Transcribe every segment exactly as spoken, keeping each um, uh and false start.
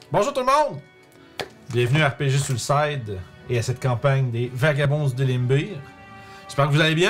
Bonjour tout le monde! Bienvenue à R P G Suicide et à cette campagne des Vagabonds de Limbir. J'espère que vous allez bien.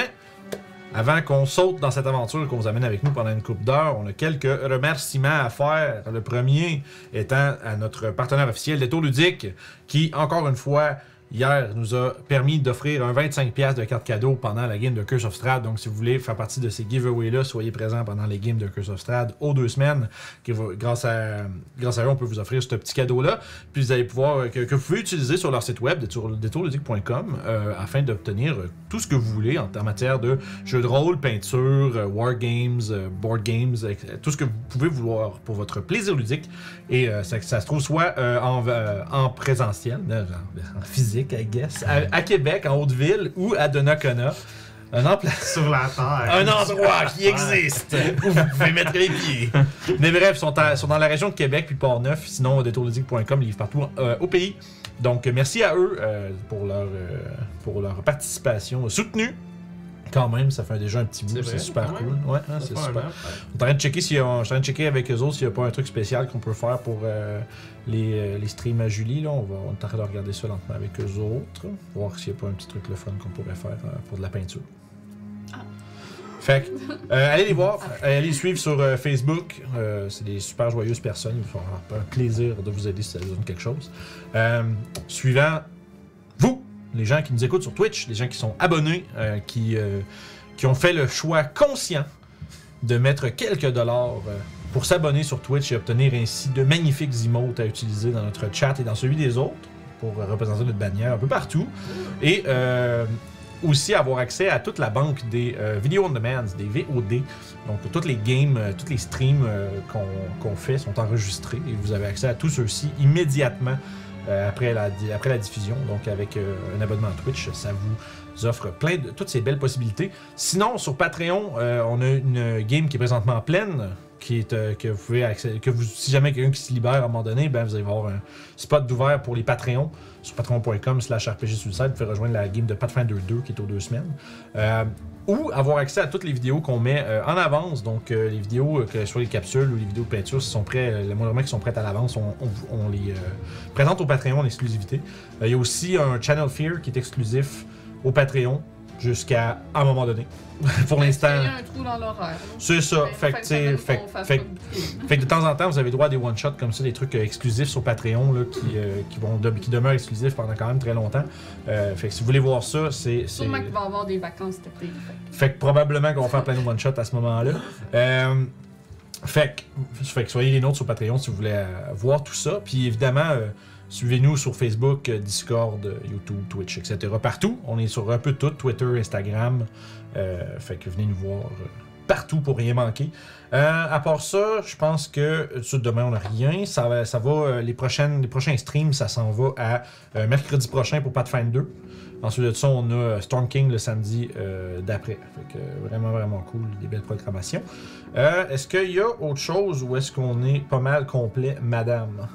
Avant qu'on saute dans cette aventure qu'on vous amène avec nous pendant une couple d'heures, on a quelques remerciements à faire. Le premier étant à notre partenaire officiel, Détour Ludique, qui, encore une fois, hier, nous a permis d'offrir un vingt-cinq dollars de carte cadeau pendant la game de Curse of Strahd. Donc, si vous voulez faire partie de ces giveaways-là, soyez présents pendant les games de Curse of Strahd aux deux semaines. Qui va, grâce, à, grâce à eux, on peut vous offrir ce petit cadeau-là. Puis, vous allez pouvoir, que, que vous pouvez utiliser sur leur site web, détour ludique point com, euh, afin d'obtenir tout ce que vous voulez en, en matière de jeux de rôle, peinture, euh, wargames, euh, board games, euh, tout ce que vous pouvez vouloir pour votre plaisir ludique. Et euh, ça, ça se trouve soit euh, en, euh, en présentiel, euh, en physique, I guess, à, à Québec, en Haute-Ville, ou à Donnacona. Un emplacement sur la terre. Un endroit qui existe où vous pouvez mettre les pieds. Mais bref, ils sont, à, sont dans la région de Québec puis Port-Neuf. Sinon, détour ludique point com livre partout euh, au pays. Donc, merci à eux euh, pour, leur, euh, pour leur participation soutenue. Quand même, ça fait déjà un petit bout, c'est, c'est super cool. Ouais, hein, c'est super. On est en train de checker s'il y a, je suis en train de checker avec eux autres s'il n'y a pas un truc spécial qu'on peut faire pour euh, les, euh, les streams à Julie. Là. On va on est en train de regarder ça lentement avec eux autres. Voir s'il n'y a pas un petit truc le fun qu'on pourrait faire euh, pour de la peinture. Ah. Fait que, euh, allez les voir, allez les suivre sur euh, Facebook. Euh, c'est des super joyeuses personnes. Ils font un plaisir de vous aider si ça vous donne quelque chose. Euh, suivant vous, les gens qui nous écoutent sur Twitch, les gens qui sont abonnés, euh, qui, euh, qui ont fait le choix conscient de mettre quelques dollars euh, pour s'abonner sur Twitch et obtenir ainsi de magnifiques emotes à utiliser dans notre chat et dans celui des autres pour représenter notre bannière un peu partout. Et euh, aussi avoir accès à toute la banque des euh, Video on Demand, des V O D. Donc, toutes les games, euh, tous les streams euh, qu'on, qu'on fait sont enregistrés et vous avez accès à tous ceux-ci immédiatement. Euh, après, la, après la diffusion, donc avec euh, un abonnement Twitch, ça vous offre plein de toutes ces belles possibilités. Sinon, sur Patreon, euh, on a une game qui est présentement pleine, qui est euh, que vous pouvez accéder, que vous, si jamais quelqu'un qui se libère à un moment donné, ben vous allez avoir un spot d'ouvert pour les Patreons sur patreon point com slash R P G Suicide. Vous pouvez rejoindre la game de Pathfinder deux qui est aux deux semaines. Euh, ou avoir accès à toutes les vidéos qu'on met euh, en avance, donc euh, les vidéos, euh, que ce soit les capsules ou les vidéos de peinture, qui sont prêts, euh, les moindrement qui sont prêtes à l'avance, on, on, on les euh, présente au Patreon en exclusivité. Il euh, y a aussi un Channel Fear qui est exclusif au Patreon jusqu'à un moment donné. Pour l'instant. Il y a un trou dans l'horaire. C'est ça. Fait que, fait, fait, fait, fait que de temps en temps, vous avez droit à des one-shots comme ça, des trucs euh, exclusifs sur Patreon là, qui, euh, qui, vont de, qui demeurent exclusifs pendant quand même très longtemps. Euh, fait que si vous voulez voir ça, c'est. c'est... Sûrement qu'il va y avoir des vacances cet été. Fait que probablement qu'on va faire plein de one-shots à ce moment-là. Euh, fait, que, fait que soyez les nôtres sur Patreon si vous voulez euh, voir tout ça. Puis évidemment. Euh, Suivez-nous sur Facebook, Discord, YouTube, Twitch, et cetera. Partout. On est sur un peu tout, Twitter, Instagram. Euh, fait que venez nous voir euh, partout pour rien manquer. Euh, à part ça, je pense que demain on n'a rien. Ça va, ça va euh, les, prochaines, les prochains streams, ça s'en va à euh, mercredi prochain pour Pathfinder deux. Ensuite de ça, on a Storm King le samedi euh, d'après. Fait que euh, vraiment, vraiment cool. Des belles proclamations. Euh, est-ce qu'il y a autre chose ou est-ce qu'on est pas mal complet, madame?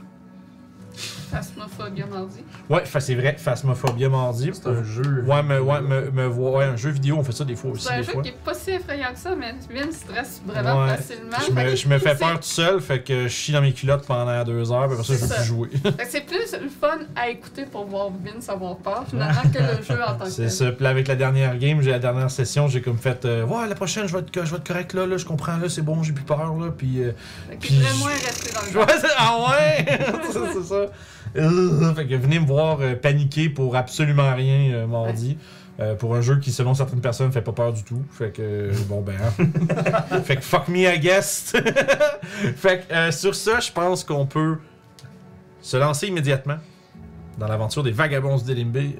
Phasmophobia mardi. Ouais, c'est vrai, Phasmophobia mardi. C'est un jeu. Ouais, mais ouais, me, me, ouais, un jeu vidéo, on fait ça des fois aussi. C'est un des jeu fois. qui est pas si effrayant que ça, mais Will me stresse vraiment ouais. facilement. Je me, je me fais peur tout seul, fait que je chie dans mes culottes pendant deux heures, puis après ça, je veux plus jouer. C'est plus le fun à écouter pour voir Vince avoir peur, finalement, que le jeu en tant que C'est ça. Puis là, avec la dernière game, j'ai la dernière session, j'ai comme fait euh, ouais, la prochaine, je vais être, je vais être correct là, là, je comprends là, c'est bon, j'ai plus peur là, puis. Euh, puis vraiment rester dans le jeu. Ouais, ah ouais! c'est, c'est ça. Euh, fait que venez me voir euh, paniquer pour absolument rien euh, mardi. Ouais. Euh, pour un jeu qui, selon certaines personnes, fait pas peur du tout. Fait que, euh, bon ben. Hein. Fait que fuck me, I guess. Fait que, euh, sur ça, je pense qu'on peut se lancer immédiatement dans l'aventure des Vagabonds de Limbir.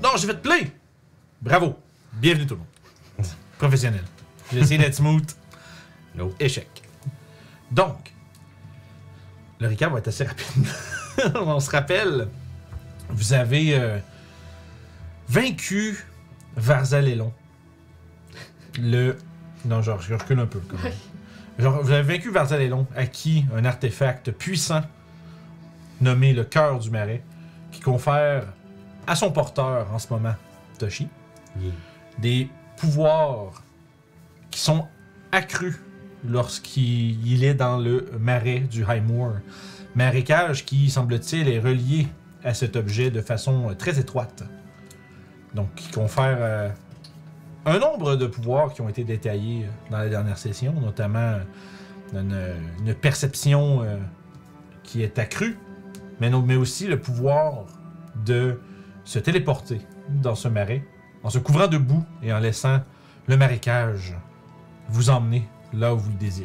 non, j'ai fait play! Bravo! Bienvenue tout le monde. Professionnel. J'ai essayé d'être smooth. No. Échec. Donc, le recap va être assez rapide. On se rappelle, vous avez euh, vaincu Varzalelon. Le... Non, genre, je recule un peu. Quand même. Genre, vous avez vaincu Varzalelon, acquis un artefact puissant nommé le Cœur du Marais, qui confère à son porteur en ce moment, Toshi, Yeah. des pouvoirs qui sont accrus lorsqu'il il est dans le marais du High Moor. Marécage qui, semble-t-il, est relié à cet objet de façon très étroite. Donc, qui confère euh, un nombre de pouvoirs qui ont été détaillés dans la dernière session, notamment une, une perception euh, qui est accrue, mais, non, mais aussi le pouvoir de se téléporter dans ce marais, en se couvrant de boue et en laissant le marécage vous emmener là où vous le désirez.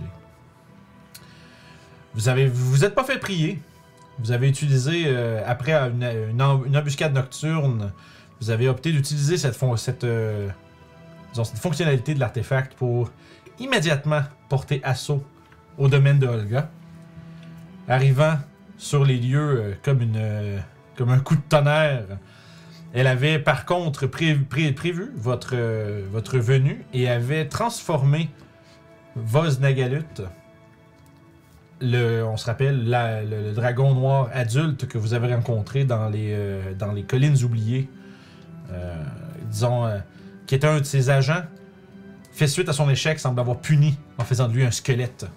Vous avez, vous vous êtes pas fait prier. Vous avez utilisé, euh, après une, une, une embuscade nocturne, vous avez opté d'utiliser cette, fon cette, euh, disons, cette fonctionnalité de l'artefact pour immédiatement porter assaut au domaine de Olga. Arrivant sur les lieux euh, comme, une, euh, comme un coup de tonnerre, elle avait par contre pré pré prévu votre, euh, votre venue et avait transformé Voz Nagalut, le, on se rappelle, la, le, le dragon noir adulte que vous avez rencontré dans les, euh, dans les collines oubliées, euh, disons, euh, qui était un de ses agents, fait suite à son échec, semble avoir puni en faisant de lui un squelette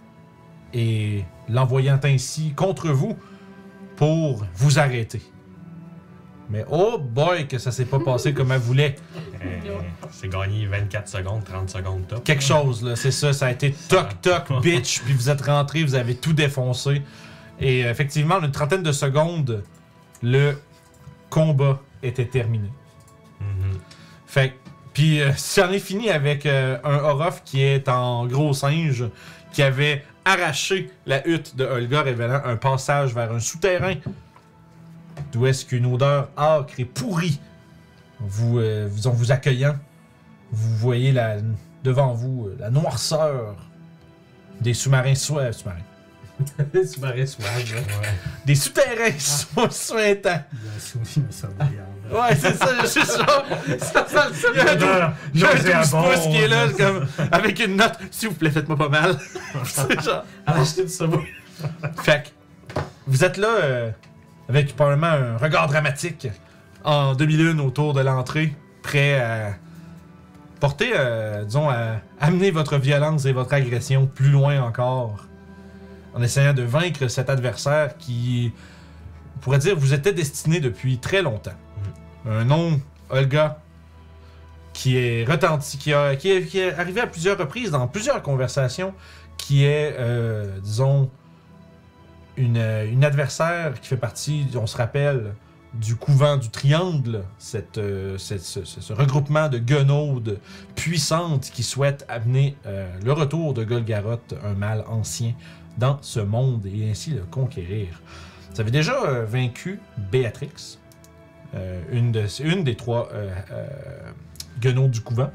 et l'envoyant ainsi contre vous pour vous arrêter. Mais oh boy que ça s'est pas passé comme elle voulait. Euh, c'est gagné vingt-quatre secondes, trente secondes top. Quelque chose, là, c'est ça. Ça a été toc toc bitch, puis vous êtes rentré, vous avez tout défoncé. Et euh, effectivement, en une trentaine de secondes, le combat était terminé. Mm-hmm. Fait puis euh, c'en est fini avec euh, un Orof qui est en gros singe, qui avait arraché la hutte de Olga, révélant un passage vers un souterrain. D'où est-ce qu'une odeur âcre et pourrie, vous, euh, vous, en vous accueillant, vous voyez la, devant vous euh, la noirceur des sous-marins soins. Sous-marins. Des sous-marins sauvages, là. Ouais. Des souterrains sou sointants. Il a soumis, mais ça me regarde. Ouais, c'est ça, c'est ça. ça, ça il y a un douze- il y a un douze pouces qui est là, comme, avec une note. S'il vous plaît, faites-moi pas mal. C'est genre. À acheter du sabot. Fait que, vous êtes là euh, avec probablement un regard dramatique en demi-lune autour de l'entrée, prêt à porter, euh, disons, à amener votre violence et votre agression plus loin encore, en essayant de vaincre cet adversaire qui, on pourrait dire, vous était destiné depuis très longtemps. Un nom, Olga, qui est retenti, qui, a, qui, est, qui est arrivé à plusieurs reprises dans plusieurs conversations, qui est, euh, disons, une, une adversaire qui fait partie, on se rappelle, du couvent du Triangle, cette, euh, cette, ce, ce, ce regroupement de guenaudes puissantes qui souhaitent amener euh, le retour de Golgaroth, un mal ancien, dans ce monde et ainsi le conquérir. Vous avez déjà euh, vaincu Béatrix, euh, une, de, une des trois euh, euh, guenaudes du couvent.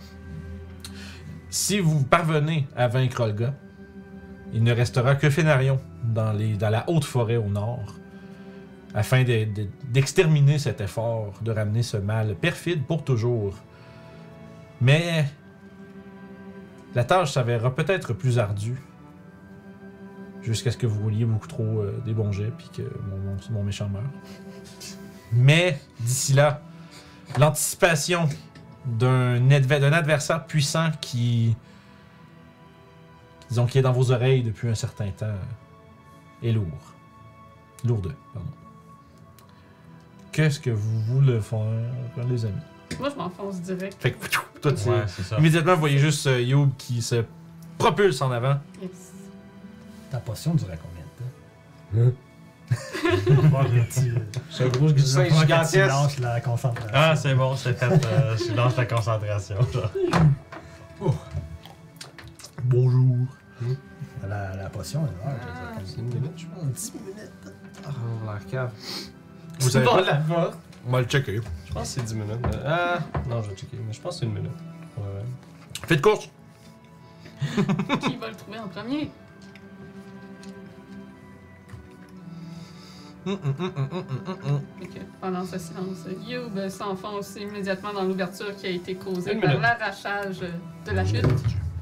Si vous parvenez à vaincre Olga, il ne restera que Fénarion dans, les, dans la haute forêt au nord, afin de, de, d'exterminer cet effort, de ramener ce mal perfide pour toujours. Mais la tâche s'avérera peut-être plus ardue, jusqu'à ce que vous rouliez beaucoup trop euh, des bons jets, puis que mon, mon, mon méchant meure. Mais d'ici là, l'anticipation d'un adver d'un adversaire puissant qui, disons, qui est dans vos oreilles depuis un certain temps, est lourd. Lourde, pardon. Qu'est-ce que vous voulez faire, les amis? Moi, je m'enfonce direct. Fait que, toi, tu, Ouais, c'est ça. immédiatement, vous voyez juste euh, Youb qui se propulse en avant. Yes. Ta potion durait combien de temps? Bon, le petit. C'est un gros Je singe que tu gigantesque. lâches la concentration. Ah, c'est bon, c'est fait. Euh, je lance la concentration. Genre. Bonjour. La, la potion, elle meurt. C'est une minute, je pense. dix minutes. Oh, la cave. Vous savez Bon, pas, là-bas. On va le checker. Je pense que c'est dix minutes. mais- Ah, non, je vais checker, mais je pense que c'est une minute. Ouais. Faites course! Qui va le trouver en premier? Hum, hum, hum, hum, hum, hum, hum. Ok, pendant ce silence, Youb s'enfonce immédiatement dans l'ouverture qui a été causée Une par minute. l'arrachage de la hutte.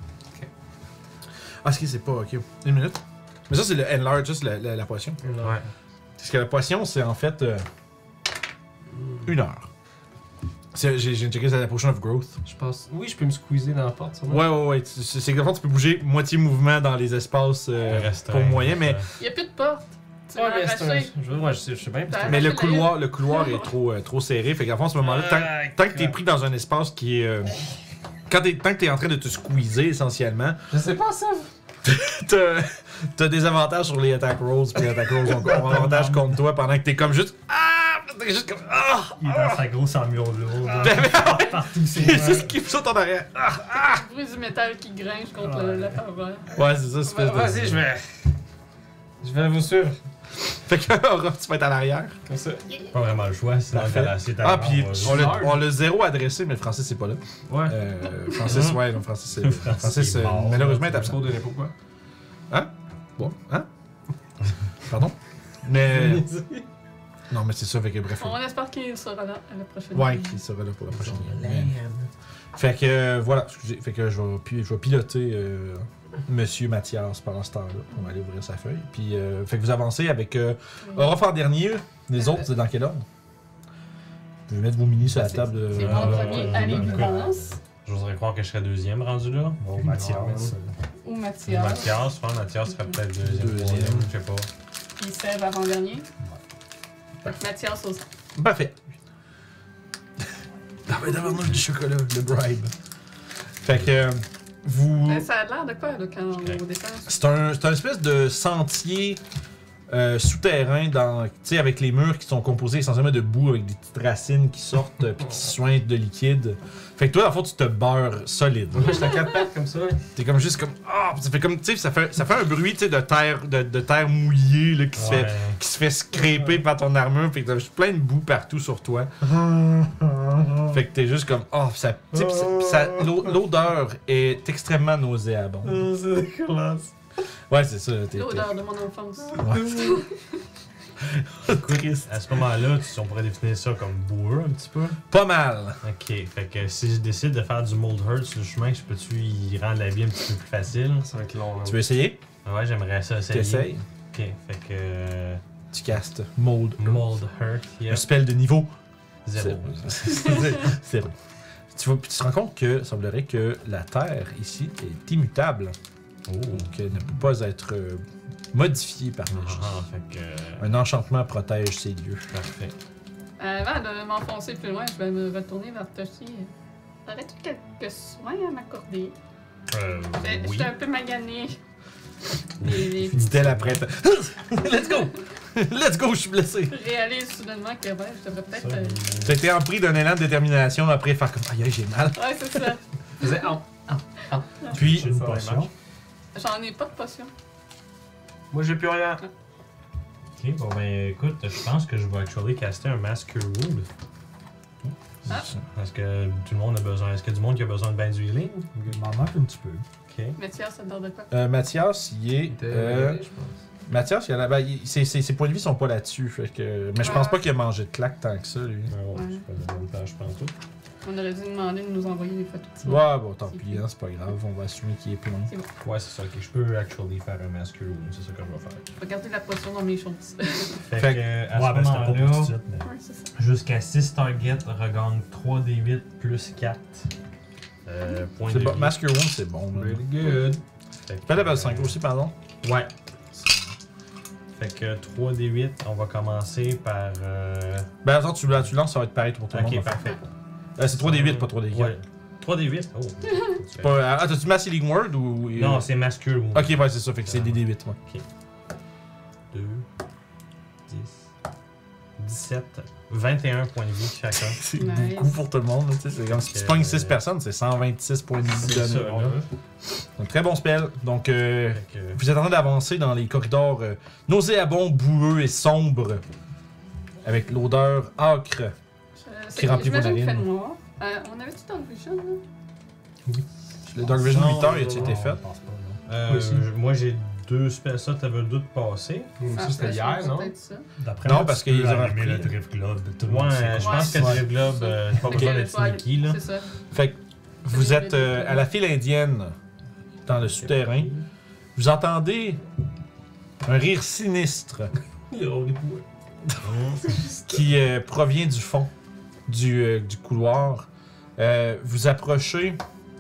Ah, ce qui c'est pas, ok. Une minute. Mais ça, c'est le enlarge, ça, c'est la, la, la potion. Ouais. Parce que la potion, c'est en fait euh, une heure. C'est- J'ai j'ai checké, c'est la potion of growth. Je pense. Oui, je peux me squeezer dans la porte, ça va? Ouais, ouais, ouais. C'est c'est que dans le fond, tu peux bouger moitié mouvement dans les espaces euh, Restreint, pour moyen, mais, euh, Il n'y a plus de porte. Tu Ouais, l'as mais c'est un. arraché. Je, ouais, je sais, je sais bien. parce que- mais le arraché la couloir, le couloir est trop, euh, trop serré. Fait qu'à fond, à ce moment-là, tant, Ah, tant que t'es pris dans un espace qui est. euh, quand t'es, tant que t'es en train de te squeezer essentiellement, Je sais pas ça. t'as, t'as des avantages sur les attack rolls, puis les attack rolls ont ont avantage contre toi pendant que t'es comme juste. Ah! T'es juste comme. Ah! Il est dans sa grosse armure lourde. Ben, ben, Partout, c'est C'est vrai. ce qui saute en arrière. Ah! Le bruit du métal qui gringe contre Ouais. le- la faveur. Ouais, c'est ça, espèce de. Vas-y, je vais. Je vais vous suivre. Fait que Aura, tu vas être à l'arrière. Comme ça. Pas vraiment le choix, sinon Parfait. t'as assez Ah, puis on l'a, Hard. on l'a zéro adressé, mais le français, c'est pas là. Ouais. Euh, Francis, ouais, non, Francis, c'est. Francis, est c'est- mort, malheureusement, là, est tu absent. Trop donné pourquoi? Bon, hein? Pardon? Mais. Non, mais c'est ça, fait que bref. On espère qu'il sera là à la prochaine. Ouais, qui sera là pour la prochaine game. Fait que euh, voilà, excusez, fait que je vais, pi- je vais piloter euh, Monsieur Mathias pendant ce temps-là. On va aller ouvrir sa feuille. Puis, euh, fait que vous avancez avec euh, Orof en dernier. Les autres, c'est dans quel ordre? Vous pouvez mettre vos mini sur la table. de- C'est Euh, mon euh, premier euh, à euh, l'évidence. J'oserais croire que je serais deuxième rendu là. Bon, Mathias. Mathias. Ou Ou Mathias. Mathias, ouais, Mathias serait peut-être deuxième, Deuxième. troisième, je sais pas. Puis Sèvres avant-dernier. Fait que Mathias aussi. Parfait. Ah, ben, d'abord, du chocolat, le bribe. Fait que euh, vous. Ben, ça a l'air de quoi, là, quand on Ok. descend? C'est un, c'est un espèce de sentier euh, souterrain dans, tu sais, avec les murs qui sont composés essentiellement de boue avec des petites racines qui sortent euh, puis qui suintent de liquide. Fait que toi, dans le fond, tu te beurres solide. Je suis à quatre pattes comme ça. T'es comme juste comme ah, ça fait comme tu sais, ça fait ça fait un bruit, tu sais, de terre de, de terre mouillée là, qui se fait Ouais. qui se fait scraper par ton armure, puis que t'as juste plein de boue partout sur toi. Fait que t'es juste comme oh, ça, tu sais, pis ça- pis ça- l'o- l'odeur est extrêmement nauséabonde. Oh, c'est dégueulasse. Ouais, c'est ça. T'es, L'odeur de mon enfance. t'es... Ouais. Triste. À ce moment-là, tu- on pourrait définir ça comme boueux un petit peu. Pas mal. Ok, fait que si je décide de faire du mold hurt sur le chemin, je peux-tu y rendre la vie un petit peu plus facile? Ça va être long, là. Tu veux essayer? Ouais, j'aimerais ça essayer. T'essayes. Ok, fait que. euh, Tu castes Mold. Mold hurt, Un yeah. spell de niveau Zéro. C'est bon. Tu, vois, puis tu te rends compte que semblerait que la terre ici est immutable. Oh. Donc elle ne peut pas être euh, modifiée par magie. Ah, fait que. euh, Un enchantement protège ces lieux. Parfait. Avant de m'enfoncer plus loin, je vais me retourner vers Toshi. Aurais-tu quelques soins à m'accorder? Euh, Je oui. suis un peu maganée. Les, les Dit-elle après. Let's go! Let's go, je suis blessé! Je réalise soudainement que ouais, je devrais peut-être. Ça, euh, T'as été empris d'un élan de détermination après faire comme aïe, aïe, j'ai mal. Ouais, c'est ça. Faisais oh. Puis, J'ai une potion. J'en ai pas de potion. Moi, j'ai plus rien. Ok, bon ben écoute, je pense que je vais actually caster un Mass Cure Wound. Ah. Parce que tout le monde a besoin. Est-ce qu'il y a du monde qui a besoin de ben du healing? Il m'en manque un petit peu. Ok. Mathias, ça te donne de quoi? euh, Mathias, il est. euh, je pense. Mathias, il a la- ben, il- ses, ses- ses points de vie sont pas là-dessus. Fait que, mais je pense Ouais. pas qu'il a mangé de claque tant que ça, lui. Ah ouais, Ouais. je fais la bonne page, je prends tout. On aurait dû demander de nous envoyer des photos de ça. Ouais, bon, tant pis, hein, c'est pas grave. On va assumer qu'il est plein. Ouais, c'est ça, ok. Je peux actually faire un Mass Cure Wound, c'est ça que je vais faire. Je vais garder la potion dans mes choses. Fait, Fait que, à Ouais, ce ben c'était pas pour tout de moment-là, suite, mais. Ouais, c'est ça. jusqu'à six targets regagnent trois d huit plus quatre euh, points C'est de bon. vie. Masker Wound, c'est bon. là. Really good. Fait que, Fais level euh, cinq aussi, pardon. Ouais. Fait que trois d huit, on va commencer par. Euh... Ben, attends, tu, tu lances, ça va être pareil pour tout le Ok, monde. parfait. Euh, c'est trois d huit, pas trois d quatre. Ouais. trois d huit? Oh. C'est pas- Ah, t'as-tu Mass Healing Word ou. Non, c'est Mass Cure Wound. Ok, ouais, c'est ça, fait que c'est des d huit, ouais. deux, dix, dix-sept, vingt et un points de vie chacun. C'est Nice. beaucoup pour tout le monde, là, tu sais. C'est comme si tu pognes six personnes, c'est cent vingt-six points de vie C'est ça, donnés. là. Donc, très bon spell. Donc, euh, Fait que, vous êtes en train d'avancer dans les corridors euh, nauséabonds, boueux et sombres, avec l'odeur âcre qui remplit vos j'imagine qu'il fait narines. noir. Euh, on avait-tu dans le vision, là? Le Dark Vision Non, huit heures, il a-tu non, été Non, fait? je pense pas, non. Euh, Moi aussi. je- moi j'ai deux spells, ça t'avais deux de passé. Moi Ah, aussi, c'était ben, hier, c'est non? peut-être ça. D'après Non, moi, parce tu qu'ils peux ont allumer repris. le Drift Globe de tout le Ouais, monde. je pense que Ouais. Drift Globe, euh, pas Fait besoin que d'être je vais aller- sneaky là. C'est ça. Fait que vous êtes euh, à la file indienne, dans le souterrain. Vous entendez un rire sinistre On est pour qui euh, provient du fond du, euh, du couloir. Euh, vous approchez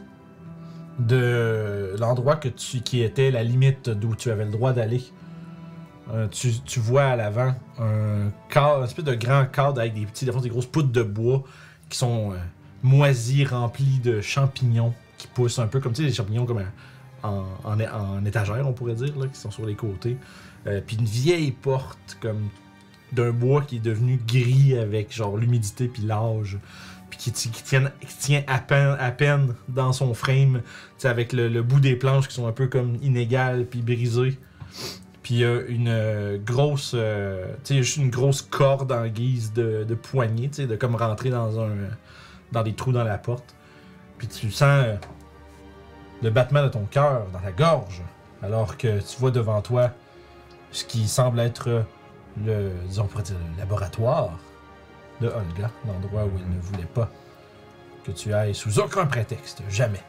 de l'endroit que tu, qui était la limite d'où tu avais le droit d'aller. Euh, tu, tu vois à l'avant un cadre, un espèce de grand cadre avec des petits, des, des grosses poutres de bois qui sont euh, moisis, remplis de champignons qui poussent un peu comme tu sais, des champignons comme en, en, en étagère, on pourrait dire, là, qui sont sur les côtés. Euh, puis une vieille porte comme d'un bois qui est devenu gris avec genre l'humidité puis l'âge, puis qui, qui, tient, qui tient à peine, à peine dans son frame, tu sais, avec le, le bout des planches qui sont un peu comme inégales puis brisées. Puis il y a une euh, grosse, euh, tu sais, juste une grosse corde en guise de, de poignée, tu sais, de comme rentrer dans un, dans des trous dans la porte. Puis tu sens euh, le battement de ton cœur dans ta gorge, alors que tu vois devant toi ce qui semble être le, disons, on pourrait dire, le laboratoire de Olga, l'endroit où elle ne voulait pas que tu ailles sous aucun prétexte, jamais.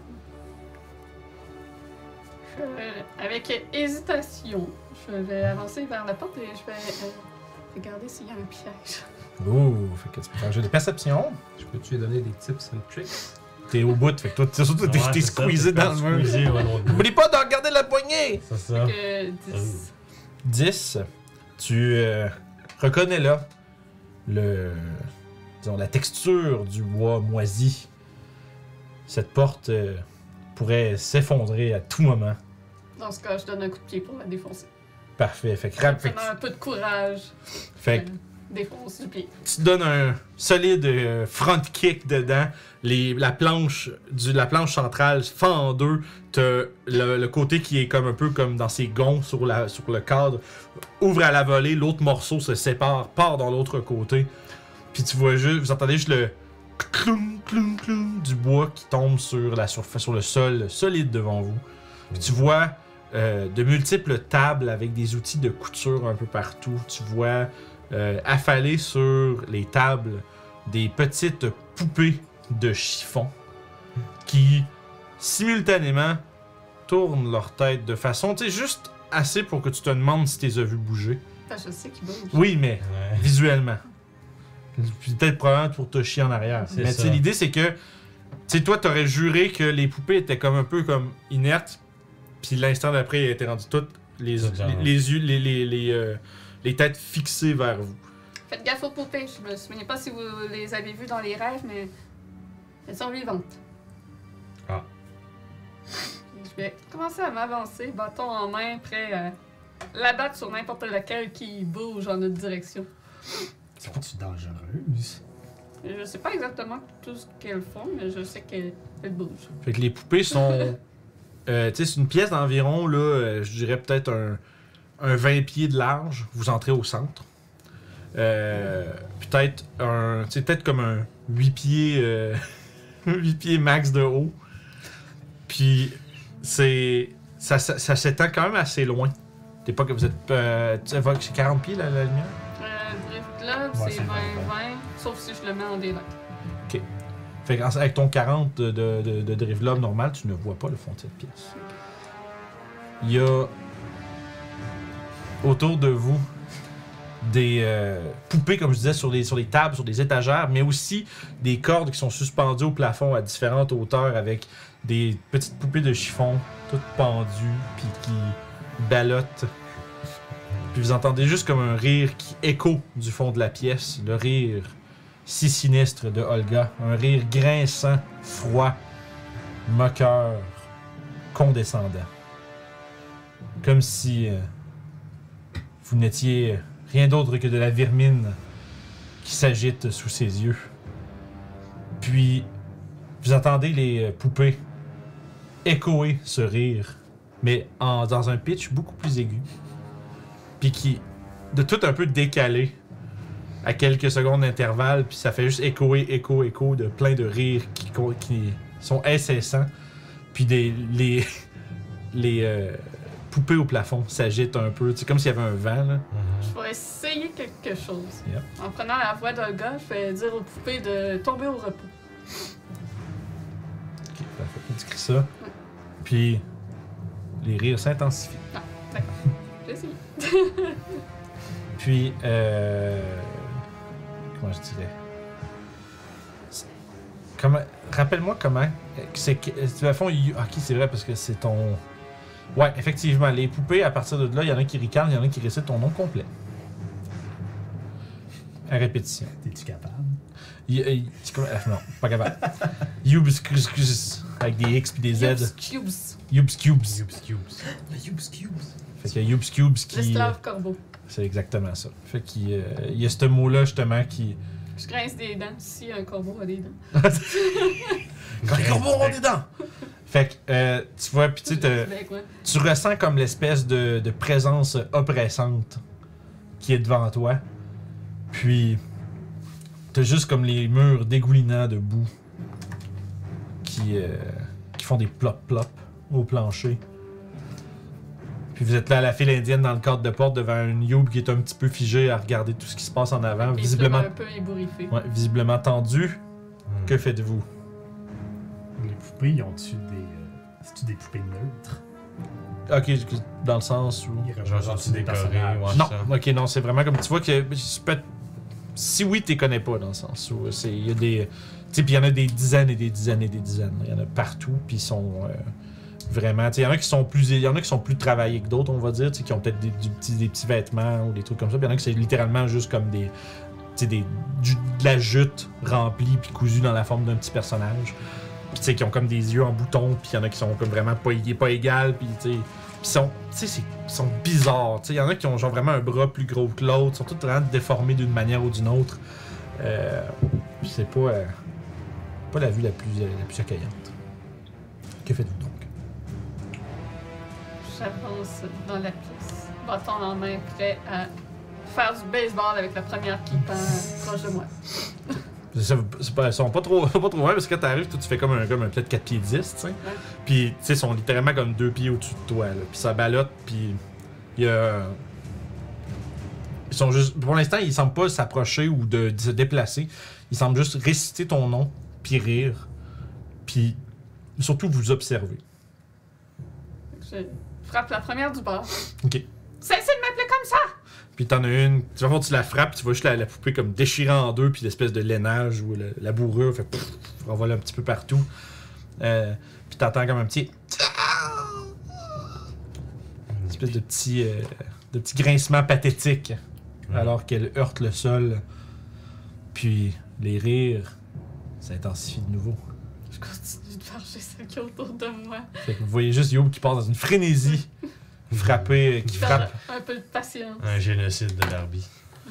Je- avec hésitation, je vais avancer vers la porte et je vais euh, regarder s'il y a un piège. Oh, fait que tu peux faire un jeu de perception. Je peux-tu lui donner des tips and tricks? T'es au bout, fait que toi, t'es surtout t'es Ouais, t'es c'est ça, squeezé t'es dans le mur. squeezé, ouais, l'autre bout. N'oublie pas de regarder la poignée! C'est ça. Que dix. dix, tu euh, reconnais là le, disons, la texture du bois moisi. Cette porte euh, pourrait s'effondrer à tout moment. Dans ce cas, je donne un coup de pied pour la défoncer. Parfait. Fait que, rap- Ça fait que donne un peu de courage. fait que Euh, défonce du pied. tu te donnes un solide euh, front kick dedans. Les, la planche du, la planche centrale fend en deux. T'as le, le côté qui est comme un peu comme dans ses gonds sur, la, sur le cadre. Ouvre à la volée, l'autre morceau se sépare, part dans l'autre côté. Puis tu vois juste, vous entendez juste le cloum, cloum, cloum du bois qui tombe sur la surface, sur le sol solide devant vous. Puis tu vois euh, de multiples tables avec des outils de couture un peu partout. Tu vois euh, affalées sur les tables des petites poupées de chiffon qui simultanément tournent leur tête de façon, tu sais, juste assez pour que tu te demandes si tu les as vues bouger. Enfin, je sais qu'il bouge. Oui, mais Ouais. visuellement. Puis peut-être probablement pour te chier en arrière. C'est Mais tu sais, ça. l'idée c'est que, tu sais, toi t'aurais juré que les poupées étaient comme un peu comme inertes, puis l'instant d'après, elles étaient rendues toutes les, C'est genre- les, les yeux, les, les, les, euh, les têtes fixées vers vous. Faites gaffe aux poupées. Je me souviens pas si vous les avez vues dans les rêves, mais elles sont vivantes. Ah. Je vais commencer à m'avancer, bâton en main, prêt à l'abattre sur n'importe lequel qui bouge en notre direction. C'est pas-tu dangereuse? Je sais pas exactement tout ce qu'elles font, mais je sais qu'elles elles bougent. Fait que les poupées sont. euh, tu sais, c'est une pièce d'environ, là, euh, je dirais peut-être un, un vingt pieds de large. Vous entrez au centre. Euh, peut-être un. Tu sais, peut-être comme un huit pieds. Euh, huit pieds max de haut. Puis, c'est. Ça, ça, ça s'étend quand même assez loin. T'es pas que vous êtes. Euh, tu sais, c'est quarante pieds la, la lumière? Euh, Drift Globe, Ouais, c'est c'est vingt vingt, vingt, sauf si je le mets en daylight. Fait qu'avec ton quarante de, de, de, de Drivlove normal, tu ne vois pas le fond de cette pièce. Il y a autour de vous des euh, poupées, comme je disais, sur les, sur les tables, sur des étagères, mais aussi des cordes qui sont suspendues au plafond à différentes hauteurs avec des petites poupées de chiffon, toutes pendues, puis qui ballottent. Puis vous entendez juste comme un rire qui écho du fond de la pièce, le rire si sinistre de Olga. Un rire grinçant, froid, moqueur, condescendant. Comme si euh, vous n'étiez rien d'autre que de la vermine qui s'agite sous ses yeux. Puis, vous entendez les euh, poupées échoer ce rire, mais en, dans un pitch beaucoup plus aigu. Puis qui, de tout un peu décalé, à quelques secondes d'intervalle, puis ça fait juste échoer, écho, écho de plein de rires qui, qui sont incessants. Puis des, les, les euh, poupées au plafond s'agitent un peu, c'est comme s'il y avait un vent. Là. Je vais essayer quelque chose. Yep. En prenant la voix d'Olga, je vais dire aux poupées de tomber au repos. Ok, parfait. Tu écris ça. Puis les rires s'intensifient. D'accord. J'ai essayé. Puis, euh... comment je dirais? C'est- Comment... Rappelle-moi comment... C'est que... À fond, il- ok, c'est vrai, parce que c'est ton... Ouais, effectivement, les poupées, à partir de là, il y en a qui ricanent, il y en a qui récitent ton nom complet. À répétition. T'es-tu capable? Y- y- c'est comme- ah, non, pas capable. Youbs, cus, cus, avec des X puis des Z. Cubes. Youbs Cubes. Cubes, cubes. Le Cubes Cubes. Fait qu'il y a Youbs Cubes qui... L'esclave corbeau. C'est exactement ça. Fait qu'il euh, il y a ce mot-là, justement, qui... Je grince des dents si un corbeau a des dents. Quand les corbeaux ont des dents! Fait que, euh, tu vois, pis tu sais, te- Ben, quoi. tu ressens comme l'espèce de, de présence oppressante qui est devant toi. Puis, t'as juste comme les murs dégoulinants de boue qui, euh, qui font des plop-plop au plancher. Puis vous êtes là à la file indienne dans le cadre de porte devant une Youb qui est un petit peu figée à regarder tout ce qui se passe en avant, Les visiblement, plumes un peu ébouriffées. ouais, visiblement tendu. Hmm. Que faites-vous? Les poupées, ils ont-tu des. Euh, C'est-tu des poupées neutres? Ok, dans le sens où... Ils Genre, représentent sont-ils des décorés, personnages. ouais. Non, ça. ok, non, c'est vraiment comme tu vois que c'est peut- si oui, tu les connais pas dans le sens où c'est il y a des tu sais puis il y en a des dizaines et des dizaines et des dizaines, il y en a partout puis ils sont euh, vraiment tu sais il y en a qui sont plus il y en a qui sont plus travaillés que d'autres, on va dire, tu sais qui ont peut-être des, du petit- des petits vêtements ou des trucs comme ça, puis il y en a qui c'est littéralement juste comme des tu sais des du- de la jute remplie puis cousue dans la forme d'un petit personnage. Puis tu sais qui ont comme des yeux en bouton, puis il y en a qui sont comme vraiment pas pas égal, puis tu sais Puis ils sont, tu sais, c'est- ils sont bizarres. Il y en a qui ont genre vraiment un bras plus gros que l'autre. Ils sont tous vraiment déformés d'une manière ou d'une autre. Euh, puis c'est pas, euh, pas la vue la plus, euh, la plus accueillante. Que faites-vous donc? J'avance dans la pièce, bâton en main, prêt à faire du baseball avec la première qui passe proche de moi. C'est ça, c'est pas, ils sont pas trop, pas trop loin parce que quand t'arrives, toi, tu fais comme un, comme un peut-être quatre pieds dix, tu sais. Puis, tu sais, ils sont littéralement comme deux pieds au-dessus de toi, là. Puis ça ballotte, puis il y a. Ils sont juste. Pour l'instant, ils semblent pas s'approcher ou de, de se déplacer. Ils semblent juste réciter ton nom, puis rire. Puis surtout vous observer. Je frappe la première du bord. Ok. Cessez de m'appeler comme ça! Puis t'en as une, tu vas voir, tu la frappes, tu vois juste la, la poupée comme déchirée en deux, puis l'espèce de lainage ou la, la bourrure fait pfff, renvole un petit peu partout. Euh, puis t'entends comme un petit. Une espèce de petit, euh, de petit grincement pathétique alors qu'elle heurte le sol. Puis les rires s'intensifient de nouveau. Je continue de marcher ceux qui est autour de moi. Fait que vous voyez juste Youb qui passe dans une frénésie, frappé, qui frappe. Un peu de patience. Un génocide de Barbie.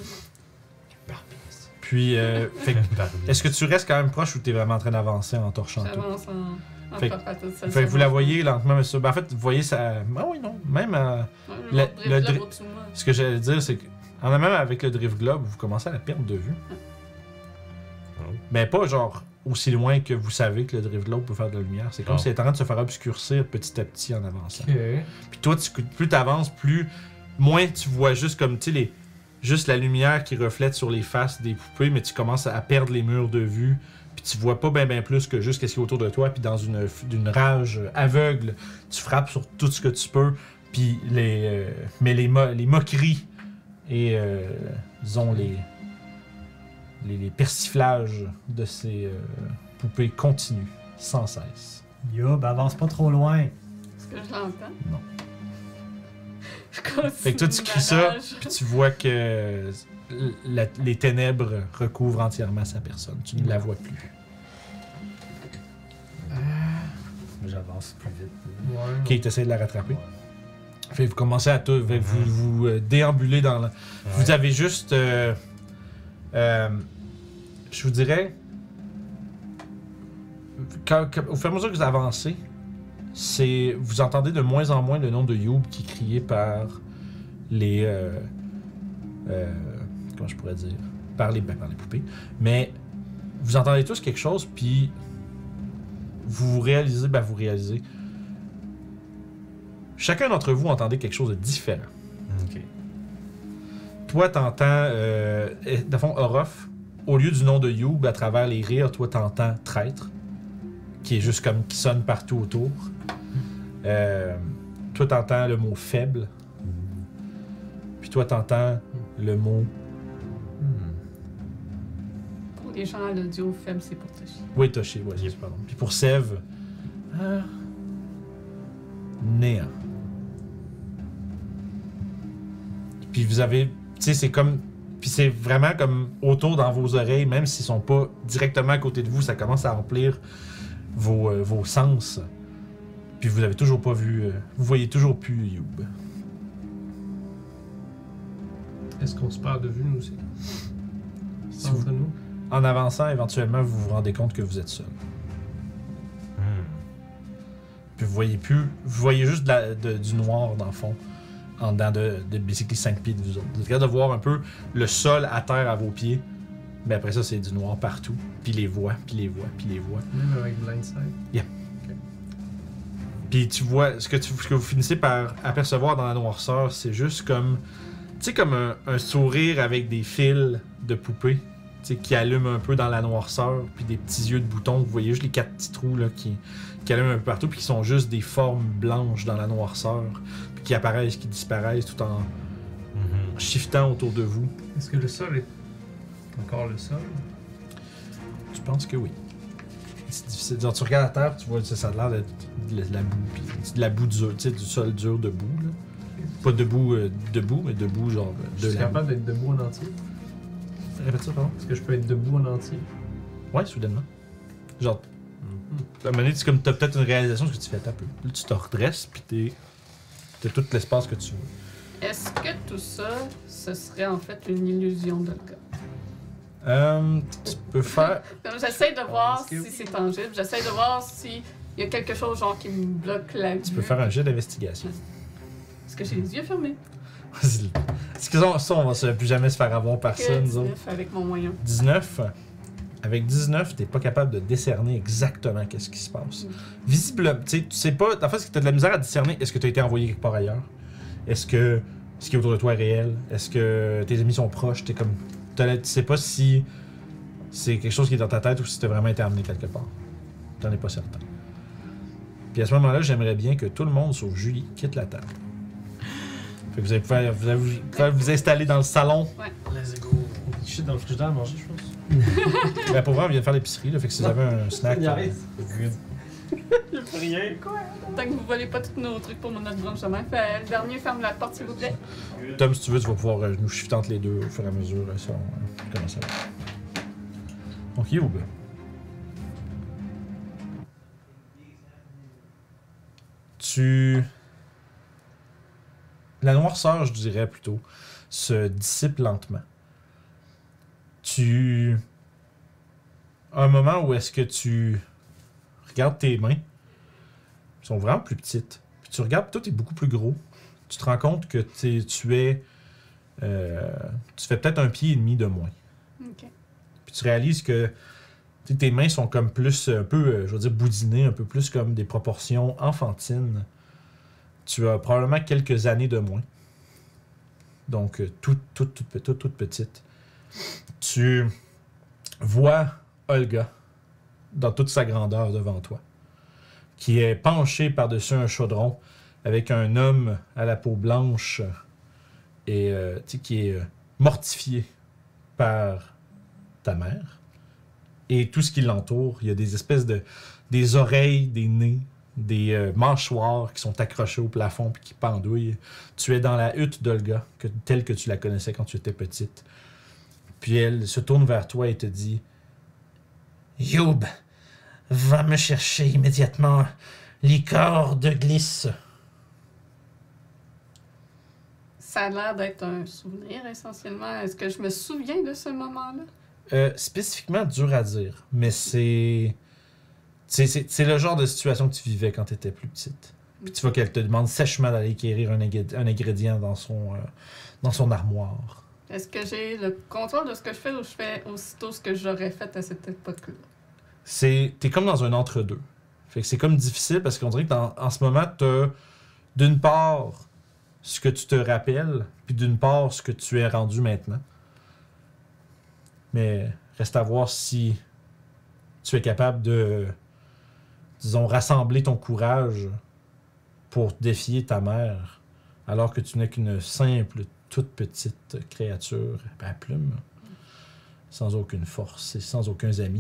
Puis, euh, fait que, Barbie. est-ce que tu restes quand même proche ou t'es vraiment en train d'avancer en torchant tout? J'avance en, en Fait- frappant toute seule. Fait que vous la voyez lentement, mais ça. Ben, en fait, vous voyez ça. Ah oui, non. Même euh, le- Le, le le dri- au-dessus de moi. ce que j'allais dire, c'est que. En même avec le Drift Globe, vous commencez à la perdre de vue. Oh. Mais pas genre aussi loin que vous savez que le Drift Globe peut faire de la lumière. C'est comme Oh. si elle est en train de se faire obscurcir petit à petit en avançant. Ok. Puis toi, tu, plus t'avances, plus. Moins tu vois juste comme, tu sais, les. Juste la lumière qui reflète sur les faces des poupées, mais tu commences à perdre les murs de vue. Puis tu vois pas bien ben plus que juste ce qui est autour de toi. Puis dans une, d'une rage aveugle, tu frappes sur tout ce que tu peux. Puis les. euh, mais les, mo- les moqueries et. euh, disons, les, les. les persiflages de ces euh, poupées continuent sans cesse. Yob, avance pas trop loin. Est-ce que je l'entends? Non. Je continue. Fait que toi, tu ma cries ça, rage. puis tu vois que la- les ténèbres recouvrent entièrement sa personne. Tu ne la vois plus. J'avance plus vite. Ouais. Ok, tu essaies de la rattraper. Fait que vous commencez à tout, fait que vous, vous euh, déambulez dans le... Vous avez juste... euh, euh, je vous dirais... Quand- quand- au fur et à mesure que vous avancez, c'est, vous entendez de moins en moins le nom de Youb qui est crié par les... euh, euh, comment je pourrais dire? par les, ben, par les poupées. Mais vous entendez tous quelque chose, puis vous réalisez, ben vous réalisez. Chacun d'entre vous entendez quelque chose de différent. Ok. Toi, t'entends, euh, de fond, Orof, au lieu du nom de Youb, à travers les rires, toi, t'entends Traître, qui est juste comme, qui sonne partout autour. Euh, toi, t'entends le mot faible. Puis toi, t'entends le mot... Pour les gens à l'audio, faible, c'est pour Toshi. Oui, Toshi, ouais, c'est pardon. Puis pour Sève... Ah, néant. Puis vous avez... Tu sais, c'est comme... Puis c'est vraiment comme autour dans vos oreilles, même s'ils sont pas directement à côté de vous, ça commence à remplir vos, euh, vos sens. Puis vous avez toujours pas vu... Euh, vous voyez toujours plus Youb. Est-ce qu'on se perd de vue, nous aussi? Si Entre vous- nous? En avançant, éventuellement, vous vous rendez compte que vous êtes seul. Hmm. Puis vous voyez plus... Vous voyez juste de la- de- du noir, dans le fond, en dedans de, de basically cinq pieds de vous autres. Vous êtes capable de voir un peu le sol à terre à vos pieds. Mais après ça, c'est du noir partout. Puis les voix, puis les voix, puis les voix. Même avec Blindside. Puis tu vois, ce que, tu, ce que vous finissez par apercevoir dans la noirceur, c'est juste comme... Tu sais, comme un, un sourire avec des fils de poupée, tu sais, qui allument un peu dans la noirceur, puis des petits yeux de boutons. Vous voyez juste les quatre petits trous là, qui, qui allument un peu partout, puis qui sont juste des formes blanches dans la noirceur, puis qui apparaissent, qui disparaissent tout en Mhm. shiftant autour de vous. Est-ce que le sol est encore le sol? Je pense que oui. C'est difficile. Genre, tu regardes la terre, tu vois, ça, ça a l'air d'être de, de la boue, puis c'est de la boue dure, tu sais, du sol dur debout, là. Pas debout, euh, debout, mais debout, genre, Je de suis la capable d'être debout en entier? boue. Répète ça, pardon. Est-ce que je peux être debout en entier? Ouais, soudainement. Genre, Mhm. à un moment donné, c'est comme t'as peut-être une réalisation de ce que tu fais un peu. Là, tu te redresses, puis t'es. T'as tout l'espace que tu veux. Est-ce que tout ça, ce serait en fait une illusion de le gars? Euh, tu peux faire. Donc, j'essaie de voir Est-ce que si oui? c'est tangible. J'essaie de voir s'il y a quelque chose genre qui me bloque la vue. Tu peux faire un jet d'investigation. Est-ce que j'ai les yeux fermés? Est-ce que ça, ça, on va se- plus jamais se faire avoir par ça, Que nous autres? dix-neuf avec mon moyen. dix-neuf. Avec dix-neuf, t'es pas capable de décerner exactement qu'est-ce qui se passe. Mm. Visible, tu sais, tu sais pas. En fait, est-ce que t'as de la misère à discerner? Est-ce que t'as été envoyé quelque part ailleurs? Est-ce que ce qui est autour de toi est réel? Est-ce que tes amis sont proches? T'es comme. t'as- Tu sais pas si c'est quelque chose qui est dans ta tête ou si t'as vraiment été amené quelque part. T'en es pas certain. Puis à ce moment-là, j'aimerais bien que tout le monde, sauf Julie, quitte la table. Fait que vous allez pouvoir vous, allez vous, pouvoir vous installer dans le salon. Let's go. Je suis dans le frigidaire à manger, je pense. Ben, pour vrai, on vient de faire l'épicerie, là. Fait que si vous avez un snack. Il euh, arrive. vide. J'ai plus rien. Tant que vous volez pas tous nos trucs pour notre branchement. Fait, le dernier, ferme la porte, s'il vous plaît. Tom, si tu veux, tu vas pouvoir euh, nous shifter entre les deux au fur et à mesure. Là, ça, on commence à voir. Donc, Youb. Tu. La noirceur, je dirais plutôt, se dissipe lentement. Tu. Un moment où est-ce que tu regardes tes mains, elles sont vraiment plus petites. Puis tu regardes, toi, t'es beaucoup plus gros. Tu te rends compte que t'es- tu es. euh, tu fais peut-être un pied et demi de moins. Ok. Puis tu réalises que tu sais, tes mains sont comme plus, un peu, euh, je veux dire, boudinées, un peu plus comme des proportions enfantines. Tu as probablement quelques années de moins. Donc, euh, toute, toute, toute, toute, toute petite. Tu vois Olga dans toute sa grandeur devant toi, qui est penchée par-dessus un chaudron avec un homme à la peau blanche et euh, tu sais, qui est euh, mortifié par ta mère et tout ce qui l'entoure. Il y a des espèces de des oreilles, des nez, des euh, mâchoires qui sont accrochés au plafond puis qui pendouillent. Tu es dans la hutte d'Olga, que, telle que tu la connaissais quand tu étais petite. Puis elle se tourne vers toi et te dit « Youb, va me chercher immédiatement l'icor de glisse. » Ça a l'air d'être un souvenir essentiellement. Est-ce que je me souviens de ce moment-là? Euh, spécifiquement dur à dire, mais c'est. C'est, c'est, c'est le genre de situation que tu vivais quand tu étais plus petite. Puis tu vois qu'elle te demande sèchement d'aller acquérir un, ingrédient, un ingrédient dans son, euh, dans son armoire. Est-ce que j'ai le contrôle de ce que je fais ou je fais aussitôt ce que j'aurais fait à cette époque-là? C'est, t'es comme dans un entre-deux. Fait que c'est comme difficile parce qu'on dirait que dans, en ce moment, t'as d'une part ce que tu te rappelles, puis d'une part ce que tu es rendu maintenant. Mais reste à voir si tu es capable de, disons, rassembler ton courage pour défier ta mère, alors que tu n'es qu'une simple, toute petite créature à plume, sans aucune force et sans aucun ami.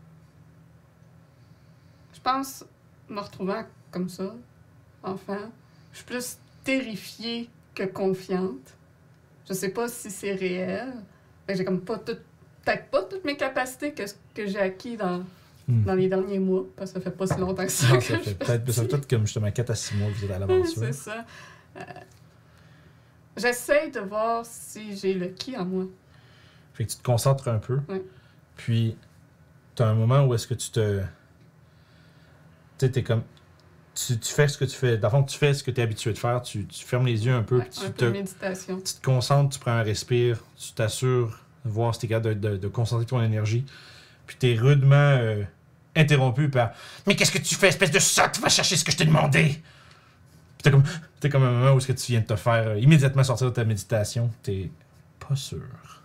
Je pense, me retrouvant comme ça, enfant, je suis plus terrifiée que confiante. Je sais pas si c'est réel. Fait que j'ai comme pas tout, peut-être pas toutes mes capacités que, que j'ai acquis dans, Hmm. dans les derniers mois, parce que ça fait pas si longtemps que ça. Non, que ça je fait fais peut-être, ça fait peut-être comme justement quatre à six mois que vous êtes à l'aventure. C'est ça. Euh, J'essaye de voir si j'ai le qui en moi. Fait que tu te concentres un peu. Ouais. Puis, tu as un moment où est-ce que tu te. Tu sais, t'es comme. Tu, tu fais ce que tu fais. Dans le fond, tu fais ce que tu es habitué de faire. Tu, tu fermes les yeux un peu. Ouais, Puis un tu, peu de te, méditation. tu te concentres, tu prends un respire. Tu t'assures de voir si tu es capable de, de, de concentrer ton énergie. Puis, tu es rudement euh, interrompu par Mais qu'est-ce que tu fais, espèce de sotte? Va chercher ce que je t'ai demandé! Puis, t'as comme, t'as comme un moment où est-ce que tu viens de te faire euh, immédiatement sortir de ta méditation. T'es pas sûr.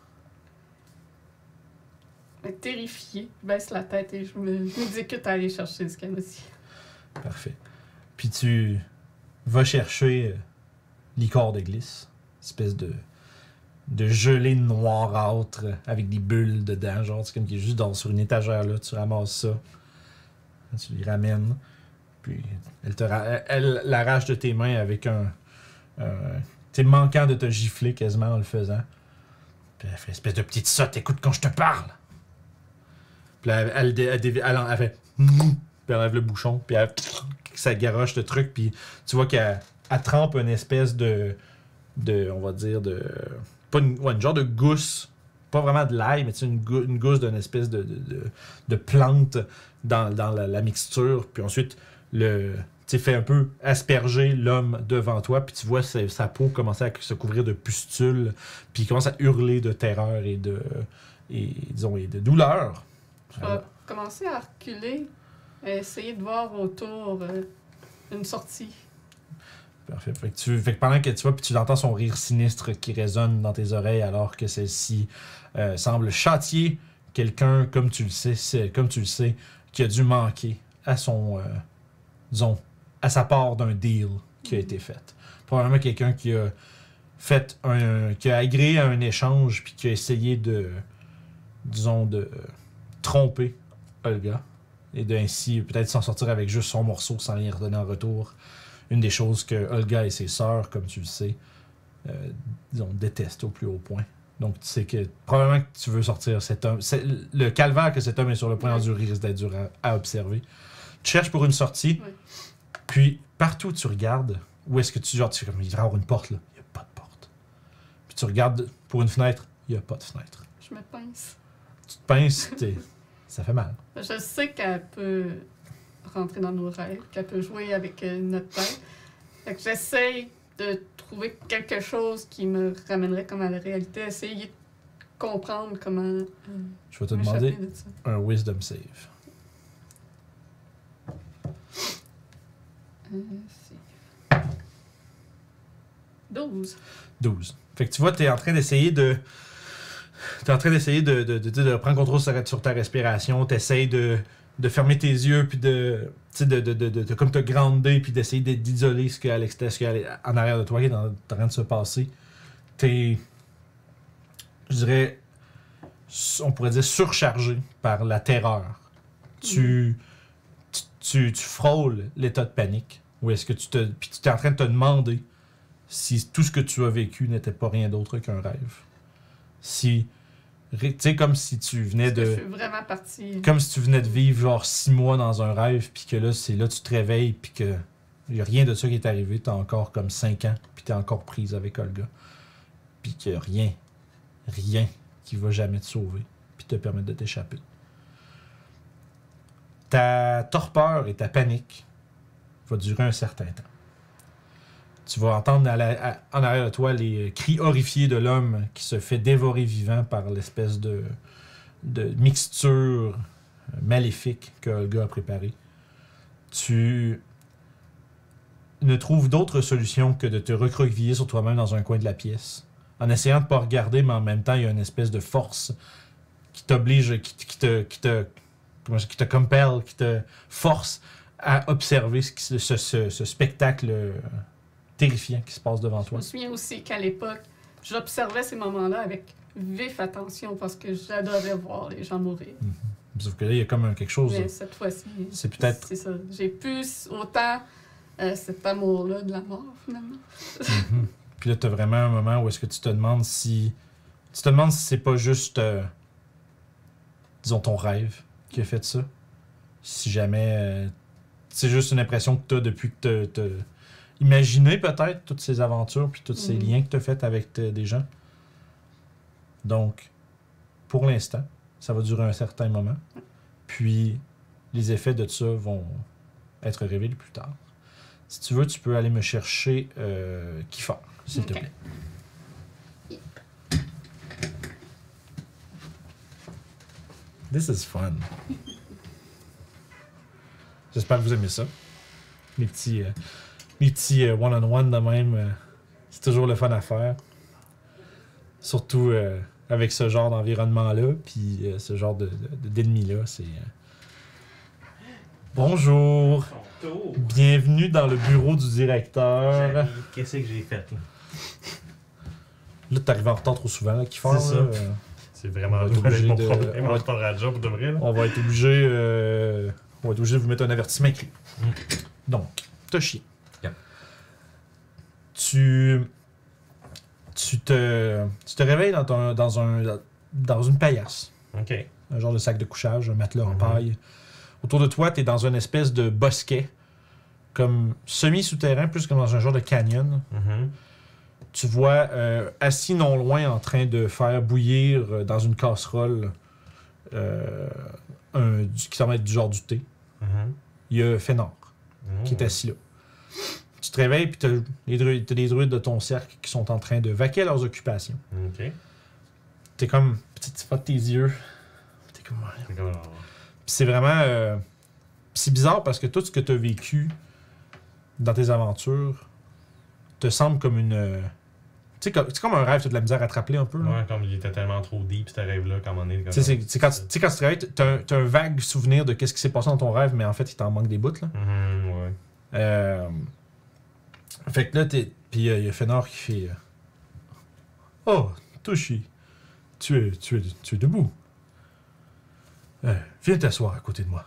Mais terrifiée, je baisse la tête et je me m'exécute à aller chercher ce qu'elle me dit. Parfait. Puis tu vas chercher euh, l'icône de glisse, espèce de, de gelée noirâtre avec des bulles dedans, genre c'est comme qui est juste dans, sur une étagère là, tu ramasses ça, tu lui ramènes, puis elle te ra- elle, elle l'arrache de tes mains avec un, un t'es manquant de te gifler quasiment en le faisant. Puis elle fait espèce de petite sotte, écoute quand je te parle. Puis là, elle, elle, elle, elle, elle, elle fait puis elle enlève le bouchon, puis elle, ça garoche le truc, puis tu vois qu'elle elle trempe une espèce de, de, on va dire, de, pas une, ouais, une genre de gousse, pas vraiment de l'ail, mais tu sais, une, gou- une gousse d'une espèce de, de, de, de plante dans, dans la, la mixture, puis ensuite, le, tu sais, fait un peu asperger l'homme devant toi, puis tu vois sa, sa peau commencer à se couvrir de pustules, puis il commence à hurler de terreur et de, et, disons, et de douleur. Je vais commencer à reculer, à essayer de voir autour euh, une sortie. Parfait. Fait que, tu, fait que pendant que tu vois, puis tu entends son rire sinistre qui résonne dans tes oreilles alors que celle-ci euh, semble châtier quelqu'un, comme tu le sais, c'est, comme tu le sais, qui a dû manquer à son, euh, disons, à sa part d'un deal qui a été fait. Probablement quelqu'un qui a fait un, qui a agréé à un échange puis qui a essayé de, disons, de euh, tromper Olga et d'ainsi peut-être s'en sortir avec juste son morceau sans rien redonner en retour. Une des choses que Olga et ses sœurs, comme tu le sais, euh, disons, détestent au plus haut point. Donc, tu sais que probablement que tu veux sortir cet homme. C'est, le calvaire que cet homme est sur le point d'endurer risque d'être dur à, à observer. Tu cherches pour une sortie, Oui. puis partout où tu regardes, où est-ce que tu genre, tu fais comme il va y avoir une porte là, il n'y a pas de porte. Puis tu regardes pour une fenêtre, il n'y a pas de fenêtre. Je me pince. Tu te pinces, t'es- ça fait mal. Je sais qu'elle peut rentrer dans nos rêves, qu'elle peut jouer avec euh, notre tête. Fait que j'essaye de trouver quelque chose qui me ramènerait comme à la réalité, essayer de comprendre comment euh, Je vais te m'échapper demander de ça. un wisdom save. Euh, c'est douze. douze. Fait que tu vois, t'es en train d'essayer de. T'es en train d'essayer de, de, de, de, de prendre contrôle sur, sur ta respiration. T'essayes de, de fermer tes yeux, puis de. Tu sais, de, de, de, de, de comme te grounder, puis d'essayer de- d'isoler ce qu'il y a à l'extérieur, ce qu'il y a en arrière de toi qui est en train de se passer. T'es. Je dirais. On pourrait dire surchargé par la terreur. Tu. Tu, tu, tu frôles l'état de panique. Ou est-ce que tu te. Puis tu es en train de te demander si tout ce que tu as vécu n'était pas rien d'autre qu'un rêve. Si. Tu sais, comme si tu venais Est-ce que de. je suis vraiment partie. Comme si tu venais de vivre genre six mois dans un rêve, puis que là, c'est là tu te réveilles, puis que y a rien de ça qui est arrivé, t'as encore comme cinq ans, puis t'es encore prise avec Olga. Puis qu'il y a rien, rien qui va jamais te sauver, puis te permettre de t'échapper. Ta torpeur et ta panique va durer un certain temps. Tu vas entendre à la- à- en arrière de toi les cris horrifiés de l'homme qui se fait dévorer vivant par l'espèce de, de mixture maléfique que Olga a préparée. Tu ne trouves d'autre solution que de te recroqueviller sur toi-même dans un coin de la pièce. En essayant de ne pas regarder, mais en même temps, il y a une espèce de force qui t'oblige, qui, qui te, qui te, comment je- qui te compelle, qui te force à observer ce, qui- ce, ce, ce spectacle euh, terrifiant qui se passe devant Je toi. me souviens aussi qu'à l'époque, j'observais ces moments-là avec vif attention parce que j'adorais voir les gens mourir. Sauf que là, il y a comme un- quelque chose. Mais cette fois-ci, C'est peut-être. c'est ça. J'ai plus autant euh, cet amour-là de la mort, finalement. Mhm. Puis là, tu as vraiment un moment où est-ce que tu te demandes si. Tu te demandes si c'est pas juste. euh, disons, ton rêve qui a fait ça. Si jamais. euh, c'est juste une impression que tu as depuis que tu as imaginé peut-être toutes ces aventures puis tous ces Mhm. liens que tu as faits avec te- des gens. Donc, pour l'instant, ça va durer un certain moment. Puis, les effets de ça vont être révélés plus tard. Si tu veux, tu peux aller me chercher euh, Kiefer, s'il te Ok. plaît. This is fun. J'espère que vous aimez ça. Les petits, euh, les petits euh, one-on-one de même, euh, c'est toujours le fun à faire. Surtout euh, avec ce genre d'environnement-là, puis euh, ce genre de, de- d'ennemis-là. C'est. euh, Bonjour! Bienvenue dans le bureau du directeur. Qu'est-ce que j'ai fait? là? Là, t'arrives en retard trop souvent, là, Kiefer. C'est ça. là, euh, C'est vraiment On va être dommage obligé mon de- problème on va en être- temps de la job pour de vrai. Là. On va être obligé, euh, on va être obligé de vous mettre un avertissement écrit. Mm. Donc, t'as chié. Yeah. Tu, tu te, tu te réveilles dans, ton- dans un, dans une paillasse, Ok. un genre de sac de couchage, un matelas en Mhm. paille. Autour de toi, t'es dans une espèce de bosquet, comme semi-souterrain, plus comme dans un genre de canyon. Mhm. Tu vois, euh, assis non loin, en train de faire bouillir euh, dans une casserole, euh, un, du- qui semble être du genre du thé. Mhm. Il y a Fénor qui est Mhm. assis là. Tu te réveilles, puis t'as les druides, t'as des druides de ton cercle qui sont en train de vaquer à leurs occupations. Ok. T'es comme, tu tu frottes tes yeux. T'es comme, ouais. C'est comme alors. Puis c'est vraiment. euh, c'est bizarre parce que tout ce que t'as vécu dans tes aventures te semble comme une. euh, tu sais, comme- c'est comme un rêve, t'as de la misère à te rappeler un peu. Là. Ouais, comme il était tellement trop deep, ce rêve-là, comme on est. Tu sais, c'est- c'est quand, tu sais, quand tu te réveilles, t'as un, t'as un vague souvenir de qu'est-ce qui s'est passé dans ton rêve, mais en fait, il t'en manque des bouts. Là. Mhm, ouais. Euh, fait que là, t'es. Puis il y a Fénor qui fait. euh, Oh, Toshi, tu es, tu es, tu es debout. Euh, viens t'asseoir à côté de moi.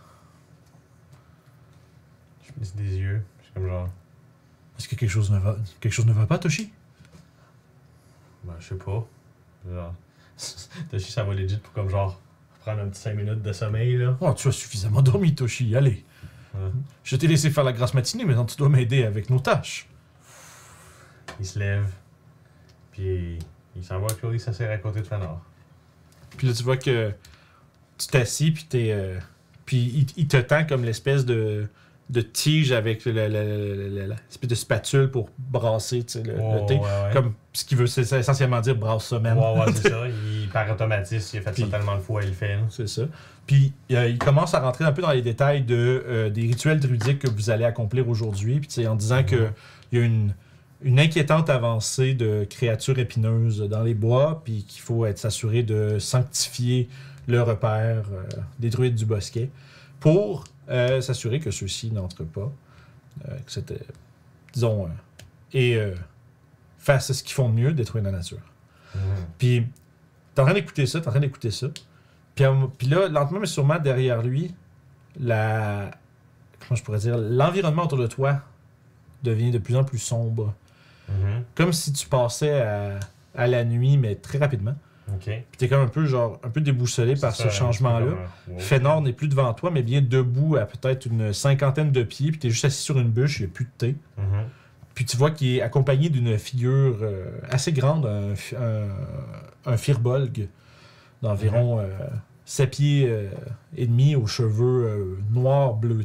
Je plisse des yeux. Je suis comme genre. Est-ce que quelque chose ne va, quelque chose ne va pas, Toshi? Ben, je sais pas. Genre. T'as ça va legit pour comme genre. Prendre un petit cinq minutes de sommeil, là. Oh, tu as suffisamment dormi, Toshi. Allez. Ouais. Je t'ai laissé faire la grasse matinée, maintenant tu dois m'aider avec nos tâches. Il se lève. Puis il s'en va avec lui, s'assire à côté de Fanor. Puis là, tu vois que tu t'assis, puis t'es. euh, puis il, il te tend comme l'espèce de, de tige avec le- le- le- le- le- l'espèce de spatule pour brasser tu sais, le, le Ouais, thé. ouais, ouais. Comme ce qui veut c'est ça, essentiellement dire brasse ça même. Ouais, ouais, c'est ça. Il, par automatisme, il a fait Puis- ça tellement de fois, il le fait. là. C'est ça. Puis euh, il commence à rentrer un peu dans les détails de, euh, des rituels druidiques que vous allez accomplir aujourd'hui. Puis tu sais, en disant Mhm. que il y a une, une inquiétante avancée de créatures épineuses dans les bois, puis qu'il faut être s'assurer de sanctifier le repère euh, des druides du bosquet pour euh, s'assurer que ceux-ci n'entrent pas, euh, que c'était, disons, euh, et euh, fassent ce qu'ils font de mieux, détruire la nature. Mhm. Puis, t'es en train d'écouter ça, t'es en train d'écouter ça. Puis, euh, puis là, lentement mais sûrement, derrière lui, la... Comment je pourrais dire? L'environnement autour de toi devient de plus en plus sombre. Mhm. Comme si tu passais à, à la nuit, mais très rapidement. Ok. Puis t'es comme un peu, genre, un peu déboussolé par C'est ce ça, changement-là. un petit peu comme un- wow. Fénor n'est plus devant toi, mais bien debout à peut-être une cinquantaine de pieds. Puis t'es juste assis sur une bûche, il n'y a plus de thé. Mhm. Puis tu vois qu'il est accompagné d'une figure euh, assez grande, un, fi- un, un firbolg d'environ euh, sept pieds euh, et demi aux cheveux euh, noirs bleutés,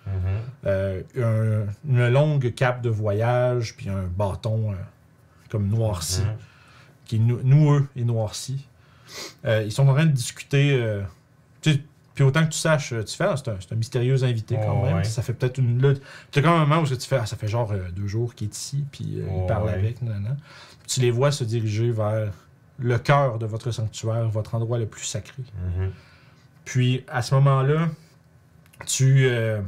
Mhm. Euh, un- une longue cape de voyage, puis un bâton euh, comme noirci, Mhm. qui est nou- noueux et noirci. Euh, ils sont en train de discuter. euh, tu sais, puis autant que tu saches, tu fais, ah, c'est un, c'est un mystérieux invité quand Oh, même. ouais. Ça fait peut-être une. Là, tu as quand même un moment où tu fais, ah, ça fait genre euh, deux jours qu'il est ici, puis euh, Oh, il parle ouais. avec. Nan, nan. Tu les vois se diriger vers le cœur de votre sanctuaire, votre endroit le plus sacré. Mhm. Puis à ce moment-là, tu euh,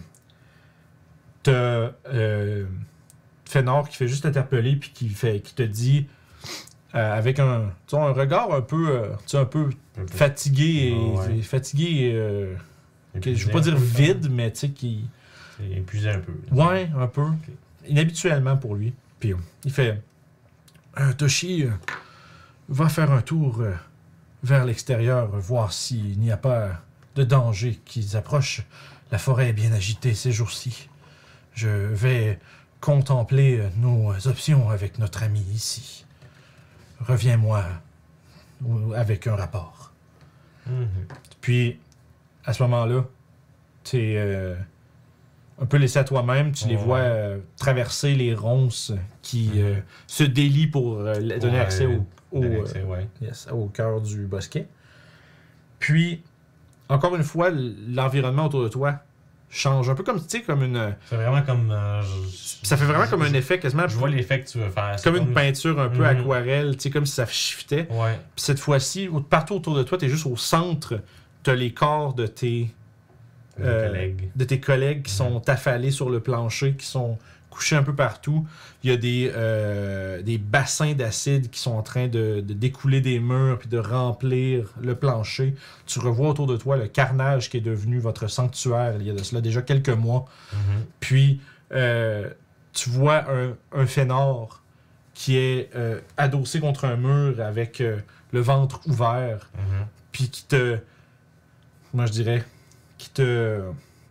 t'as euh, Fénor qui fait juste t'interpeller puis qui fait qui te dit euh, avec un, tu sais, un regard un peu euh, tu sais, un peu Un peu fatigué et Ah ouais. fatigué et euh, que- épuisé je veux pas un dire peu, vide mais tu sais qui C'est épuisé un peu. ouais un peu inhabituellement pour lui. Puis euh, il fait Euh, Toshi euh, va faire un tour euh, vers l'extérieur, euh, voir s'il n'y a pas de danger qui approche. La forêt est bien agitée ces jours-ci. Je vais contempler euh, nos options avec notre ami ici. Reviens-moi ou- avec un rapport. Mhm. Puis, à ce moment-là, tu es euh, un peu laissé à toi-même. Tu les Ouais. vois euh, traverser les ronces qui Mhm. euh, se délient pour euh, donner Ouais, accès au, au, Donner euh, accès, ouais. yes, au cœur du bosquet. Puis, encore une fois, l- l'environnement autour de toi change. Un peu comme, tu sais, comme une... C'est vraiment comme. euh, je- Ça fait vraiment comme un je- effet quasiment... Je vois l'effet que tu veux faire. C'est comme une peinture un peu Mhm. aquarelle, tu sais, comme si ça shiftait. Ouais. Puis cette fois-ci, au- partout autour de toi, tu es juste au centre. Tu as les corps de tes... Mes Euh, collègues. de tes collègues qui Mhm. sont affalés sur le plancher, qui sont couchés un peu partout. Il y a des, euh, des bassins d'acide qui sont en train de, de découler des murs puis de remplir le plancher. Tu revois autour de toi le carnage qui est devenu votre sanctuaire il y a de cela déjà quelques mois. Mhm. Puis euh, tu vois un, un Fénor qui est euh, adossé contre un mur avec euh, le ventre ouvert Mhm. puis qui te, moi je dirais, qui te,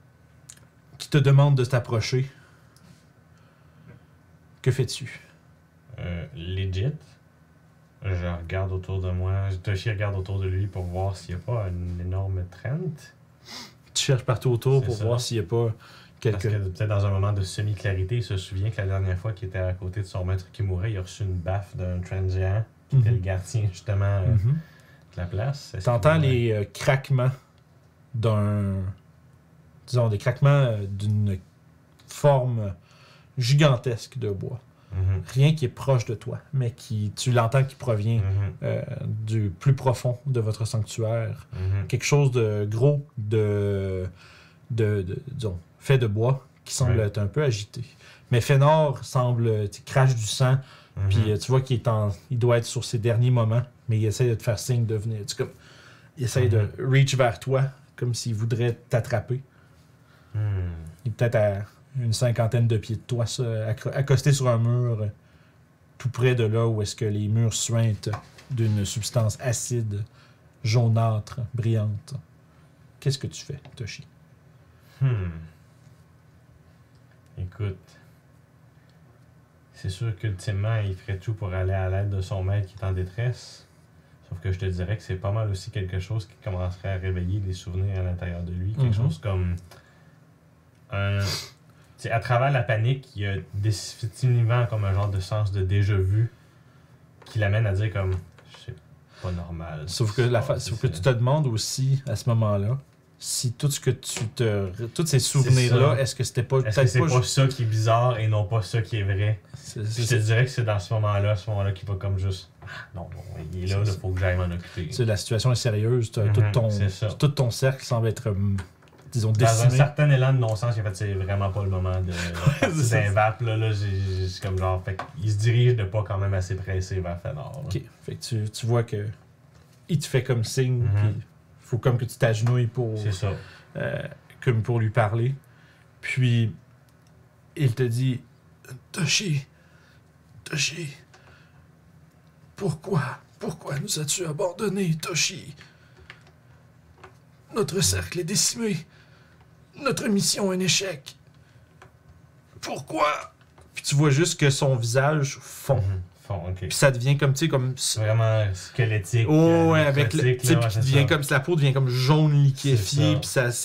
qui te demande de t'approcher. Que fais-tu? Euh, legit. Je regarde autour de moi. Toshi regarde autour de lui pour voir s'il n'y a pas une énorme trend. Tu cherches partout autour C'est pour ça. voir s'il n'y a pas Parce quelque... que peut-être dans un moment de semi-clarité, il se souvient que la dernière fois qu'il était à côté de son maître qui mourait, il a reçu une baffe d'un transient qui était le gardien justement euh, Mhm. de la place. Est-ce T'entends qu'il- les euh, craquements d'un... Disons, des craquements euh, d'une forme gigantesque de bois. Mhm. Rien qui est proche de toi, mais qui tu l'entends qui provient Mhm. euh, du plus profond de votre sanctuaire. Mhm. Quelque chose de gros, de, de, de- disons, fait de bois, qui semble Ouais. être un peu agité. Mais Fénor semble, tu sais, crache du sang, Mhm. puis euh, tu vois qu'il est en, il doit être sur ses derniers moments, mais il essaie de te faire signe de venir. Tu sais, comme, il essaie de reach vers toi, comme s'il voudrait t'attraper. Mhm. Il est peut-être à une cinquantaine de pieds de toi, ça, accro- accosté sur un mur, euh, tout près de là où est-ce que les murs suintent d'une substance acide, jaunâtre, brillante. Qu'est-ce que tu fais, Toshi? Hmm. Écoute, c'est sûr qu'ultimement, il ferait tout pour aller à l'aide de son maître qui est en détresse. Sauf que je te dirais que c'est pas mal aussi quelque chose qui commencerait à réveiller des souvenirs à l'intérieur de lui. Quelque Mhm. chose comme un... C'est à travers la panique, il y a définitivement comme un genre de sens de déjà-vu qui l'amène à dire comme c'est pas normal. Sauf que, la fa- C'est- sauf que c'est- tu te demandes aussi, à ce moment-là, si tout ce que tu te... Tous ces souvenirs-là, ça. est-ce que c'était pas... Est-ce que peut-être c'est pas... pas ça qui est bizarre et non pas ça qui est vrai? c'est- Je c'est- te c'est- dirais que c'est dans ce moment-là, ce moment-là qu'il va comme juste. Ah, non, non, il est là, C'est il ça. faut que j'aille m'en occuper. c'est- la situation est sérieuse. t'as- Mhm, tout, ton, c'est ça. tout ton cercle semble être, hum, disons, Dans un décimé. certain élan de non-sens, il a fait c'est vraiment pas le moment de c'est ça. d'un vape, là, là j'ai- j'ai- c'est comme genre, fait il se dirige de pas quand même assez pressé vers Fëanor. là. Ok, fait que tu, tu vois que il te fait comme signe, Mhm. puis faut comme que tu t'agenouilles pour, C'est ça. euh, comme pour lui parler. Puis il te dit, Toshi, Toshi, pourquoi, pourquoi nous as-tu abandonnés, Toshi? Notre cercle est décimé. Notre mission est un échec. Pourquoi? Puis tu vois juste que son visage fond. Mhm. Fond, ok. Puis ça devient comme, tu sais, comme... C'est vraiment squelettique. Oh, euh, ouais, avec le. nécrotique, Tu sais, là, puis ouais, tu c'est deviens ça. comme si la peau devient comme jaune C'est liquéfiée, ça. puis ça, ça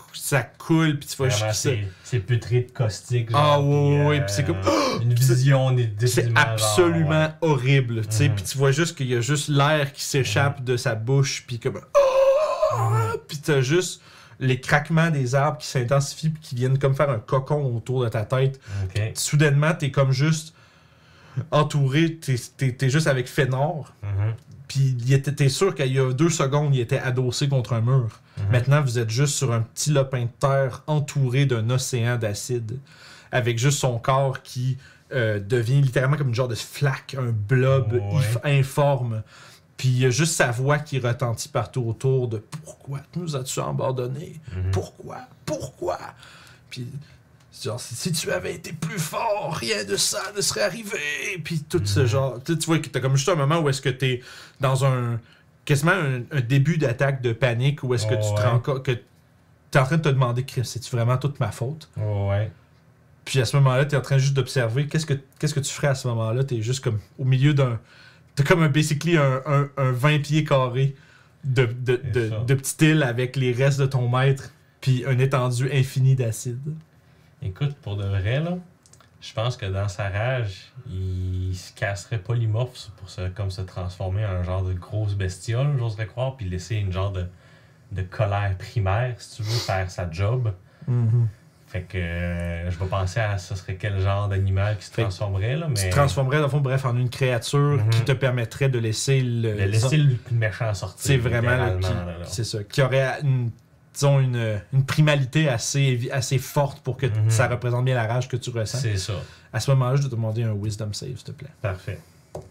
ça coule, puis tu vois Vraiment, juste ça. c'est, c'est putré de caustique. Genre, Ah, ouais, puis, ouais, ouais, euh, puis c'est comme. Une vision des des C'est images, absolument genre, ouais. horrible, tu sais. Mhm. Puis tu vois juste qu'il y a juste l'air qui s'échappe de sa bouche, puis comme. Mhm. Puis t'as juste les craquements des arbres qui s'intensifient, puis qui viennent comme faire un cocon autour de ta tête. Ok. Soudainement, t'es comme juste entouré, t'es, t'es, t'es juste avec Fénor. Mhm. Puis il était- t'es sûr qu'il y a deux secondes, il était adossé contre un mur. Mhm. Maintenant, vous êtes juste sur un petit lopin de terre entouré d'un océan d'acide, avec juste son corps qui euh, devient littéralement comme une genre de flaque, un blob Ouais. if- informe. Puis il y a juste sa voix qui retentit partout autour de « Pourquoi nous as-tu abandonnés? Mhm. Pourquoi? Pourquoi? » Puis genre, si, si tu avais été plus fort, rien de ça ne serait arrivé. Puis tout ce Mhm. genre. Tu sais, tu vois que t'as comme juste un moment où est-ce que t'es dans un. Quasiment un, un début d'attaque de panique où est-ce que Oh, tu te ouais. rends compte que t'es en train de te demander, Chris, c'est-tu vraiment toute ma faute? Ouais. Puis à ce moment-là, t'es en train juste d'observer. Qu'est-ce que, qu'est-ce que tu ferais à ce moment-là? T'es juste comme au milieu d'un. T'as comme un basically un, un, un vingt pieds carrés de, de, C'est de, ça. de petite île avec les restes de ton maître, puis une étendue infinie d'acide. Écoute, pour de vrai, là, je pense que dans sa rage, il se casserait polymorphe pour se, comme se transformer en un genre de grosse bestiole, j'oserais croire, puis laisser une genre de, de colère primaire, si tu veux, faire sa job. Mm-hmm. Fait que euh, je vais penser à ce serait quel genre d'animal qui se Fait que transformerait, là, mais... Tu te transformerais, dans le fond, bref, en une créature Mhm. qui te permettrait de laisser le. de laisser le plus méchant sortir. C'est vraiment. là, littéralement, qui- là, là. C'est ça. Qui aurait une. Disons, une, une primalité assez, assez forte pour que Mhm. ça représente bien la rage que tu ressens. C'est ça. À ce moment-là, je dois te demander un wisdom save, s'il te plaît. Parfait.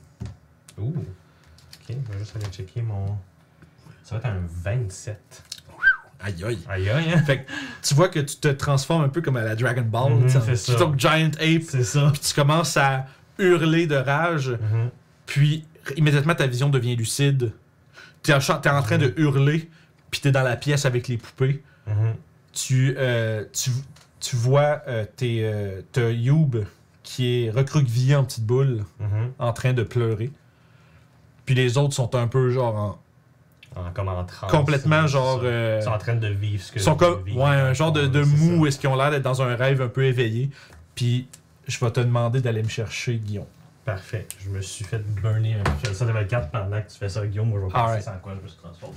Ouh. Ok, je vais juste aller checker mon... Ça va être un vingt-sept. Aïe aïe. Aïe aïe, hein? Fait que tu vois que tu te transformes un peu comme à la Dragon Ball. Mhm, tu sais, c'est en- ça. tu tombes Giant Ape, C'est ça. puis tu commences à hurler de rage, Mhm. puis immédiatement ta vision devient lucide. T'es en, t'es en train de hurler, puis t'es dans la pièce avec les poupées. Mhm. Tu, euh, tu, tu vois euh, tes, euh, t'as Youb qui est recroquevillé en petite boule, Mhm. en train de pleurer. Puis les autres sont un peu genre en- En, comme en transe. complètement c'est genre ça. euh, Ils sont en train de vivre ce que ils sont comme vivent, ouais un dans genre le de, fond, de là, c'est mou où ça. est-ce qu'ils ont l'air d'être dans un rêve un peu éveillé. Puis je vais te demander d'aller me chercher Guillaume. Parfait. Je me suis fait burner un peu. Je fais ça level quatre pendant que tu fais ça, Guillaume. Moi, je vais penser Alright. sans quoi je me suis transformé.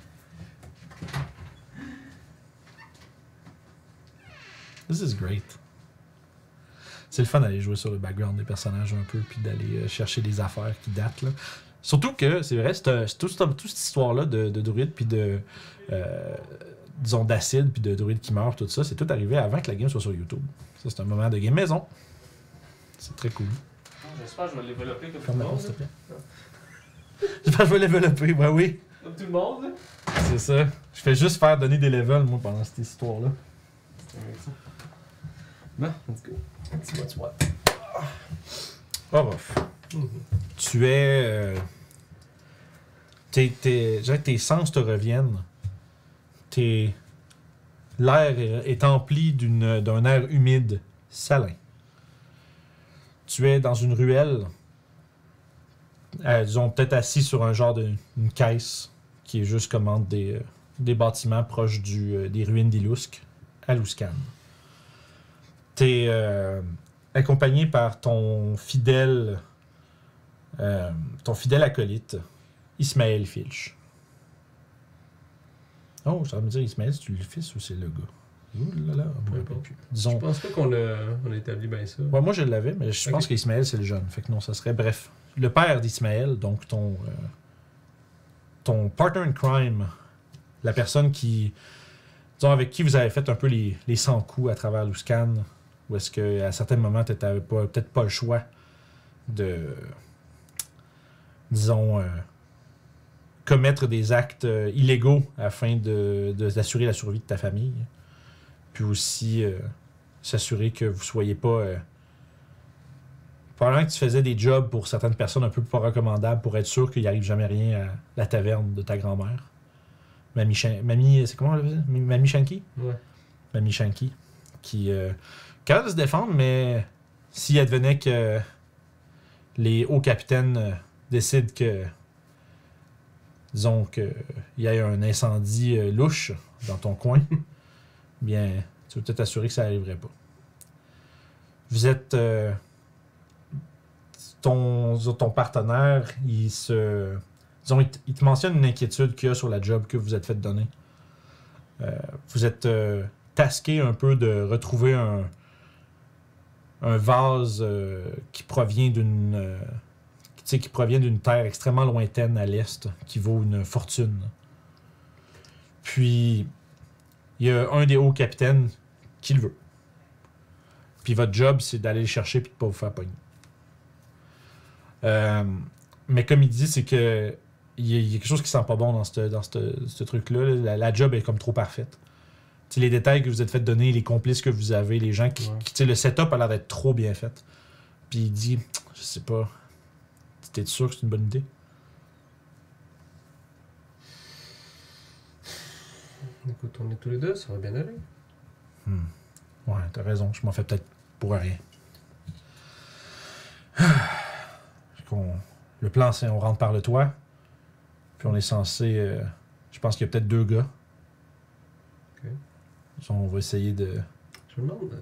This is great. C'est le fun d'aller jouer sur le background des personnages un peu, puis d'aller euh, chercher des affaires qui datent. Là. Surtout que, c'est vrai, c'est, euh, c'est tout, c'est toute cette histoire-là de, de druides, puis de. Euh, disons, d'acide, puis de druides qui meurent, tout ça, c'est tout arrivé avant que la game soit sur YouTube. Ça, c'est un moment de game maison. C'est très cool. J'espère que je vais le développer comme tout Ferme le la monde. porte, s'il te plaît. J'espère que je vais développer, ouais, oui. Comme tout le monde, là. C'est ça. Je fais juste faire donner des levels, moi, pendant cette histoire-là. Bon, let's go. Let's watch what. Oh, rough. Tu es. Euh, tes, tes, je dirais que tes sens te reviennent. Tes, l'air est, est empli d'une, d'un air humide, salin. Tu es dans une ruelle, euh, disons peut-être assis sur un genre de une caisse qui est juste comme entre des, euh, des bâtiments proches du, euh, des ruines d'Ilusk, à Luskan. T'es euh, accompagné par ton fidèle euh, ton fidèle acolyte, Ismaël Filch. Oh, ça va me dire Ismaël, c'est-tu le fils ou c'est le gars? Ouh là là, on me rappelle plus. Je Disons. pense pas qu'on l'a on a établi bien ça. Ouais, moi je l'avais, mais je Ok. pense qu'Ismaël c'est le jeune. Fait que non, ça serait. Bref. Le père d'Ismaël, donc ton. euh, ton partner in crime, la personne qui. Disons, avec qui vous avez fait un peu les, les cent coups à travers Luskan, où est-ce qu'à certains moments, tu n'avais peut-être pas le choix de. Disons. euh, commettre des actes euh, illégaux afin de, de- d'assurer la survie de ta famille. Puis aussi euh, s'assurer que vous soyez pas. Euh, probablement que tu faisais des jobs pour certaines personnes un peu pas recommandables pour être sûr qu'il n'y arrive jamais rien à la taverne de ta grand-mère. Mamie, Shan- Mamie c'est comment on l'appelle? Mamie Shanky? Ouais. Mamie Shanky. Qui est euh, capable de se défendre, mais s'il advenait que les hauts capitaines euh, décident que. Disons qu'il y ait un incendie euh, louche dans ton coin. bien, tu veux peut-être t'assurer que ça n'arriverait pas. Vous êtes... Euh, ton, ton partenaire, il se... Disons, il, il te mentionne une inquiétude qu'il y a sur la job que vous êtes fait donner. Euh, vous êtes euh, tasqué un peu de retrouver un, un vase euh, qui provient d'une euh, tu sais, qui provient d'une terre extrêmement lointaine à l'est, qui vaut une fortune. Puis, il y a un des hauts capitaines qui le veut. Puis votre job, c'est d'aller le chercher et de ne pas vous faire pogner. Euh, mais comme il dit, c'est que il y, a, il y a quelque chose qui sent pas bon dans ce dans ce truc-là. La, la job est comme trop parfaite. T'sais, les détails que vous êtes fait donner, les complices que vous avez, les gens qui... Ouais. qui le setup a l'air d'être trop bien fait. Puis il dit, je sais pas, t'es sûr que c'est une bonne idée? Écoute, on est tous les deux, ça va bien aller. Hmm. Ouais, t'as raison, je m'en fais peut-être pour rien. On... Le plan, c'est on rentre par le toit, puis on est censé... Euh... Je pense qu'il y a peut-être deux gars. Ok. On va essayer de... Je me demande... euh,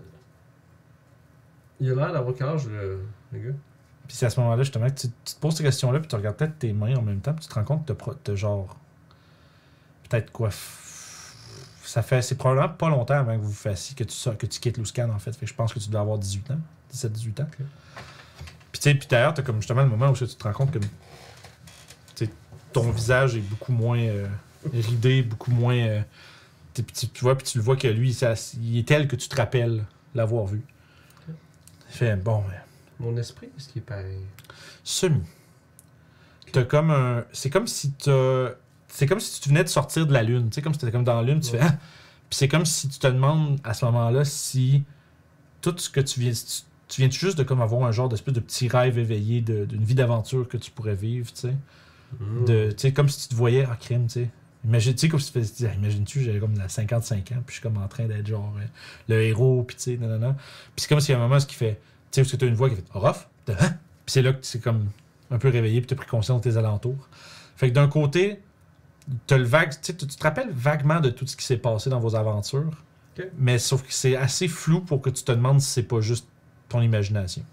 Il a l'air d'avoir quel âge, le, le gars? Puis c'est à ce moment-là, justement, que tu, tu te poses ces questions-là, puis tu regardes peut-être tes mains en même temps, puis tu te rends compte que t'as, t'as genre... Peut-être quoi... F... Ça fait... C'est probablement pas longtemps avant que vous fassiez, que tu, sors, que tu quittes Luscan, en fait. Fait que je pense que tu dois avoir dix-huit ans. dix-sept dix-huit ans. Okay. Puis tu sais, puis d'ailleurs, t'as comme justement le moment où tu te rends compte que... Tu sais, ton visage est beaucoup moins euh, ridé, beaucoup moins... Euh, tu, tu vois, puis tu le vois que lui, ça, il est tel que tu te rappelles l'avoir vu. Okay. Il fait, bon... Mais, mon esprit, est-ce qu'il est pareil? Semi. T'as comme un... C'est comme si t'as... C'est comme si tu venais de sortir de la Lune. Tu sais, comme si t'étais comme dans la Lune, tu ouais. fais... Ah! Puis c'est comme si tu te demandes à ce moment-là si tout ce que tu viens... Tu, tu viens juste de comme avoir un genre d'espèce de petit rêve éveillé de, d'une vie d'aventure que tu pourrais vivre, tu sais. Mmh. De, tu sais, comme si tu te voyais en crime, tu sais. Imagine, tu sais, comme si tu fais... Imagine-tu, j'avais comme cinquante-cinq ans, puis je suis comme en train d'être genre euh, le héros, puis tu sais, nanana. Puis c'est comme s'il y a un moment, ce qui fait... Tu sais, parce que t'as une voix qui fait « Rough? » Puis c'est là que tu es comme un peu réveillé, puis t'as pris conscience de tes alentours. Fait que d'un côté, t'as le vague... Tu tu te rappelles vaguement de tout ce qui s'est passé dans vos aventures, okay. Mais sauf que c'est assez flou pour que tu te demandes si c'est pas juste ton imagination.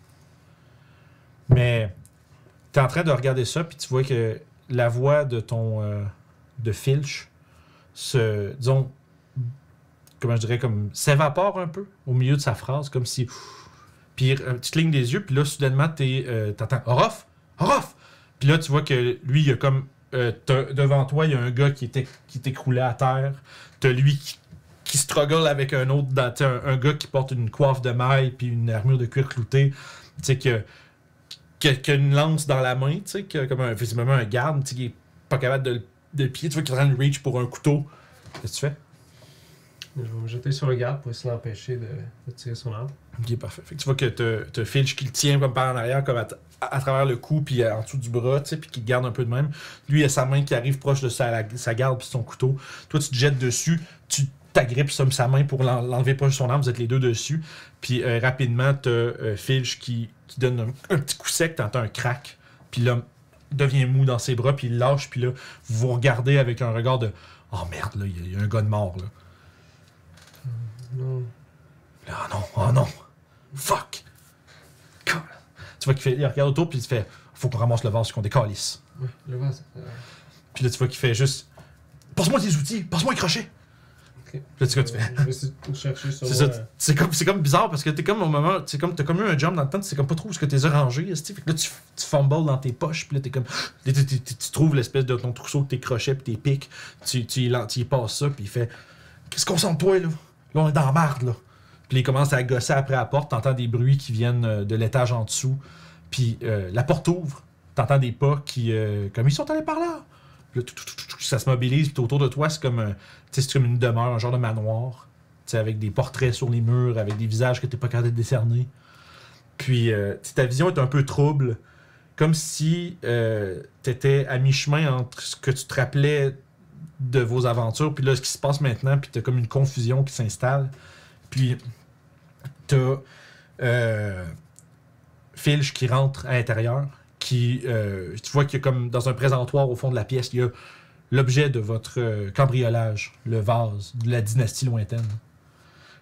Mais t'es en train de regarder ça, puis tu vois que la voix de ton... Euh, de Filch se... disons... comment je dirais, comme s'évapore un peu au milieu de sa phrase, comme si... Puis euh, tu clignes des yeux, puis là, soudainement, t'es, euh, t'entends « Orof! Orof! » Puis là, tu vois que lui, il y a comme... Euh, devant toi, il y a un gars qui était, qui était écroulé à terre. T'as lui qui, qui struggle avec un autre, dans, un, un gars qui porte une coiffe de maille puis une armure de cuir clouté. Tu sais, qui a, qui, a, qui a une lance dans la main, tu sais, qui a comme un, visiblement un garde, tu sais, qui est pas capable de, de le pied. Tu vois qu'il est en train de reach pour un couteau. Qu'est-ce que tu fais? Je vais me jeter sur le garde pour essayer d'empêcher de, de tirer son arme. Ok, parfait. Fait que tu vois que t'as, t'as Filch qui le tient comme par en arrière, comme à, t- à, à travers le cou, puis en dessous du bras, tu sais, puis qui le garde un peu de même. Lui, il a sa main qui arrive proche de sa, la, sa garde, puis son couteau. Toi, tu te jettes dessus, tu t'agrippes comme sa main pour l'en, l'enlever proche de son arme, vous êtes les deux dessus. Puis euh, rapidement, t'as euh, Filch qui, qui donne un, un petit coup sec, t'entends un crack, puis l'homme devient mou dans ses bras, puis il lâche, puis là, vous vous regardez avec un regard de « Oh merde, là, il y, y a un gars de mort, là. » Non. Oh non, oh non. Fuck. Tu vois qu'il fait, il regarde autour puis il se fait, faut qu'on ramasse le vase qu'on décalisse. Oui, le vase. Euh... Puis là tu vois qu'il fait juste, passe-moi tes outils, passe-moi un crochet. Okay. Là tu vois tu fais. Je vais essayer de chercher sur. C'est ça, Euh... c'est comme, c'est comme bizarre parce que t'es comme au moment, c'est comme t'as comme eu un jump dans le temps, tu sais comme pas trop où est-ce que t'es rangé, fait que là tu, tu fumbles dans tes poches, puis là t'es comme, tu, tu, tu, tu trouves l'espèce de ton trousseau de tes crochets puis tes pics, tu, tu, tu, tu y passes ça puis il fait, qu'est-ce qu'on sent de toi là? Là, on est dans la marde, là. Puis il commence à gosser après la porte. T'entends des bruits qui viennent euh, de l'étage en dessous. Puis euh, la porte ouvre. T'entends des pas qui... Euh, comme ils sont allés par là. Puis là, tout, tout, tout, tout, ça se mobilise. Puis autour de toi, c'est comme, un, c'est comme une demeure, un genre de manoir. Avec des portraits sur les murs, avec des visages que t'es pas capable de décerner. Puis euh, ta vision est un peu trouble. Comme si euh, t'étais à mi-chemin entre ce que tu te rappelais de vos aventures, puis là, ce qui se passe maintenant, puis t'as comme une confusion qui s'installe. Puis t'as euh, Filch qui rentre à l'intérieur, qui, euh, tu vois qu'il y a comme dans un présentoir au fond de la pièce, il y a l'objet de votre euh, cambriolage, le vase de la dynastie lointaine.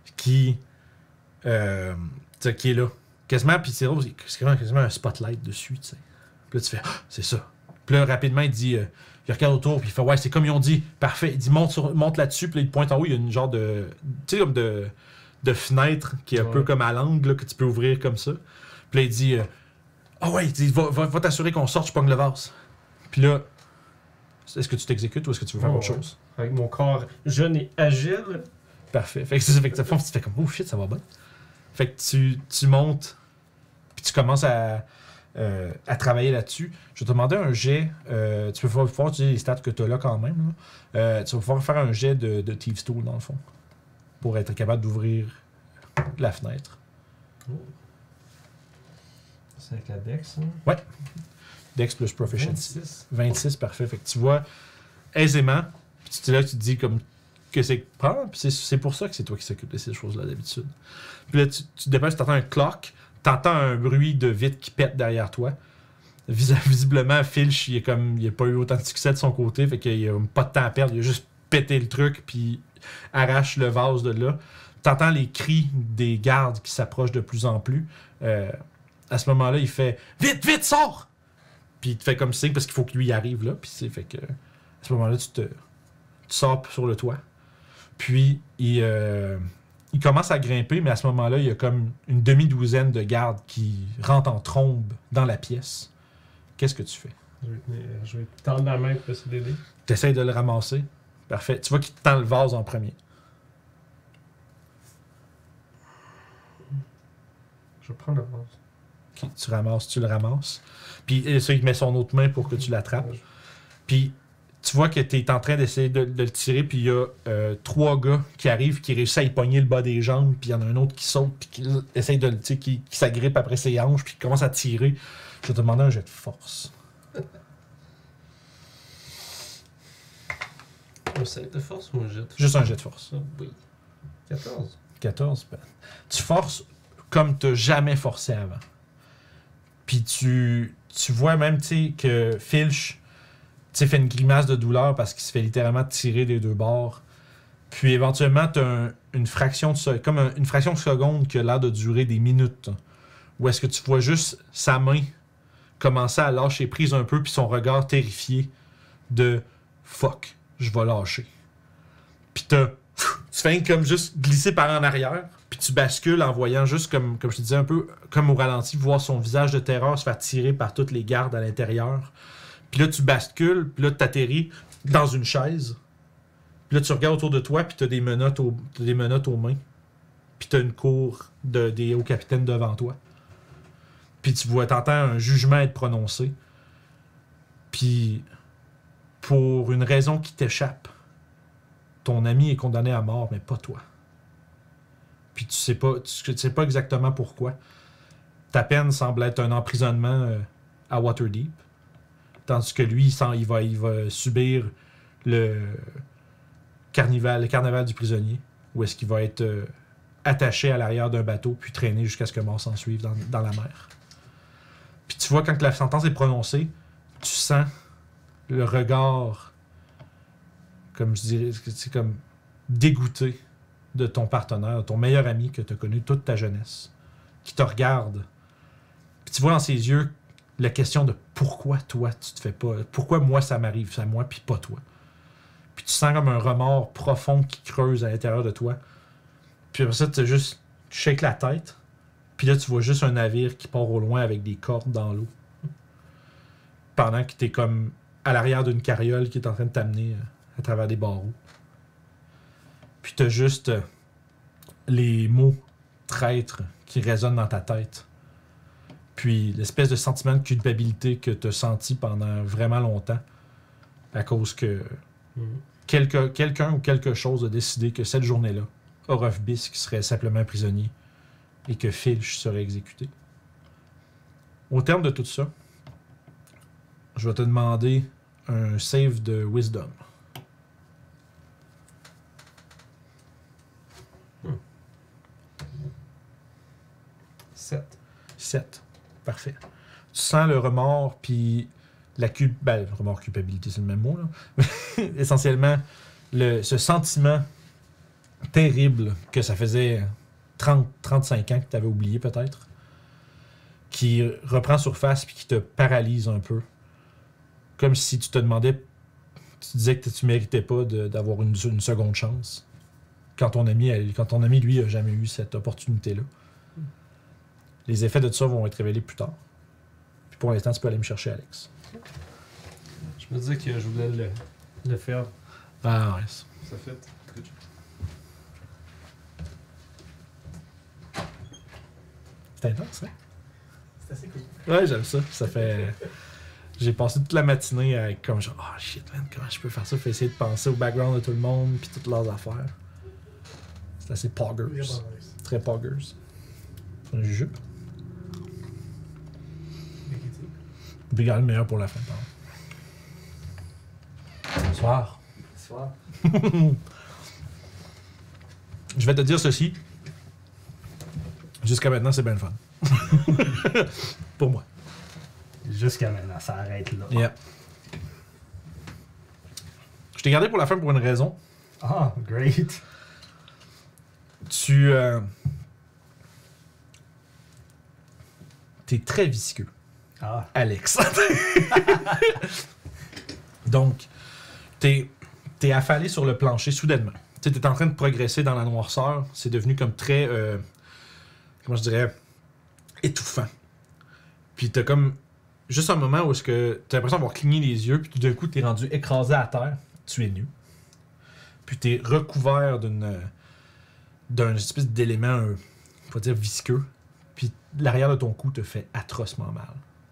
qui, euh, tu sais, qui est là. Quasiment, puis c'est drôle, c'est quasiment, quasiment un spotlight dessus, tu sais. Puis là, tu fais, ah, c'est ça. Puis là, rapidement, il dit, euh, il regarde autour, puis il fait, ouais, c'est comme ils ont dit, parfait. Il dit, monte, sur, monte là-dessus, puis là, il pointe en haut, il y a une genre de, tu sais, comme de, de fenêtre qui est un Ouais. peu comme à l'angle, là, que tu peux ouvrir comme ça. Puis là, il dit, ah euh, oh, ouais, il dit, va, va, va t'assurer qu'on sorte, je pogne le vase. Puis là, est-ce que tu t'exécutes ou est-ce que tu veux faire Oh, autre ouais. chose? Avec mon corps jeune et agile. Parfait. Fait que c'est ça, fait que tu fais comme, oh shit, ça va bien. Fait que tu, tu montes, puis tu commences à, euh, à travailler là-dessus. Je vais te demander un jet. Euh, tu peux pouvoir pouvoir utiliser les stats que tu as là quand même. Là. Euh, tu vas pouvoir faire un jet de, de Thieves Tool dans le fond. Pour être capable d'ouvrir la fenêtre. C'est avec la Dex, hein? Dex plus Proficiency. vingt-six. vingt-six, parfait. Fait que tu vois aisément, puis tu es là, tu te dis comme que c'est. Ah, puis c'est, c'est pour ça que c'est toi qui s'occupe de ces choses-là d'habitude. Puis là, tu, tu te dépêches, tu entends un clock, tu entends un bruit de vitre qui pète derrière toi. Vis- visiblement, Filch, il est comme, il a pas eu autant de succès de son côté, fait qu'il a pas de temps à perdre, il a juste pété le truc, puis arrache le vase de là. Tu entends les cris des gardes qui s'approchent de plus en plus. Euh, à ce moment-là, il fait vite, vite, sors! Puis il te fait comme signe parce qu'il faut que lui y arrive là. Puis c'est fait que à ce moment-là, tu te tu sors sur le toit. Puis il, euh, il commence à grimper, mais à ce moment-là, il y a comme une demi-douzaine de gardes qui rentrent en trombe dans la pièce. Qu'est-ce que tu fais? Je vais, tenir- je vais tendre la main pour essayer d'aider. Tu essaies de le ramasser. Parfait. Tu vois qu'il te tend le vase en premier. Je vais prendre le vase. Ok, tu ramasses, tu le ramasses. Puis euh, ça, il met son autre main pour que tu l'attrapes. Puis tu vois que tu es en train d'essayer de, de le tirer, puis il y a euh, trois gars qui arrivent, qui réussissent à y pogner le bas des jambes, puis il y en a un autre qui saute, puis qui essaye de le, tu sais, qui, qui s'agrippe après ses hanches, puis qui commence à tirer. Je vais te demander un jet de force. Un save de force ou un jet? Juste un jet de force. Ah, oui. quatorze. quatorze. Ben, tu forces comme tu n'as jamais forcé avant. Puis tu, tu vois même, tu sais, que Filch, tu sais, fait une grimace de douleur parce qu'il se fait littéralement tirer des deux bords. Puis éventuellement, tu as une fraction de se- comme un- une fraction de seconde qui a l'air de durer des minutes. Où est-ce que tu vois juste sa main commencer à lâcher prise un peu, puis son regard terrifié de fuck, je vais lâcher. Puis t'as, tu fais comme juste glisser par en arrière, puis tu bascules en voyant juste comme, comme je te disais, un peu comme au ralenti, voir son visage de terreur se faire tirer par toutes les gardes à l'intérieur. Puis là, tu bascules, puis là, tu atterris dans une chaise. Puis là, tu regardes autour de toi, puis tu as des menottes, au, t'as des menottes aux mains. Puis tu as une cour de, des hauts capitaines devant toi. Puis tu vois, t'entends un jugement être prononcé. Puis, pour une raison qui t'échappe, ton ami est condamné à mort, mais pas toi. Puis tu sais pas, tu sais pas exactement pourquoi. Ta peine semble être un emprisonnement euh, à Waterdeep. Tandis que lui, il, sent, il, va, il va subir le carnival, le carnaval du prisonnier, où est-ce qu'il va être euh, attaché à l'arrière d'un bateau, puis traîné jusqu'à ce que mort s'en suive dans, dans la mer. Puis tu vois, quand la sentence est prononcée, tu sens le regard, comme je dirais, c'est comme dégoûté de ton partenaire, de ton meilleur ami que tu as connu toute ta jeunesse, qui te regarde. Puis tu vois dans ses yeux la question de pourquoi toi tu te fais pas, pourquoi moi ça m'arrive, c'est à moi puis pas toi. Puis tu sens comme un remords profond qui creuse à l'intérieur de toi. Puis après ça, tu juste tu shakes la tête. Puis là, tu vois juste un navire qui part au loin avec des cordes dans l'eau. Pendant que t'es comme à l'arrière d'une carriole qui est en train de t'amener euh, à travers des barreaux. Puis t'as juste euh, les mots traîtres qui résonnent dans ta tête. Puis l'espèce de sentiment de culpabilité que t'as senti pendant vraiment longtemps à cause que Mhm. quelque, quelqu'un ou quelque chose a décidé que cette journée-là, Orof Bisk serait simplement prisonnier et que Filch serait exécuté. Au terme de tout ça, je vais te demander un save de Wisdom. sept. sept. Parfait. Tu sens le remords, puis la cul... ben, le remords, culpabilité, c'est le même mot, là. Essentiellement, le, ce sentiment terrible que ça faisait trente, trente-cinq ans que tu avais oublié peut-être, qui reprend surface puis qui te paralyse un peu. Comme si tu te demandais, tu disais que tu méritais pas de, d'avoir une, une seconde chance. Quand ton ami, quand ton ami lui, a jamais eu cette opportunité-là. Les effets de tout ça vont être révélés plus tard. Puis pour l'instant, tu peux aller me chercher Alex. Je me disais que je voulais le, le faire. Ah ouais. Ça fait. C'est intense, hein? C'est assez cool. Ouais, j'aime ça. Ça fait. J'ai passé toute la matinée à être comme genre, oh shit, man, comment je peux faire ça? Faut essayer de penser au background de tout le monde, puis toutes leurs affaires. C'est assez poggers. Très poggers. Un jupe. Big Al, le meilleur pour la fin, pardon. Bonsoir. Bonsoir. Je vais te dire ceci. Jusqu'à maintenant, c'est bien le fun. Pour moi. Jusqu'à maintenant, ça arrête là. Yeah. Je t'ai gardé pour la fin pour une raison. Ah, great. Tu... Euh... T'es très visqueux, Ah, Alex. Donc, t'es, t'es affalé sur le plancher soudainement. Tu sais, t'es en train de progresser dans la noirceur. C'est devenu comme très... Euh... Comment je dirais? Étouffant. Puis t'as comme... Juste un moment où est-ce que t'as l'impression d'avoir cligné les yeux, puis tout d'un coup, t'es rendu écrasé à terre. Tu es nu. Puis t'es recouvert d'une... d'un espèce d'élément, euh, on va dire, visqueux. Puis l'arrière de ton cou te fait atrocement mal.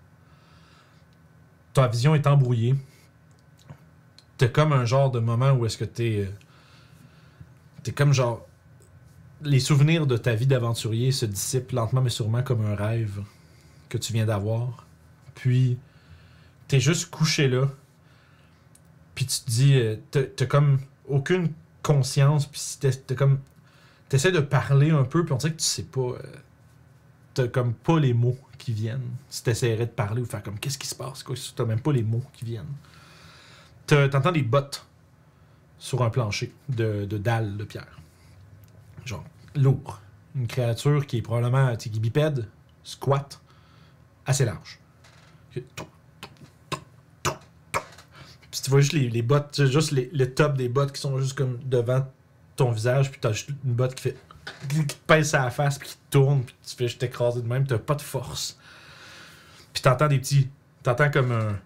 Ta vision est embrouillée. T'as comme un genre de moment où est-ce que t'es... euh, T'es comme genre... Les souvenirs de ta vie d'aventurier se dissipent lentement mais sûrement comme un rêve que tu viens d'avoir. Puis, t'es juste couché là. Puis tu te dis... euh, T'as, t'as comme aucune conscience. Puis t'as, t'as comme... T'essaies de parler un peu, puis on dirait que tu sais pas... euh, T'as comme pas les mots qui viennent. Si t'essaierais de parler ou faire comme qu'est-ce qui se passe, quoi, t'as même pas les mots qui viennent. T'as- T'entends des bottes sur un plancher de, de dalles de pierre. Genre, lourd. Une créature qui est probablement, tu sais, qui est bipède, squat, assez large. Puis tu vois juste les, les bottes, tu sais, juste les, le top des bottes qui sont juste comme devant ton visage, puis t'as juste une botte qui fait qui te pèse à la face, puis qui te tourne, puis tu fais juste t'écraser de même, t'as pas de force. Puis t'entends des petits... T'entends comme un...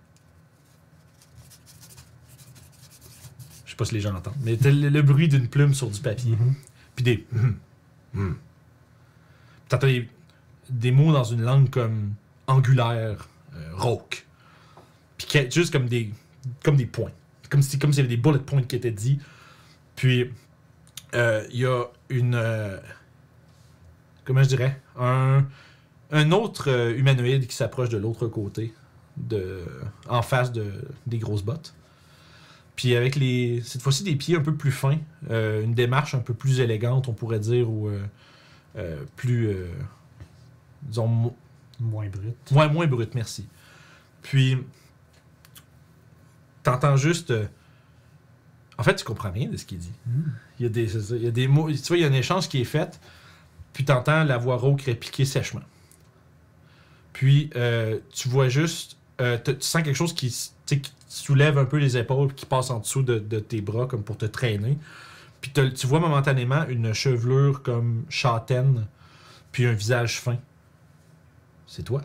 Je sais pas si les gens l'entendent, mais t'as le, le bruit d'une plume sur du papier. Mhm. Puis des... hum, hum. T'entends des, des mots dans une langue comme angulaire, euh, rauque. Puis que- juste comme des... Comme des points. Comme si comme s'il y avait des bullet points qui étaient dits. Puis... Il euh, y a une... euh, comment je dirais? Un, un autre euh, humanoïde qui s'approche de l'autre côté, de, en face de, des grosses bottes. Puis avec les... Cette fois-ci, des pieds un peu plus fins, euh, une démarche un peu plus élégante, on pourrait dire, ou euh, euh, plus... euh, disons... mo- moins brut. moins, moins brut, merci. Puis... T'entends juste... euh, en fait, tu comprends rien de ce qu'il dit. Mm. Il y a des, c'est ça, il y a des mots. Tu vois, il y a un échange qui est fait, puis tu entends la voix rauque répliquer sèchement. Puis euh, tu vois juste. Euh, te- tu sens quelque chose qui, s- tu sais, qui soulève un peu les épaules, puis qui passe en dessous de, de tes bras, comme pour te traîner. Puis t'as- tu vois momentanément une chevelure comme châtaine, puis un visage fin. C'est toi.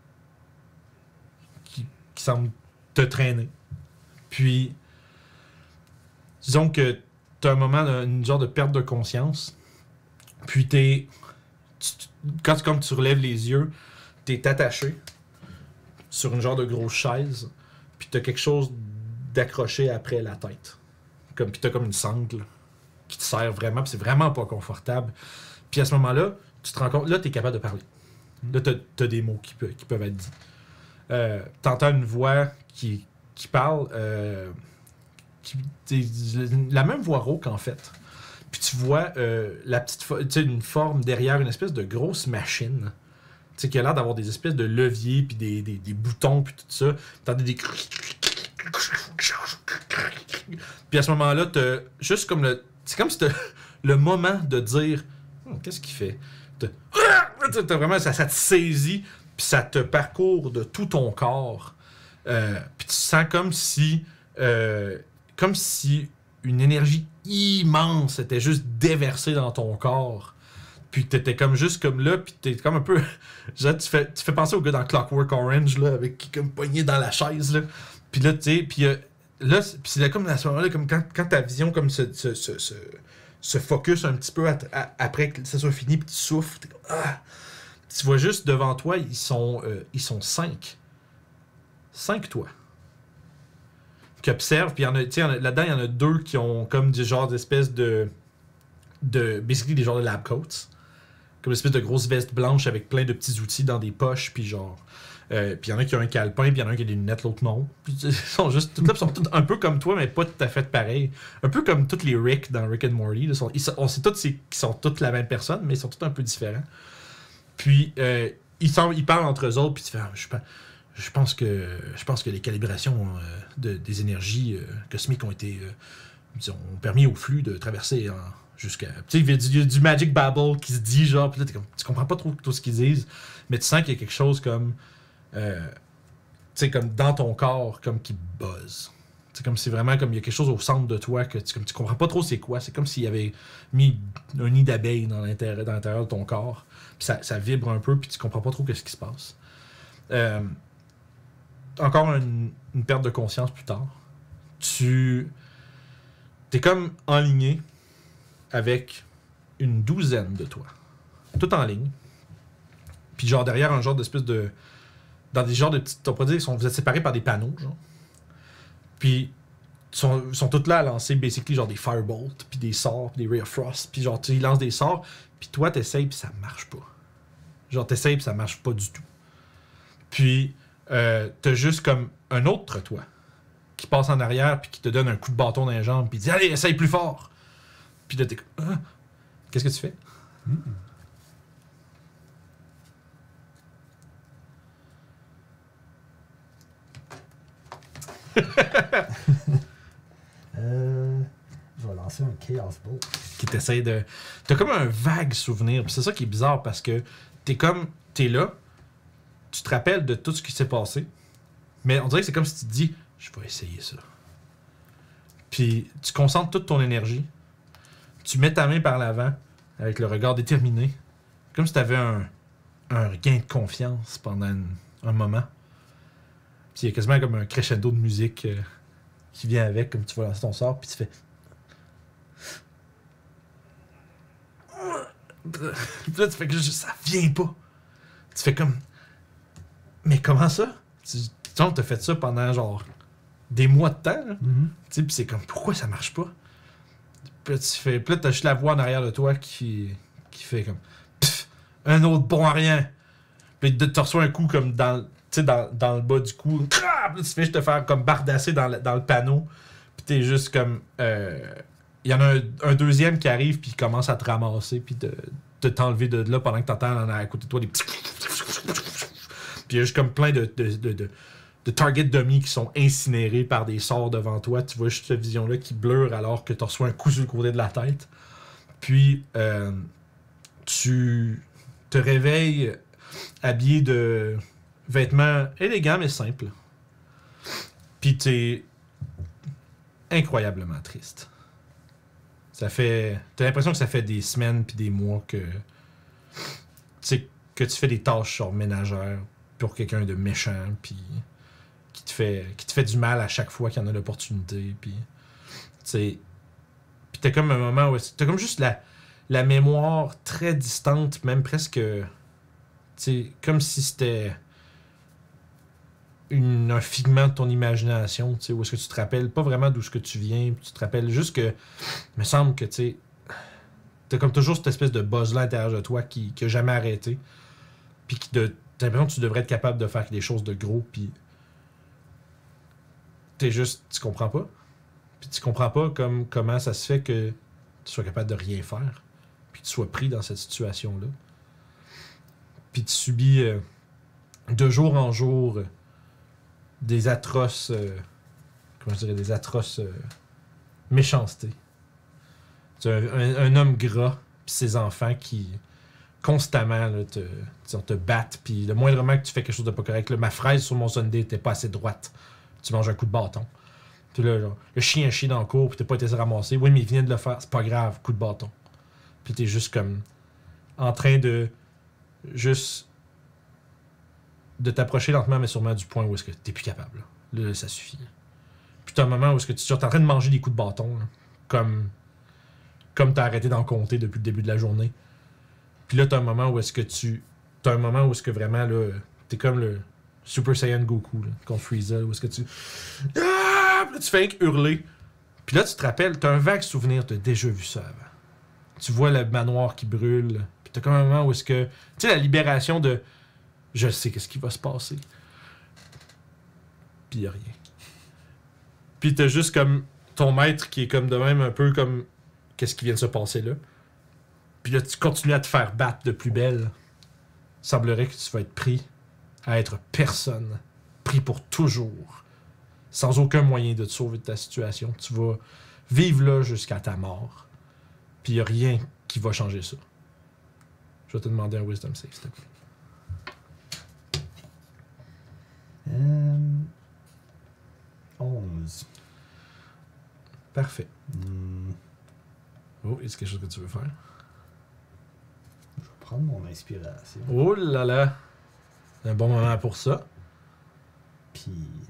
Qui, qui semble te traîner. Puis. Disons que t'as un moment, de- une genre de perte de conscience. Puis t'es... tu- tu- quand, comme tu relèves les yeux, t'es attaché sur une genre de grosse chaise. Puis t'as quelque chose d'accroché après la tête. Comme, puis t'as comme une sangle qui te sert vraiment. Puis c'est vraiment pas confortable. Puis à ce moment-là, tu te rends compte... Là, t'es capable de parler. Là, t'as, t'as des mots qui, peut- qui peuvent être dits. Euh, t'entends une voix qui, qui parle... euh, qui- t'sais, la même voix rauque en fait. Puis tu vois euh, la petite fo- tu sais, une forme derrière une espèce de grosse machine. Tu sais, qui a l'air d'avoir des espèces de leviers puis des, des, des boutons puis tout ça. T'entends des puis à ce moment-là, t'as juste comme le c'est comme si t'as le moment de dire Hum, qu'est-ce qu'il fait? T'as, t'as vraiment, ça, ça te saisit, puis ça te parcourt de tout ton corps. Euh, puis tu sens comme si, euh, comme si une énergie immense était juste déversée dans ton corps. Puis t'étais comme juste comme là, puis t'es comme un peu. Genre, tu fais, tu fais penser au gars dans Clockwork Orange, là, avec qui comme pogné dans la chaise, là. Puis là, tu sais, puis euh, là, c'est- puis c'est là, comme à ce moment-là, comme quand, quand ta vision comme se, se, se, se, se focus un petit peu à- à- après que ça soit fini, puis tu souffles, t'es comme ah! Tu vois juste devant toi, ils sont, euh, ils sont cinq. Cinq, toi. Qui observent, puis il y en a, tu sais, il y en a- là-dedans, il y en a deux qui ont comme du genre d'espèce de. de basically des genres de lab coats. Comme une espèce de grosse veste blanche avec plein de petits outils dans des poches, puis genre. Euh, puis il y en a qui ont un calepin, puis il y en a un qui a des lunettes, l'autre non. Puis ils sont juste. Toutes là, sont toutes un peu comme toi, mais pas tout à fait pareil. Un peu comme tous les Rick dans Rick and Morty. Là, sont- ils sont- on sait tous qu'ils sont toutes la même personne, mais ils sont tous un peu différents. Puis euh, ils, sont, ils parlent entre eux autres, puis tu fais. Ah, je, pense- je pense que je pense que les calibrations euh, de, des énergies euh, cosmiques ont été. Euh, disons, ont permis au flux de traverser en, jusqu'à. Tu sais, il y a du, il y a du Magic Babble qui se dit, genre, puis là, t'es comme, tu comprends pas trop tout ce qu'ils disent, mais tu sens qu'il y a quelque chose comme. Euh, tu sais, comme dans ton corps, comme qui buzz. C'est comme si vraiment, comme il y a quelque chose au centre de toi que tu, comme, tu comprends pas trop c'est quoi. C'est comme s'il y avait mis un nid d'abeilles dans l'intérieur, dans l'intérieur de ton corps, puis ça, ça vibre un peu, puis tu comprends pas trop qu'est-ce qui se passe. Euh, encore une, une perte de conscience plus tard. Tu. T'es comme enligné avec une douzaine de toi. Tout en ligne. Puis genre derrière un genre d'espèce de... Dans des genres de petites... On pourrait dire qu'ils vous êtes séparés par des panneaux, genre. Puis ils sont, ils sont tous là à lancer basically genre des firebolts, puis des sorts, puis des ray of frost. Puis genre tu ils lancent des sorts, puis toi t'essayes, puis ça marche pas. Genre t'essayes, puis ça marche pas du tout. Puis euh, t'as juste comme un autre toi qui passe en arrière puis qui te donne un coup de bâton dans les jambes puis dit allez essaye plus fort. Puis là t'es comme ah. Qu'est-ce que tu fais? Mm. euh, je vais lancer un Chaos Bolt. Qui t'essaye de t'as comme un vague souvenir puis c'est ça qui est bizarre parce que t'es comme t'es là tu te rappelles de tout ce qui s'est passé mais on dirait que c'est comme si tu te dis je vais essayer ça. Puis tu concentres toute ton énergie. Tu mets ta main par l'avant avec le regard déterminé. Comme si tu avais un, un gain de confiance pendant une- un moment. Puis il y a quasiment comme un crescendo de musique euh, qui vient avec, comme tu vas lancer ton sort, puis tu fais. Puis là, tu fais que ça vient pas. Tu fais comme. Mais comment ça? Tu tu t'as fait ça pendant genre des mois de temps, là. Mm-hmm. Tu sais, puis c'est comme, pourquoi ça marche pas? Puis là, tu fais, puis là, t'as juste la voix en arrière de toi qui, qui fait comme, pff, un autre bon à rien. Puis tu reçois un coup comme dans, tu sais, dans, dans le bas du cou. Puis là, tu fais juste te faire comme bardasser dans le, dans le panneau. Puis t'es juste comme, euh, il y en a un, un deuxième qui arrive, puis il commence à te ramasser, puis de, de t'enlever de là pendant que t'entends en- à côté de toi des petits. Puis il y a juste comme plein de, de, de, de, de target dummies qui sont incinérés par des sorts devant toi. Tu vois juste cette vision-là qui blure alors que tu reçois un coup sur le côté de la tête. Puis, euh, tu te réveilles habillé de vêtements élégants mais simples. Puis t'es incroyablement triste. Ça fait... T'as l'impression que ça fait des semaines puis des mois que... Tu sais, que tu fais des tâches genre ménagères pour quelqu'un de méchant, puis qui te fait qui te fait du mal à chaque fois qu'il y en a l'opportunité, puis tu sais, puis t'as comme un moment où t'as comme juste la la mémoire très distante, même presque, tu sais, comme si c'était une, un figment de ton imagination, tu sais, où est-ce que tu te rappelles pas vraiment d'où ce que tu viens, tu te rappelles juste que, il me semble que, tu sais, t'as comme toujours cette espèce de buzz-là à l'intérieur de toi qui, qui a jamais arrêté, puis qui de, t'as l'impression que tu devrais être capable de faire des choses de gros, puis t'es juste, tu comprends pas, puis tu comprends pas comme, comment ça se fait que tu sois capable de rien faire, puis que tu sois pris dans cette situation-là, puis tu subis euh, de jour en jour euh, des atroces, euh, comment je dirais, des atroces euh, méchancetés Tu as un, un- un homme gras, puis ses enfants qui constamment là, te, te, te battent, puis le moindrement que tu fais quelque chose de pas correct, là, ma fraise sur mon sundae était pas assez droite. Tu manges un coup de bâton. Puis là, genre, le chien chie dans le cours, puis t'as pas été ramasser. Oui, mais il vient de le faire, c'est pas grave, coup de bâton. Puis t'es juste comme en train de juste de t'approcher lentement mais sûrement du point où est-ce que t'es plus capable. Là, là ça suffit. Puis t'as un moment où est-ce que tu es en train de manger des coups de bâton, là, comme comme t'as arrêté d'en compter depuis le début de la journée. Puis là t'as un moment où est-ce que tu t'as un moment où est-ce que vraiment là t'es comme le Super Saiyan Goku là, contre Frieza, où est-ce que tu ah! Puis là, tu fais que hurler. Puis là tu te rappelles, t'as un vague souvenir, t'as déjà vu ça avant. Tu vois le manoir qui brûle. Puis t'as comme un moment où est-ce que... Tu sais, la libération de... Je sais qu'est-ce qui va se passer. Puis y'a rien. Puis t'as juste comme ton maître qui est comme de même un peu comme... Qu'est-ce qui vient de se passer là? Puis là, tu continues à te faire battre de plus belle. Il semblerait que tu vas être pris à être personne. Pris pour toujours. Sans aucun moyen de te sauver de ta situation. Tu vas vivre là jusqu'à ta mort. Puis il n'y a rien qui va changer ça. Je vais te demander un wisdom save, s'il te plaît. Euh... onze. Parfait. Hmm, Oh, est-ce quelque chose que tu veux faire? Je vais prendre mon inspiration. Oh là là! C'est un bon moment pour ça. Puis.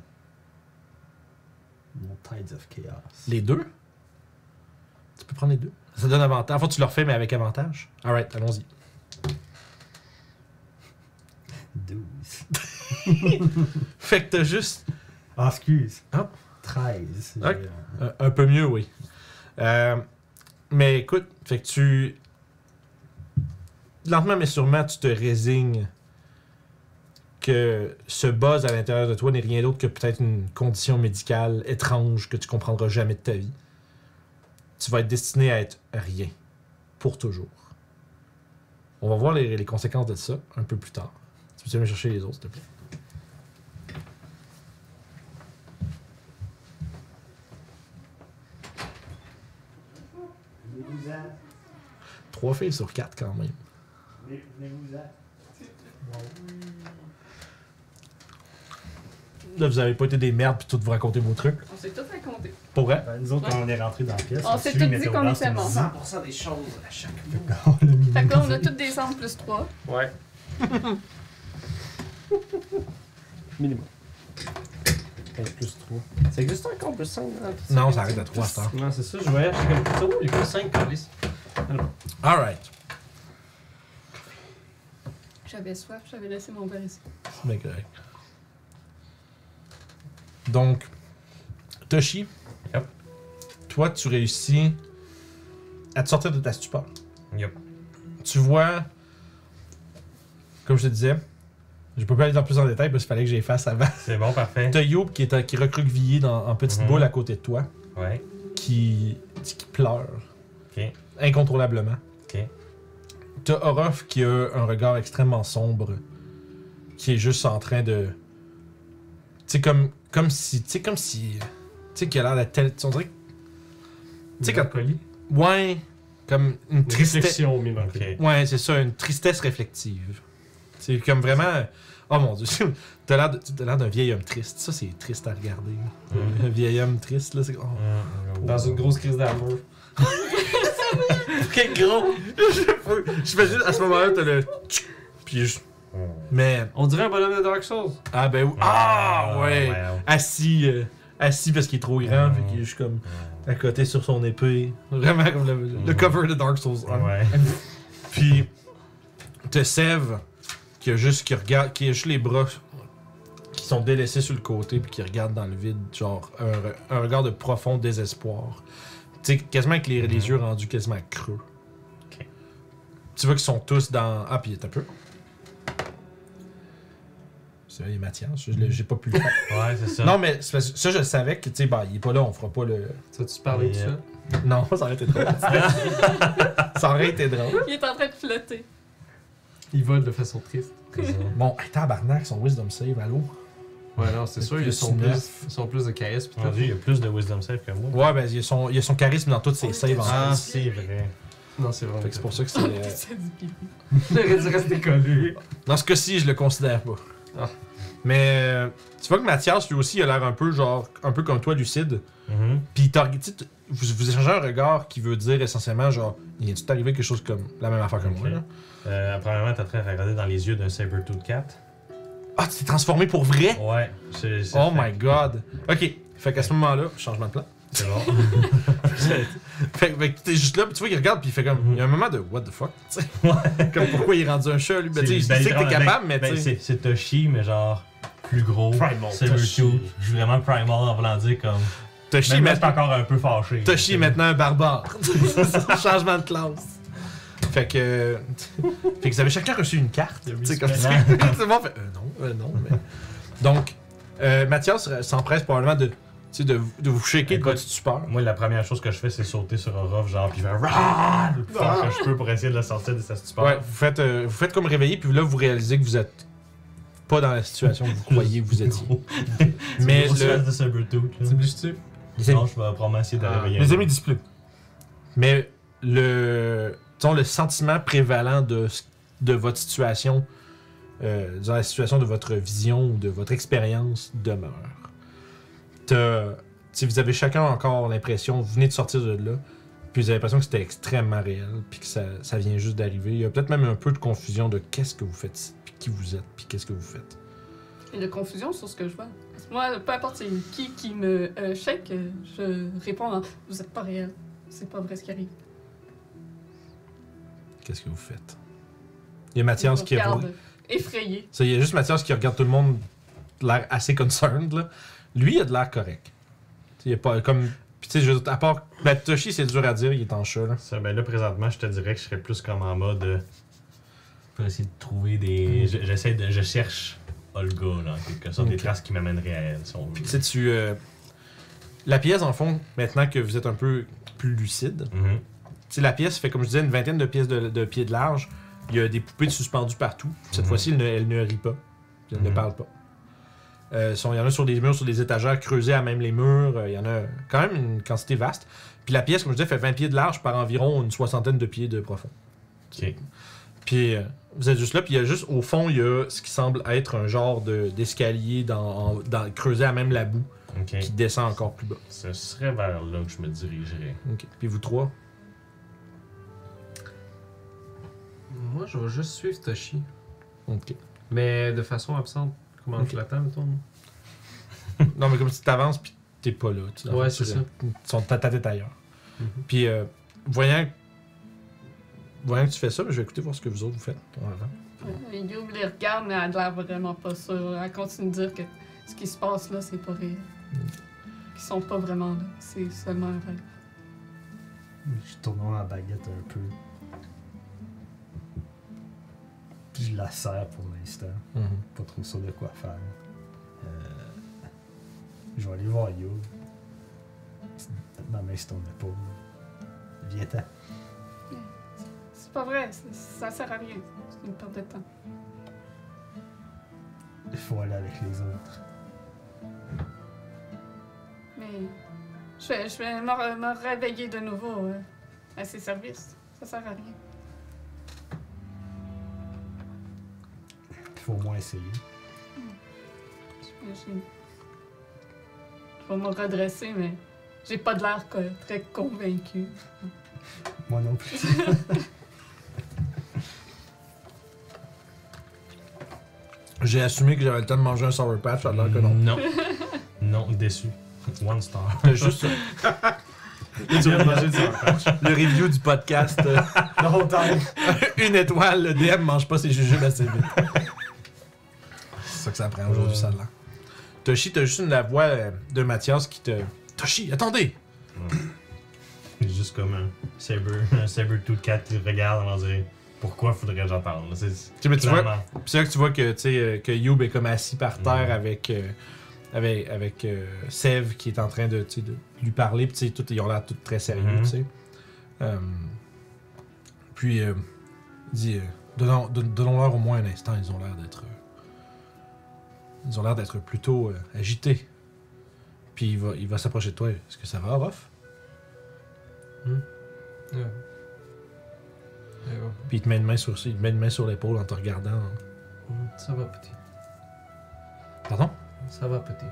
Mon Tides of Chaos. Les deux? Tu peux prendre les deux. Ça donne avantage. Enfin, tu le refais, mais avec avantage. Alright, allons-y. douze. Fait que t'as juste... Ah, excuse. Ah. treize. Ok. J'ai- Un, un peu mieux, oui. Euh, mais écoute, fait que tu... Lentement mais sûrement, tu te résignes que ce buzz à l'intérieur de toi n'est rien d'autre que peut-être une condition médicale étrange que tu comprendras jamais de ta vie. Tu vas être destiné à être rien. Pour toujours. On va voir les, les conséquences de ça un peu plus tard. Tu peux me chercher les autres, s'il te plaît? Trois filles sur quatre quand même. Là, vous avez pas été des merdes puis toutes vous raconter vos trucs. On s'est tout raconté. Pour vrai? Ben, nous autres, quand on est rentré dans la pièce, On s'est suit tous dit Météo qu'on Blast, était on morts. dit- cent pour cent des choses à chaque On l'a mis Fait que là, on a minimisé. toutes des cendres plus trois. Ouais. Minimum. quinze plus trois. Ça existe encore plus cinq? Non, ça arrête à trois, ça. Non, c'est ça, je voyais. J'étais comme plutôt, il y a que cinq polices. Alright. J'avais soif, j'avais laissé mon verre ici. C'est bien correct. Donc, Toshi, Yep. toi, tu réussis à te sortir de ta stupeur. Yup. Tu vois, comme je te disais, je peux pas aller dans plus en détail parce qu'il fallait que j'y fasse avant. C'est bon, parfait. T'as Youb qui est, qui est recroquevillé dans, en petite Mhm. boule à côté de toi, Ouais. qui, qui pleure Ok. incontrôlablement. Ok. T'as Orof qui a un regard extrêmement sombre, qui est juste en train de... Tu sais, comme, comme si... Tu sais, comme si... Tu sais, qui a l'air d'être tel... On dirait que... Tu sais, quand... Mélancolie. Ouais, comme une Une tristesse... réflexion, mélancolie. Ok. Ouais, c'est ça, une tristesse réflective. C'est comme vraiment... Oh mon Dieu, t'as l'air de- t'as l'air d'un vieil homme triste. Ça, c'est triste à regarder. là. Mm. Un vieil homme triste, là, c'est... Oh. Mm, Dans une grosse crise d'amour. Quel gros! J'imagine, à ce moment-là, t'as le... Puis je... mm. Mais... On dirait un bonhomme de Dark Souls. Ah ben... oui. Ah, ouais! ouais. Assis... euh, assis parce qu'il est trop grand, Mm. fait qu'il est juste comme... à côté sur son épée. Vraiment comme le, le Mm. cover de Dark Souls un. Ouais. Puis... T'as Sève, qui a juste... qui regarde... qui a juste les bras... qui sont délaissés sur le côté, puis qui regarde dans le vide, genre... un, un regard de profond désespoir. Tu sais, quasiment avec les, les yeux rendus quasiment creux. Ok. Tu vois qu'ils sont tous dans... Ah, puis t'as peu. C'est vrai, il est Mathias, je l'ai- j'ai pas pu le faire. Ouais, c'est ça. Non, mais c'est parce que ça, je savais que, tu sais, bah, il est pas là, on fera pas le... Tu vas-tu parler de Yeah. ça? Non, ça aurait été drôle. Ça aurait été drôle. Il est en train de flotter. Il vole de façon triste. C'est ça. Bon, hey, tabarnak, son wisdom save, allô? Ouais, non, c'est sûr, Plus ils sont plus, neuf. ils sont plus de charisme. pis Mon tout. Dieu, il y a plus de wisdom save que moi. Ouais, ben, il y a son, il y a son charisme dans toutes ses saves. en Ah, fait. c'est vrai. Non, c'est vrai. Fait que c'est pour ça que c'est. euh, Ça dit pipi. J'aurais dû rester collé. Dans ce cas-ci, je le considère pas. Ah. Mais euh, tu vois que Mathias, lui aussi, il a l'air un peu genre, un peu comme toi, lucide. Mhm. Puis il t'a- tu sais, t- vous, vous échangez un regard qui veut dire essentiellement genre, il est-tu arrivé quelque chose comme la même affaire que moi Ok. là? Euh, premièrement, t'es en train de regarder dans les yeux d'un Sabertooth Cat. Ah, tu t'es transformé pour vrai? Ouais. c'est- c'est Oh fait. my god. Ok, fait qu'à ce moment-là, changement de plan. C'est bon. fait, que- fait que t'es juste là, puis tu vois qu'il regarde, puis il fait comme, Mhm. il y a un moment de what the fuck, tu sais. Comme pourquoi il est rendu un chat lui? Ben, tu sais, il C'est- ben, sait que t'es ben, capable, mais ben, tu sais. c'est- C'est Toshi, mais genre plus gros. Primal Sabertooth. Toshi. Je suis vraiment primal en voulant dire comme. Toshi, Même là, mais c'est encore un peu fâché. Toshi est maintenant un barbare. C'est un changement de classe. Fait que. Fait que vous avez chacun reçu une carte. Il a mis Tu sais, ce comme ça. moment. Tout le monde fait. Euh, non, euh, non. Mais... Donc, euh, Mathias s'empresse probablement de, tu sais, de, de vous shaker de Écoute, votre stupeur. Moi, la première chose que je fais, c'est sauter sur Orof, genre, puis faire Rah! le plus fort que je peux pour essayer de le sortir de sa stupeur. Ouais, vous faites, euh, vous faites comme réveiller, puis là, vous réalisez que vous êtes pas dans la situation que vous croyez que vous étiez. Mais le... le. de Sabertooth, là. Tu bouges-tu? Les amis, Non, je vais probablement essayer de Ah. réveiller. les un amis disent plus. Mais le. Disons, le sentiment prévalent de, ce- de votre situation, euh, disons, la situation de votre vision ou de votre expérience demeure. T'as- tu sais, vous avez chacun encore l'impression, vous venez de sortir de là, puis vous avez l'impression que c'était extrêmement réel, puis que ça, ça vient juste d'arriver. Il y a peut-être même un peu de confusion de qu'est-ce que vous faites ici, puis qui vous êtes, puis qu'est-ce que vous faites. Et de confusion sur ce que je vois. Parce que moi, peu importe c'est qui qui me euh, shake, euh, je réponds en vous êtes pas réel. C'est pas vrai ce qui arrive. Qu'est-ce que vous faites? Il y a Mathias Je qui a... regarde, effrayé. Ça, il y a juste Mathias qui regarde tout le monde de l'air assez concerned, là. Lui, il a de l'air correct. Tu sais, il est pas comme... Puis tu sais, je- à part... Ben, Toshi, c'est dur à dire, il est en chat, là. Ça, ben là, présentement, je te dirais que je serais plus comme en mode. euh, Pour essayer de trouver des. je- J'essaie de. Je cherche Olga, là, en quelque sorte, des Ok. traces qui m'amèneraient à elle, si on veut. Puis tu sais, tu... euh, La pièce, en fond, maintenant que vous êtes un peu plus lucide, Mhm. tu sais, la pièce fait, comme je disais, une vingtaine de pièces de, de pieds de large. Il y a des poupées suspendues partout. Cette Mhm. fois-ci, elle ne, elle ne rit pas. Elle ne Mhm. parle pas. Euh, sont- il y en a sur des murs, sur des étagères creusées à même les murs. Euh, il y en a quand même une quantité vaste. Puis la pièce, comme je disais, fait vingt pieds de large par environ une soixantaine de pieds de profond. Ok. Puis euh, vous êtes juste là, puis il y a juste au fond, il y a ce qui semble être un genre de- d'escalier dans, en- dans- creusé à même la boue Ok. qui descend encore plus bas. Ce serait vers là que je me dirigerais. Ok. Puis vous trois. Moi, je vais juste suivre Toshi. Ok. Mais de façon absente. Comment Ok. je l'attends, mettons? Non, mais comme si tu t'avances, puis t'es pas là. Tu Ouais, c'est ça. Tu sont ta ta tête ailleurs. Mhm. Puis euh, voyant, voyant que tu fais ça, ben, je vais écouter voir ce que vous autres vous faites. en avant. Euh, Youb les regarde, mais elle a l'air vraiment pas sûre. Elle continue de dire que ce qui se passe là, c'est pas réel. Qu'ils sont pas vraiment là. C'est seulement un rêve. Je tourne ma baguette un peu. Puis je la serre pour l'instant. Pas trop sûr de quoi faire. Euh, je vais aller voir Yo. Ma main sur ton épaule. Viens-t'en. C'est pas vrai, c'est- ça sert à rien. C'est une perte de temps. Il faut aller avec les autres. Mais je vais, je vais me, re- me réveiller de nouveau euh, à ses services. Ça sert à rien. Il faut au moins essayer. J'imagine. Je vais me redresser, mais j'ai pas de l'air co- très convaincu. Moi non plus. J'ai assumé que j'avais le temps de manger un Sour Patch, alors que non. Non. Non, déçu. One star. T'as juste Tu viens de manger du Sour le review du podcast. euh, Longtemps. une étoile, le D M mange pas ses jujubes assez vite. C'est ça que ça prend aujourd'hui, ça là. Toshi, t'as juste une, la voix euh, de Mathias qui te. Toshi, attendez! C'est juste comme un saber, un Sabertooth Cat qui regarde en disant pourquoi faudrait que j'attende. C'est Tu sais, mais tu vois, clairement. Puis c'est là que tu vois que, tu sais, euh, que Youb est comme assis par terre Mhm. avec, euh, avec, avec euh, Sev qui est en train de, tu sais, de lui parler. Puis tu sais, tout- ils ont l'air tous très sérieux, Mhm. tu sais. Euh, puis, euh, il dit, euh, donnons, don- donnons-leur au moins un instant, ils ont l'air d'être... euh, Ils ont l'air d'être plutôt euh, agités. Puis il va, il va s'approcher de toi. Est-ce que ça va, Ruff? Hmm. Ouais. Ouais, ouais. Puis il te met une main sur, il te met une main sur l'épaule en te regardant. Hmm, Ça va, petit. Pardon? Ça va, petit.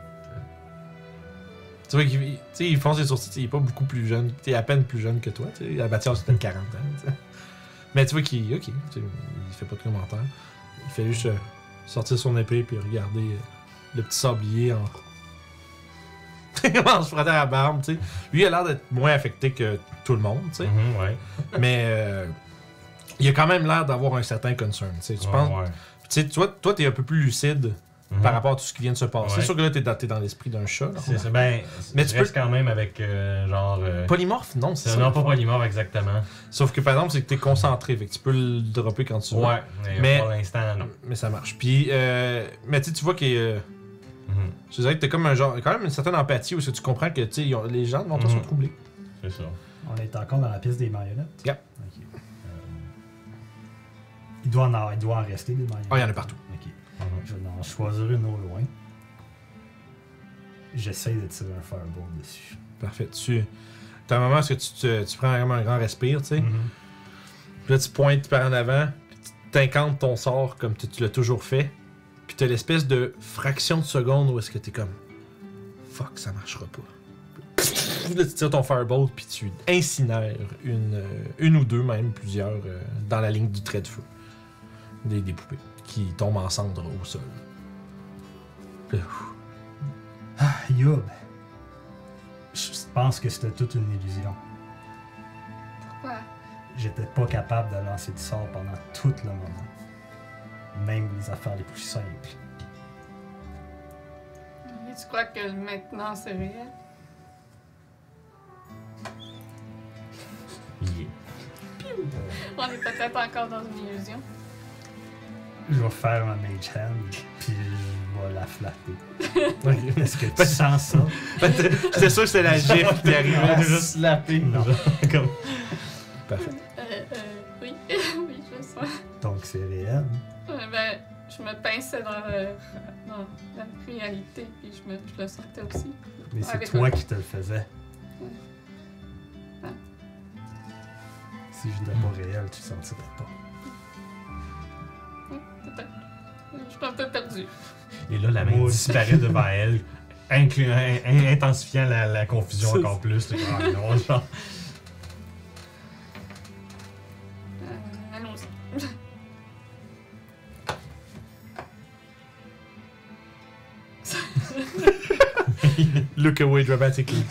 Tu vois qu'il tu sais, il fonce les sourcils, tu sais, il est pas beaucoup plus jeune. Tu es à peine plus jeune que toi. Tu sais, à Mathias, c'était quarante ans. Tu sais. Mais tu vois qu'il. Ok, tu sais, il fait pas de commentaires. Il fait juste euh, sortir son épée puis regarder euh, le petit sablier en. en se frottant à la barbe, tu sais. Lui, il a l'air d'être moins affecté que tout le monde, tu sais. Mhm, ouais. Mais euh, il a quand même l'air d'avoir un certain concern, tu sais. Tu Ouais, penses. ouais. Tu sais, toi, toi, t'es un peu plus lucide Mhm. par rapport à tout ce qui vient de se passer. Ouais. C'est sûr que là, t'es dans, t'es dans l'esprit d'un chat. Là. C'est ça. Ben, Mais mais tu tu restes quand même avec euh, genre. euh, Polymorphe, non, c'est c'est ça. non, pas l'affaire. polymorphe exactement. Sauf que par exemple, c'est que t'es concentré, fait que tu peux le dropper quand tu veux. Ouais, mais, Mais- pour l'instant, non. Mais ça marche. Puis, euh, mais tu sais, tu vois que. euh, Mhm. je dirais que t'as comme un genre. Quand même une certaine empathie où tu comprends que tu sais, ils ont- les gens devant toi Mhm. sont troublés. C'est ça. On est encore dans la piste des marionnettes? Yep. Ok. Euh, il, doit en, avoir- il doit en rester des marionnettes? Ah, il y en a partout. Ok. Mhm. Je vais en choisir une au loin. J'essaye de tirer un fireball dessus. Parfait. Tu. T'as un moment où est-ce que tu, te- tu prends vraiment un grand respire, tu sais. Mhm. Puis là, tu pointes par en avant, puis tu t'incantes ton sort comme tu, tu l'as toujours fait. Puis t'as l'espèce de fraction de seconde où est-ce que t'es comme. Fuck, ça marchera pas. Puis là, tu tires ton fireball, puis tu incinères une, euh, une ou deux, même plusieurs, euh, dans la ligne du trait de feu. Des, des poupées qui tombent en cendres au sol. Puis là, ouf. Ah, Youb. Je pense que c'était toute une illusion. Pourquoi? J'étais pas capable de lancer du sort pendant tout le moment. Même les affaires les plus simples. Et tu crois que maintenant c'est réel? Yeah. On est peut-être encore dans une illusion. Je vais faire ma mage hand, puis je vais la flatter. Ok. Est-ce que tu sens ça? J'étais sûr que c'était la gifle qui arrivait. juste slapper. Non. Comme... Parfait. Euh, euh, oui, oui, je sais. Donc c'est réel. Euh, ben, je me pinçais dans, le, dans la réalité, puis je, me, je le sentais aussi. Mais c'est Avec toi le- qui te le faisais. Ouais. Si je n'étais pas réel, tu ne sentirais pas. Peut-être. Je suis un peu perdue. Et là, la main Moi aussi. disparaît devant elle, inclu- in- in- intensifiant la, la confusion C'est encore plus. C'est comme, ah, non, genre. Euh, allons-y. Look away dramatically.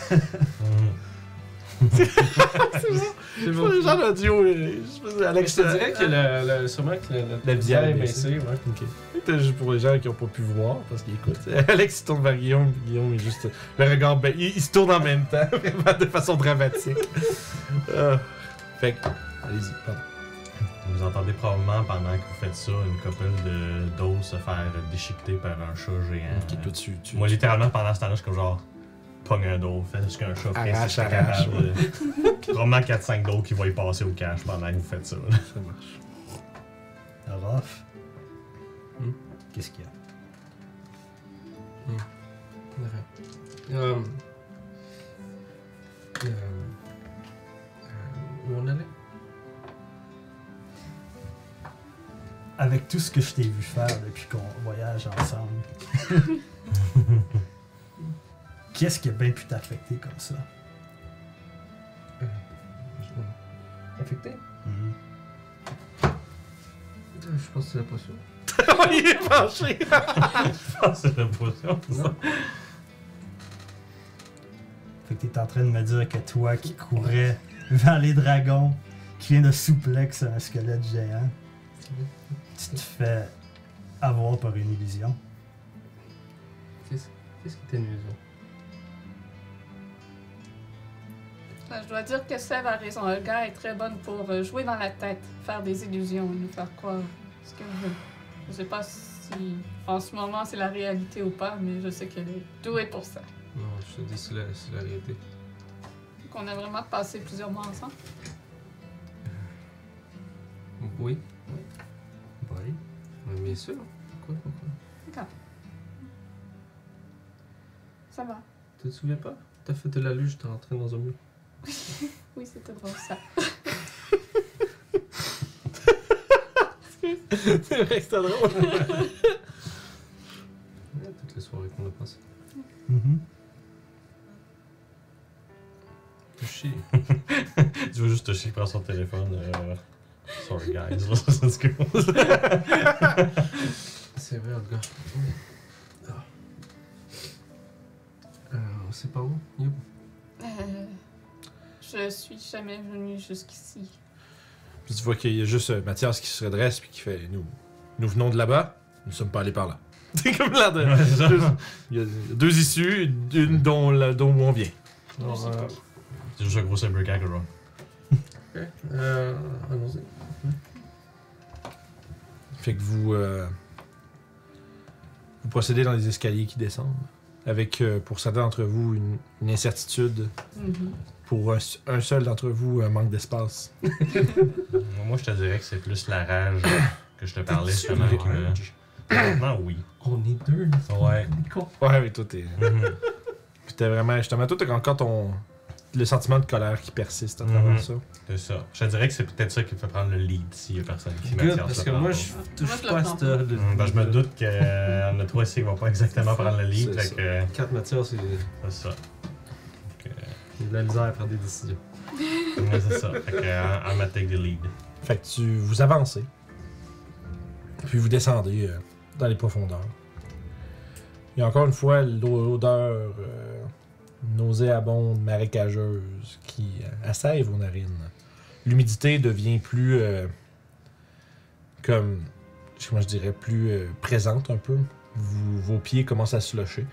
C'est Pour les gens d'audio, euh, je- Alex, Je te dirais que le, le, sûrement que le, le, La le visière est est baissée. baissé, ouais. Ok. Peut-être juste pour les gens qui n'ont pas pu voir, parce qu'ils écoutent. Alex il tourne vers Guillaume, puis Guillaume est juste. Le regard. ba- Il, il se tourne en même temps, vraiment de façon dramatique. Ah. Fait que. Allez-y, pardon. Vous entendez probablement pendant que vous faites ça une couple de d'os se faire déchiqueter par un chat géant. Ok, toi, tu. tu Moi, tu- littéralement, pendant ce temps-là, je suis comme genre, pogne un dos, fais ce qu'un chat ferait. Arrache, si j'étais arrache, capable de- Probablement quatre cinq dos qui vont y passer au cash pendant que vous faites ça. là. Ça marche. Ruff. Hmm? Qu'est-ce qu'il y a? Ouais. Euh, euh, euh, où on allait? Avec tout ce que je t'ai vu faire depuis qu'on voyage ensemble, qu'est-ce qui a bien pu t'affecter comme ça? Euh, Affecté? Mhm. Euh, Je pense que c'est la potion. Il est penché! Je pense que c'est la potion, c'est ça. Non. Fait que t'es en train de me dire que toi qui courais vers les dragons, qui vient de souplex un squelette géant, tu te fais avoir par une illusion. Qu'est-ce qu'est-ce qui était une illusion? Ben, je dois dire que Sève a raison. Olga est très bonne pour euh, jouer dans la tête, faire des illusions, nous faire croire ce qu'elle veut. Je sais pas si en ce moment c'est la réalité ou pas, mais je sais qu'elle est douée pour ça. Non, je te dis, c'est la, c'est la réalité. Donc on a vraiment passé plusieurs mois ensemble. Oui, Oui. oui, bien sûr. Pourquoi, pourquoi? D'accord. Ça va. Tu te souviens pas? T'as fait de la luge, j'étais rentré dans un mur. Oui, c'était drôle ça. C'est vrai que c'était drôle. Ouais, toutes les soirées qu'on a passées. Mhm. Touché. Tu veux juste Toshi prendre son téléphone. Euh... Sorry guys, let's go. C'est vrai, le gars. Ah. Euh, on sait pas où? Yup. Euh, je suis jamais venue jusqu'ici. Puis tu vois qu'il y a juste euh, Mathias qui se redresse puis qui fait nous, nous venons de là-bas, nous ne sommes pas allés par là. C'est comme l'air de. Ouais, c'est ça. Il y a deux issues, une dont, la- dont on vient. Alors, euh, C'est juste un gros cyber Kagura. ok. Euh, allons-y. Fait que vous, euh, vous procédez dans les escaliers qui descendent, avec euh, pour certains d'entre vous une, une incertitude, Mhm. pour un, un seul d'entre vous un manque d'espace. Moi, je te dirais que c'est plus la rage que je te parlais T'es-tu justement. qui me- rage? Honnêtement, oui. On est deux. Ouais. On est con. Ouais, mais toi t'es. Mhm. Puis t'es vraiment. Justement, toi t'as encore ton. Le sentiment de colère qui persiste à travers Mhm. ça. C'est ça. Je te dirais que c'est peut-être ça qui me fait prendre le lead s'il y a personne qui Good, m'attire. parce que moi, je touche Moi, je pas à le cette... prends. de- Hum, ben, je me doute qu'on a trois ici qui vont pas exactement prendre le lead. C'est Fait ça. que. Quatre matières, c'est C'est ça. Fait que, j'ai de la misère à prendre des décisions. ouais, c'est ça. Fait que, I'm I'm gonna take the lead. Fait que tu vous avancez. Puis vous descendez euh, dans les profondeurs. Il y a encore une fois l'odeur euh, nauséabonde, marécageuse qui euh, assaille vos narines. L'humidité devient plus euh, comme, je sais comment je dirais, plus euh, présente un peu. Vous- vos pieds commencent à se lâcher.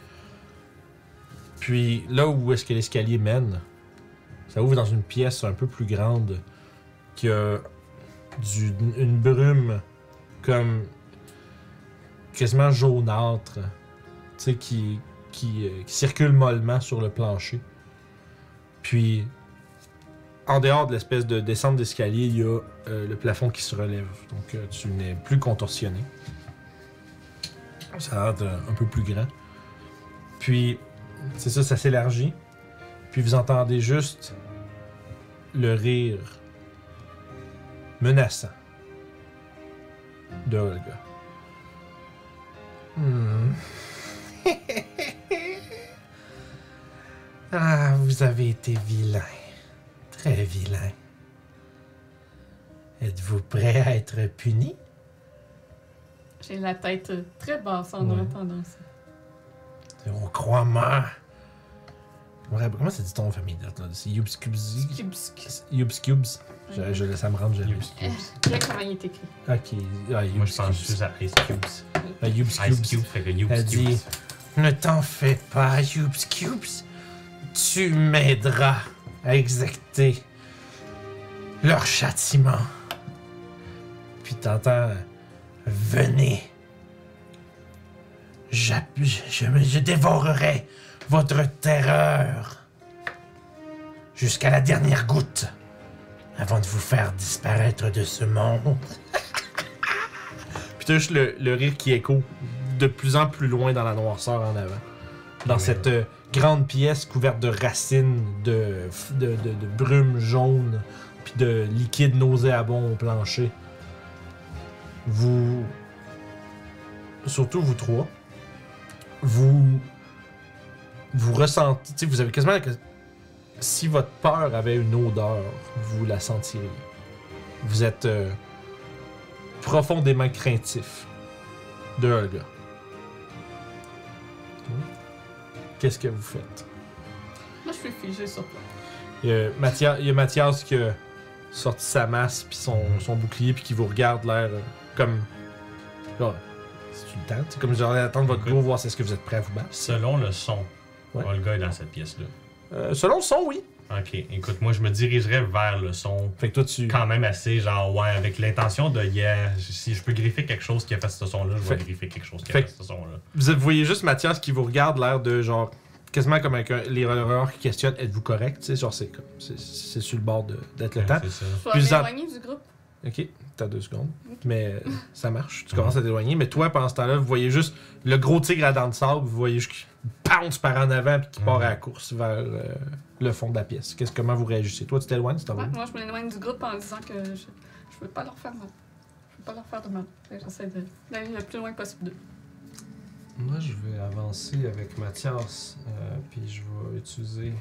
Puis là où est-ce que l'escalier mène, ça ouvre dans une pièce un peu plus grande qui a du, une brume comme quasiment jaunâtre, tu sais, qui, qui, euh, qui circule mollement sur le plancher. Puis, en dehors de l'espèce de descente d'escalier, il y a euh, le plafond qui se relève. Donc, euh, tu n'es plus contorsionné. Ça a l'air de- un peu plus grand. Puis, c'est ça, ça s'élargit. Puis, vous entendez juste le rire menaçant de Olga. Hmm. Ah, vous avez été vilain. Très vilain. Êtes-vous prêt à être puni? J'ai la tête très basse en Ouais. entendant ça. On croit moi. Comment ça dit ton famille là? C'est Yubskubs. Skibsk. Yubskubs. Je, je, ça me rend jamais. Cubes, cubes. Regarde comment il est écrit. Ok. Ah, Moi, je pense Yubskubs. juste à Ice Cubes. Ah, Ice Yubskubs. Cubes, fait que Cubes, Elle dit- Cubes. Ne t'en fais pas, Yubskubs. Tu m'aideras à exacter leur châtiment. Puis t'entends, venez. J'app- Je, je, je dévorerai votre terreur jusqu'à la dernière goutte avant de vous faire disparaître de ce monde. Puis t'as juste le, le rire qui écho de plus en plus loin dans la noirceur en avant. Dans Ouais. cette euh, grande pièce couverte de racines, de, de, de, de brume jaune, puis de liquide nauséabond au plancher. Vous, surtout vous trois, vous, vous ressentez, tu sais, vous avez quasiment, la- si votre peur avait une odeur, vous la sentiriez. Vous êtes euh, profondément craintif de Olga. Qu'est-ce que vous faites? Moi, je suis figée sur place. Il y a Mathias, il y a Mathias qui a sorti sa masse puis son, son bouclier puis qui vous regarde l'air euh, comme... Genre, c'est une tente? C'est comme genre attendre votre go, voir si est-ce que vous êtes prêt à vous battre. Selon le son, Ouais. Olga est dans cette pièce-là. Euh, selon le son, oui. Ok, écoute, moi je me dirigerais vers le son Fait que toi, tu... quand même assez, genre, ouais, avec l'intention de, yeah, si je peux griffer quelque chose qui a fait ce son-là, je vais Fait- griffer quelque chose qui a fait- fait ce son-là. Vous voyez juste Mathias qui vous regarde l'air de genre... Quasiment comme avec un, les rollers qui questionnent êtes-vous correct? Tu sais, genre c'est comme... C'est c'est sur le bord de- d'être le temps. C'est ça. Je Puis vais vous en- m'éloigner du groupe. Ok, t'as deux secondes. Mais euh, ça marche. Tu commences à t'éloigner. Mais toi, pendant ce temps-là, vous voyez juste le gros tigre à dents de sable. Vous voyez juste qu'il pounce par en avant puis qu'il part à la course vers euh, le fond de la pièce. Qu'est-ce, comment vous réagissez? Toi, tu t'éloignes, c'est Ouais, moi, je m'éloigne du groupe en disant que je, je veux pas leur faire mal. Je veux pas leur faire de mal. Fait que J'essaie de- d'aller le plus loin possible d'eux. Moi, je vais avancer avec Mathias, euh, puis je vais utiliser.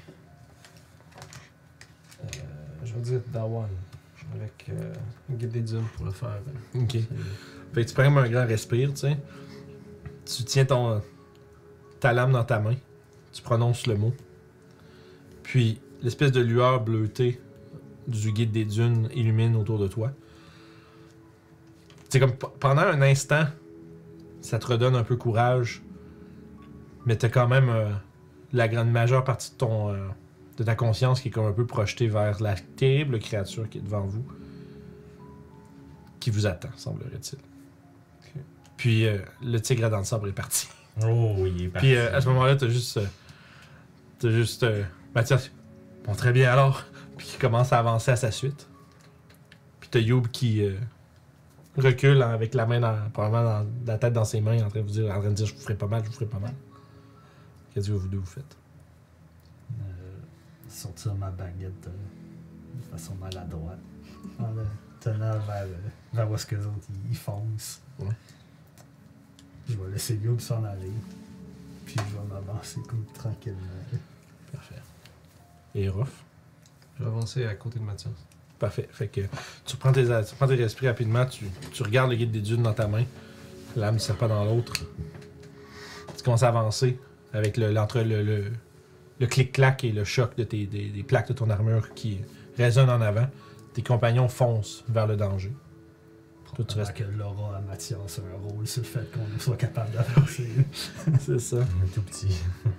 Euh, je vais dire Dawan, avec euh, Guide des Dunes pour le faire. euh, Ok. c'est- Fait que tu prends comme un grand respire, tu sais. Tu tiens ton, ta lame dans ta main. Tu prononces le mot. Puis, l'espèce de lueur bleutée du guide des dunes illumine autour de toi. C'est comme p- pendant un instant, ça te redonne un peu courage. Mais t'as quand même euh, la grande majeure partie de ton euh, de ta conscience qui est comme un peu projetée vers la terrible créature qui est devant vous. Qui vous attend, semblerait-il. Puis euh, le tigre à dents de sabre est parti. Oh, il est parti. Puis euh, à ce moment-là, t'as juste. euh, t'as juste. euh, Mathias. Bon, très bien alors. Puis il commence à avancer à sa suite. Puis t'as Youb qui euh, recule hein, avec la main dans, probablement dans la tête dans ses mains, en train de vous dire, en train de dire je vous ferai pas mal, je vous ferai pas mal. Qu'est-ce que vous deux vous faites? Euh, sortir ma baguette euh, de façon maladroite. En le tenant vers, euh, vers où est-ce que les autres ils, ils foncent. Ouais. Je vais laisser Youb s'en aller. Puis je vais m'avancer comme tranquillement. Parfait. Et Ruff? Je vais avancer à côté de Mathias. Parfait. Fait que tu prends tes, tu prends tes respirs rapidement, tu, tu regardes le guide des dunes dans ta main, l'âme ne sert pas dans l'autre. Tu commences à avancer avec le, l'entre le, le, le clic-clac et le choc de tes, des, des plaques de ton armure qui résonnent en avant. Tes compagnons foncent vers le danger. Toi, tu restes. que Laura à Mathias a un rôle sur le fait qu'on soit capable d'avancer. C'est ça. Il est tout petit.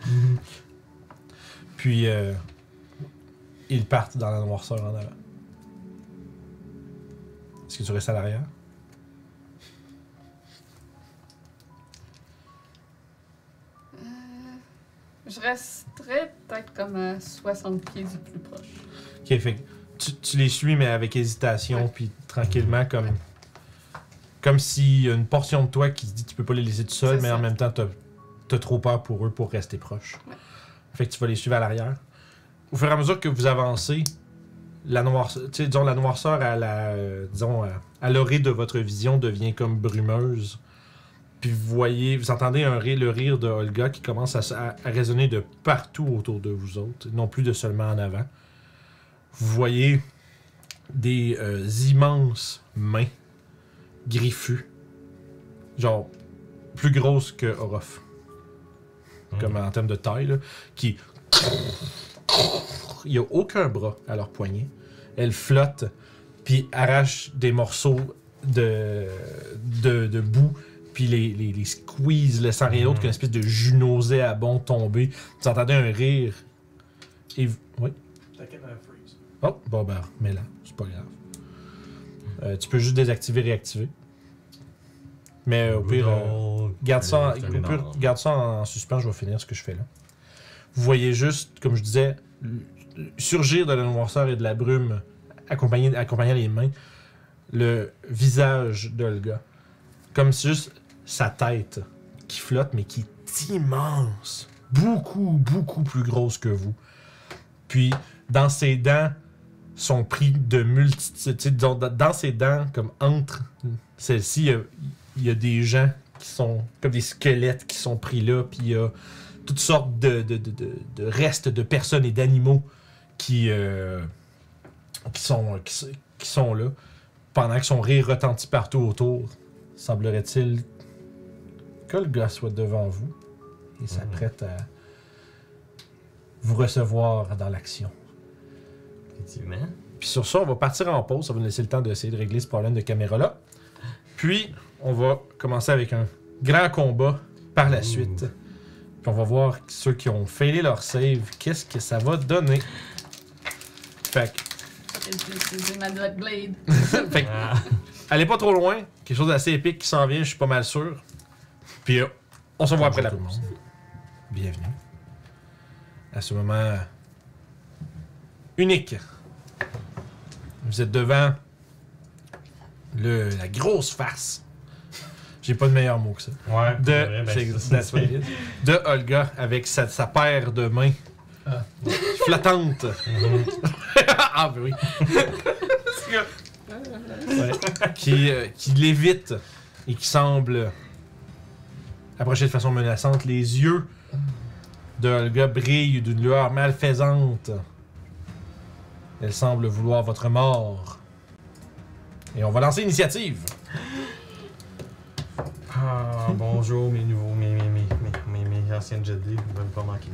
Puis, euh, ils partent dans la noirceur en avant. Est-ce que tu restes à l'arrière? Euh, je resterais peut-être comme à soixante pieds du plus proche. Ok, fait que tu, tu les suis, mais avec hésitation, Ouais. puis tranquillement, comme. Comme s'il y a une portion de toi qui se dit que tu peux pas les laisser tout seul, C'est mais ça. en même temps, t'as, t'as trop peur pour eux pour rester proche. Ouais. Fait que tu vas les suivre à l'arrière. Au fur et à mesure que vous avancez, la noirceur, tu sais, disons, la noirceur à la, euh, disons, à, à l'orée de votre vision devient comme brumeuse. Puis vous voyez, vous entendez un rire, le rire de Olga qui commence à, s- à- à résonner de partout autour de vous autres, non plus de seulement en avant. Vous voyez des euh, immenses mains griffues, genre plus grosses que Orof, comme en termes de taille, là, qui... Il n'y a aucun bras à leur poignet. Elles flottent, puis arrachent des morceaux de, de, de boue, puis les, les, les squeeze, laissant rien d'autre qu'une espèce de jus nauséabond tomber. Vous entendez un rire. Et vous- oui? Oh, bon ben, mais là, c'est pas grave. Euh, tu peux juste désactiver, réactiver. Mais euh, au pire, euh, garde ça, en, au pire, garde ça en suspens, je vais finir ce que je fais là. Vous voyez juste, comme je disais, surgir de la noirceur et de la brume, accompagné, accompagnant les mains, le visage d'Olga. Comme si juste sa tête qui flotte, mais qui est immense. Beaucoup, beaucoup plus grosse que vous. Puis, dans ses dents, sont pris de multitudes. tu sais, Dans, dans ses dents, comme entre celles-ci, il y a, il y a des gens qui sont comme des squelettes qui sont pris là, puis il y a toutes sortes de, de, de, de, de restes de personnes et d'animaux qui, euh, qui, sont, qui, sont- qui sont là, pendant que son rire retentit partout autour. Semblerait-il que le gars soit devant vous et s'apprête à vous recevoir dans l'action. Effectivement. Puis sur ça, on va partir en pause. Ça va nous laisser le temps d'essayer de régler ce problème de caméra-là. Puis, on va commencer avec un grand combat par la Ouh. suite. Puis on va voir ceux qui ont failé leur save, qu'est-ce que ça va donner. Fait que, Fait que j'ai utilisé ma Black Blade. fait que, Ah. allez pas trop loin. Quelque chose d'assez épique qui s'en vient, je suis pas mal sûr. Puis, euh, on se voit après la Bonjour tout le pause. Bienvenue à ce moment unique. Vous êtes devant le, la grosse face. J'ai pas de meilleur mot que ça. Ouais. De, ouais, ben, c'est- c'est- that's what it is. De Olga avec sa, sa paire de mains Ah. flattantes. Mhm. Ah, ben oui. Ouais. Qui, euh, qui lévite et qui semble approcher de façon menaçante. Les yeux de Olga brillent d'une lueur malfaisante. Elle semble vouloir votre mort. Et on va lancer l'initiative. Ah, bonjour, mes nouveaux, mes, mes, mes, mes, mes, mes anciennes Jet D, vous ne me pas manquer.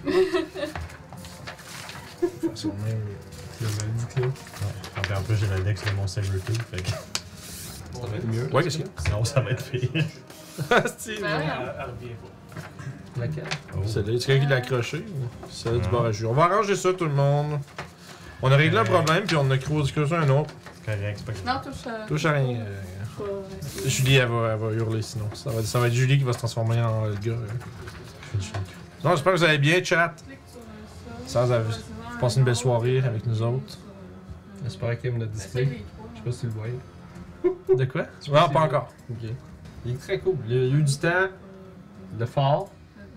Façon même. Le maudit, là. Ouais. Ah, puis en plus, j'ai l'index de mon Saber Tooth, fait que. Ça va être mieux. Ouais, qu'est-ce qu'il y Sinon, ça va être pire. a? Steve. Ben, Laquelle? Oh. Celle-là, est-ce quelqu'un qui l'a accroché? ou Celle du Non. bar à jus. On va arranger ça, tout le monde. On a réglé un Ouais. problème, puis on a creusé un autre. Correct, c'est pas grave. Non, touche à. Touche à rien. euh, Pas, euh, Julie, elle va, elle va hurler sinon. Ça va, ça va être Julie qui va se transformer en le gars. euh. Non, j'espère que vous allez bien, chat. Ça, vous avez passé une belle soirée avec nous autres. J'espère qu'il aime notre display. Je sais pas si tu le voyais. De quoi? Non, pas encore. Ok. Il est très cool. Il y a eu du temps. Le fort.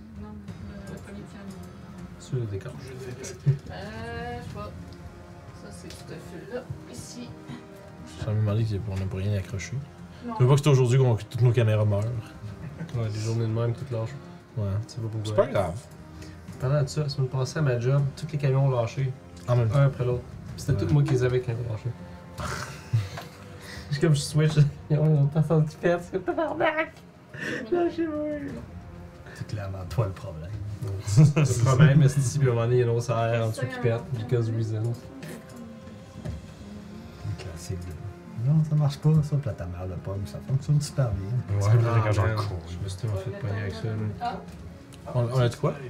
Sur le décor. Euh, je vois. Ça, c'est tout à fait là. Ici. Je me demandé qu'on n'a pas rien accroché. Non. Je veux pas que c'est aujourd'hui qu'on- que toutes nos caméras meurent. Ouais, des journées de même, toute lâche. Ouais. C'est pas pour C'est pas grave. Pendant de ça, la semaine passée à ma job, tous les camions ont lâché. En même temps. Un après l'autre. Puis C'était Ouais. tout moi qui les avais quand ils ont lâché. Juste comme je switch, ils ont pas senti faire, c'est tabarnak! Lâchez-moi! C'est clairement toi le problème. Le problème, c'est si, puis à un moment donné, il y a une autre air en dessous qui pète, because reasons. Le classique de. Non, ça marche pas, ça, puis là, ta mère de pomme, ça fonctionne super bien. Ouais, Ah, mais quand j'en man. cours. Je me suis tellement fait pogner avec ça. là. Ah, On, on a dit quoi?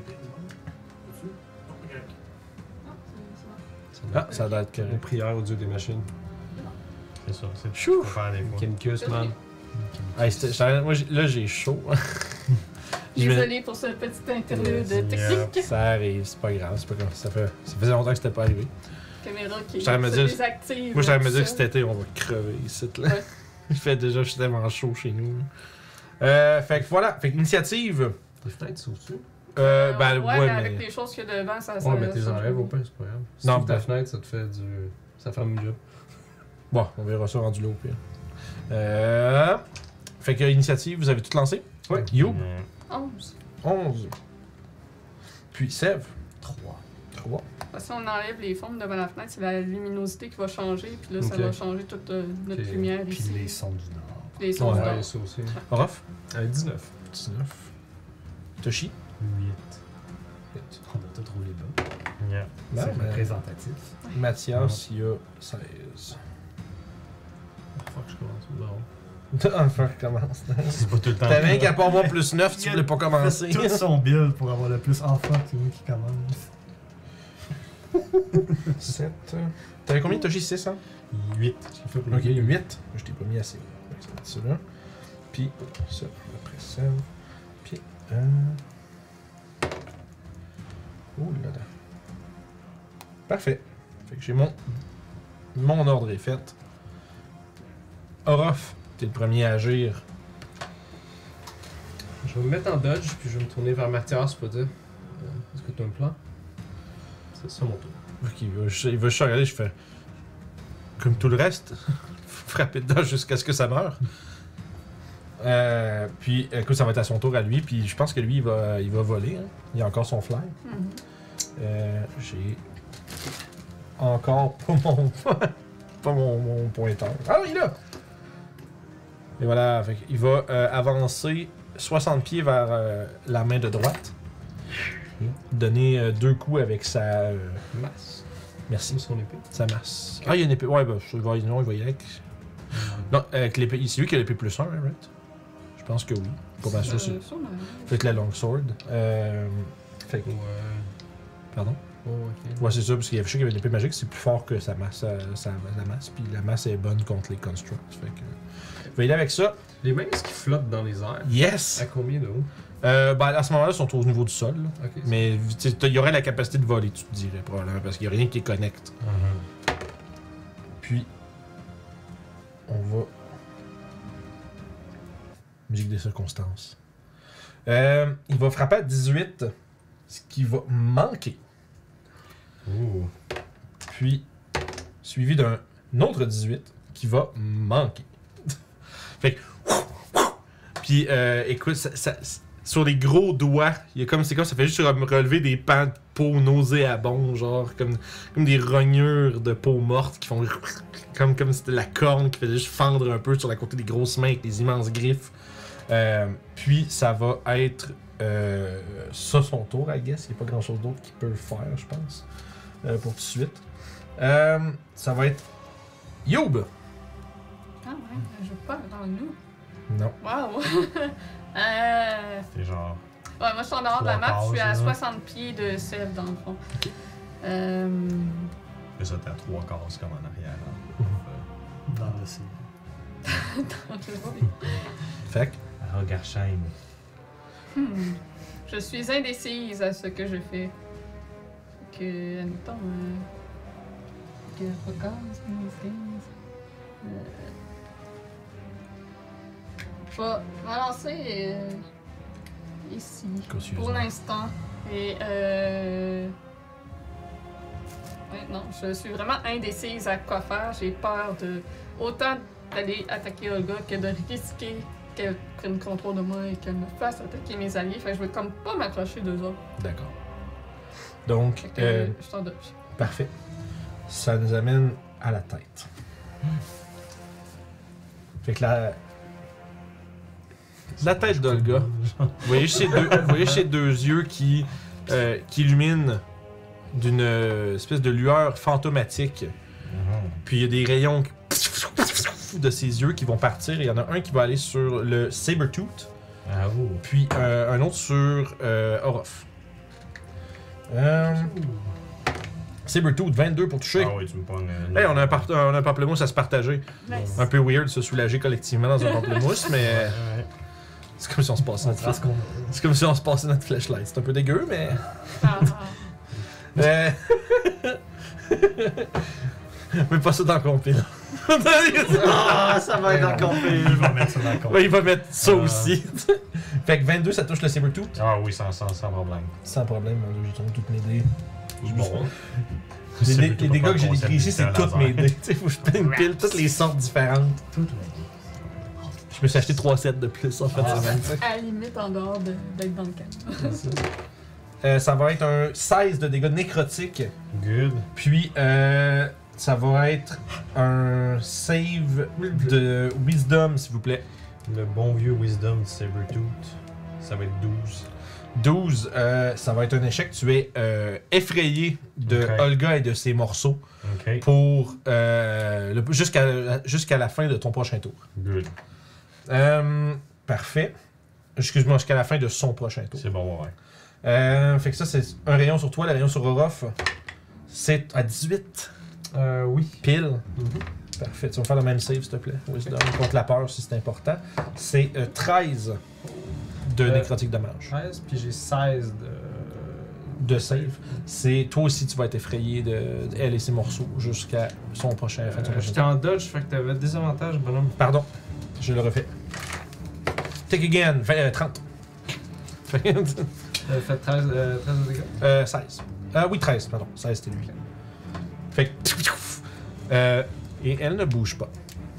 Ah, ça doit être Une correct. prière au dieu des machines. C'est ça, c'est Chou! ce qu'on faire des fois. Kimkus, man. Hey, c'était- j'arrête- moi, j'ai- là, j'ai chaud. Je vais- désolé pour ce petit interlude Yeah. technique. Ça arrive, c'est pas grave, c'est pas grave. Ça, fait, ça faisait longtemps que c'était pas arrivé. Caméra qui Je t'aurais me se dire- désactive. Moi, j'allais me tout dire que seul. cet été, on va crever ici. Là. Ouais. Il fait déjà, je suis tellement chaud chez nous. là. Euh, fait que voilà, fait que l'initiative. Les fenêtres sont dessus. Euh, ben, ouais, ouais, mais avec mais. les choses qu'il y a devant, ça ça- Ouais, mais t'es ça- enlèves au pain, c'est pas grave. Si Non, tu ouvres ta ben- fenêtre, ça te fait du. Ça ferme le job. Bon, on verra ça rendu là au pire. Euh. Fait que l'initiative, vous avez tout lancé? Ouais. You? Mm. onze. onze. Puis Sève? trois. trois. Si on enlève les formes devant la fenêtre, c'est la luminosité qui va changer, puis là, ça Ok. va changer toute euh, notre Ok. lumière Puis ici. les sons du Nord. Les sons Ouais. du Ouais, nord. ça aussi. Orof? Euh, dix-neuf. dix-neuf. Toshi? huit. On a tout roulé bas. Yeah. Non, C'est mais- représentatif. Mathias, il y a seize. Oh, fuck, je commence. Non. Enfin, commence. C'est pas tout le temps. T'avais rien qu'à pas avoir plus neuf, tu voulais pas commencer. Tout son build pour avoir le plus alpha que lui qui commence. sept. T'avais combien de Toshi? six, hein? huit. J'ai fait pour Ok, le huit. Je t'ai pas mis assez. Donc, ça va être ça là. Puis ça, après ça. Puis un. Ouh là là. Parfait. Fait que j'ai mon. Mon ordre est fait. Orof, t'es le premier à agir. Je vais me mettre en dodge, puis je vais me tourner vers Mathias pour dire euh, est-ce que tu as un plan? C'est ça mon tour. Ok, il va, il va juste regarder, je fais. Comme tout le reste. Frapper dedans jusqu'à ce que ça meure. Euh, puis, écoute, ça va être à son tour à lui. Puis, je pense que lui, il va, il va voler. Hein. Il a encore son fly. Mhm. Euh, J'ai encore pas mon, pas mon, mon pointeur. Ah, il est là! Et voilà, fait il va euh, avancer soixante pieds vers euh, la main de droite. Donner euh, deux coups avec sa. euh, Masse. merci. C'est son épée. Sa masse. Ah, il y a une épée. Ouais, bah, il va, non, il va y aller avec. Non, avec l'épée. C'est lui qui a l'épée plus un, hein, right? Je pense que oui. Pas mal sûr, c'est. Euh, sûrement. Fait que la longsword. Euh. Fait que. Ouais. Pardon? Oh, ok. Ouais, c'est ça, parce qu'il y avait qu'il y avait l'épée magique, c'est plus fort que sa masse, euh, sa, la masse, puis la masse est bonne contre les constructs. Fait que. Il va y aller avec ça. Les mains qui flottent dans les airs. Yes! À combien de haut? Euh, ben, à ce moment-là, ils sont au niveau du sol. là. Ok. c'est- Mais tu sais, il y aurait la capacité de voler, tu te dirais, probablement, parce qu'il n'y a rien qui les connecte. Mhm. Puis, on va Musique des circonstances. Euh, il va frapper à dix-huit, ce qui va manquer. Ouh. Puis, suivi d'un autre dix-huit qui va manquer. Fait que. Puis, euh, écoute, ça, ça, sur les gros doigts, il y a comme, c'est comme ça fait juste relever des pans de peau nauséabonds, genre comme, comme des rognures de peau morte qui font comme, comme si c'était la corne qui faisait juste fendre un peu sur la côté des grosses mains avec des immenses griffes. Euh, puis, ça va être euh, ça son tour, I guess. Il n'y a pas grand chose d'autre qu'il peut le faire, je pense, euh, pour tout de suite. Euh, ça va être Youb. Ah ouais, je joue pas avant nous. Non. Wow! euh... C'est genre. Ouais, moi je suis en dehors de la Trois map, je suis à cases, là. soixante pieds de sève dans le fond. Euh... C'est ça, t'as trois cases comme en arrière. Là. Dans le ciel. Fait que, Ah, Garchane. Hmm. Je suis indécise à ce que je fais. Que, admettons, euh... que regarde, indécise. Euh... Je vais me lancer euh... ici. cautieusement. Pour l'instant. Et euh... ouais, non, je suis vraiment indécise à quoi faire. J'ai peur de autant d'aller attaquer Olga que de risquer qu'elle prenne contrôle de moi et qu'elle me fasse attaquer mes alliés. Fait que je veux comme pas m'approcher d'eux autres. D'accord. Donc, Fait que euh, je t'en donne. parfait. Ça nous amène à la tête. Fait que la... La tête d'Olga. Vous voyez ces deux, vous voyez ces deux yeux qui, euh, qui illuminent d'une euh, espèce de lueur fantomatique. Puis il y a des rayons de ses yeux qui vont partir. Il y en a un qui va aller sur le Sabertooth, Ah, ouh. puis euh, un autre sur euh, Orof. Euh, Sabertooth, vingt-deux pour toucher. Ah oui, tu me pognes. euh, Hey, on a un, par- on a un pamplemousse à se partager. Nice. Un peu weird de se soulager collectivement dans un pamplemousse, mais Ouais, ouais. c'est comme si on se passait notre Parce flashlight. qu'on C'est comme si on se passait notre flashlight. C'est un peu dégueu, mais. Ah, mais... mais pas ça dans le compil. Ah, ça va être encore je pire. vais mettre ça dans le compte. Ouais, il va mettre ça Ah. aussi. Fait que vingt-deux, ça touche le Sabertooth. Ah oui, sans, sans, sans problème. Sans problème, mon dieu, j'ai tourné toutes mes dés. Bon. Les, C'est dés- plutôt les dégâts pas que j'ai un concept décrits ici, c'est d'unité à toutes mes laser. dés. Tu sais, faut que je pile une pile, toutes les sortes différentes. Toutes les Je me suis acheté trois sets de plus en fait. Ah. semaine, tu sais. à la limite, en dehors de- d'être dans le calme. Euh, ça va être un seize de dégâts nécrotiques. Good. Puis, euh, ça va être un save de Wisdom, s'il vous plaît. Le bon vieux Wisdom de Sabertooth. Ça va être douze. douze, euh, ça va être un échec. Tu es euh, effrayé de Ok. Olga et de ses morceaux Ok. pour euh, le- jusqu'à jusqu'à la fin de ton prochain tour. Good. Euh, parfait. Excuse-moi, jusqu'à la fin de son prochain tour. C'est bon, ouais. Euh, fait que ça, c'est un rayon sur toi, le rayon sur Orof. C'est à dix-huit Euh, oui. pile. Parfait. Tu vas faire le même save, s'il te plaît. Wisdom contre la peur, si c'est important. C'est euh, treize de Euh, nécrotique dommage. treize, puis j'ai seize de. De save. C'est toi aussi, tu vas être effrayé de, de elle et ses morceaux jusqu'à son prochain. fin de son Euh, prochain J'étais tour. en dodge, fait que t'avais des avantages, bonhomme. Pardon, je le refais. Take again, vingt, euh, trente. Fait que- T'avais fait treize, euh, treize de dégâts. euh, seize. Euh, oui, treize, pardon. seize, c'était lui. Fait que. Euh, et elle ne bouge pas.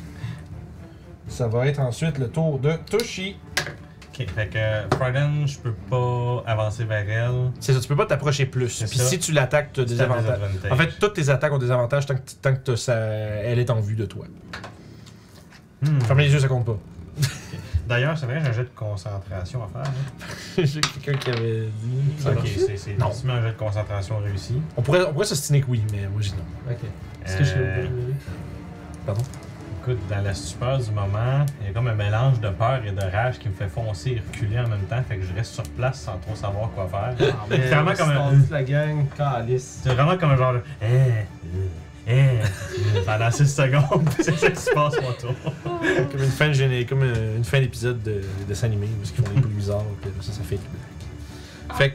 Ça va être ensuite le tour de Toshi. Ok, fait que Frighten, je peux pas avancer vers elle. C'est ça, tu peux pas t'approcher plus. C'est Puis ça. si tu l'attaques, tu as des C'est un avantages. désavantage. En fait, toutes tes attaques ont des avantages tant que, tant que t'as ça, elle est en vue de toi. Hmm. Fermez les yeux, ça compte pas. D'ailleurs, c'est vrai, j'ai un jet de concentration à faire. hein. J'ai quelqu'un qui avait dit. Ok, c'est c'est Non. effectivement un jet de concentration réussi. On pourrait, on pourrait s'ostiner que oui, mais moi j'ai dit non. Ok. Est-ce que je suis Euh, Pardon. Écoute, dans la stupeur du moment, il y a comme un mélange de peur et de rage qui me fait foncer et reculer en même temps, fait que je reste sur place sans trop savoir quoi faire. mais C'est vraiment comme un- toute la gang, calice. C'est vraiment comme un genre de. Eh, eh, eh, pendant six secondes, c'est ça qui se passe mon tour. Comme une fin de géné- comme une, une fin d'épisode de, de dessin animé où ils font des bruits bizarres, puis ça, ça fait du black. Fait que.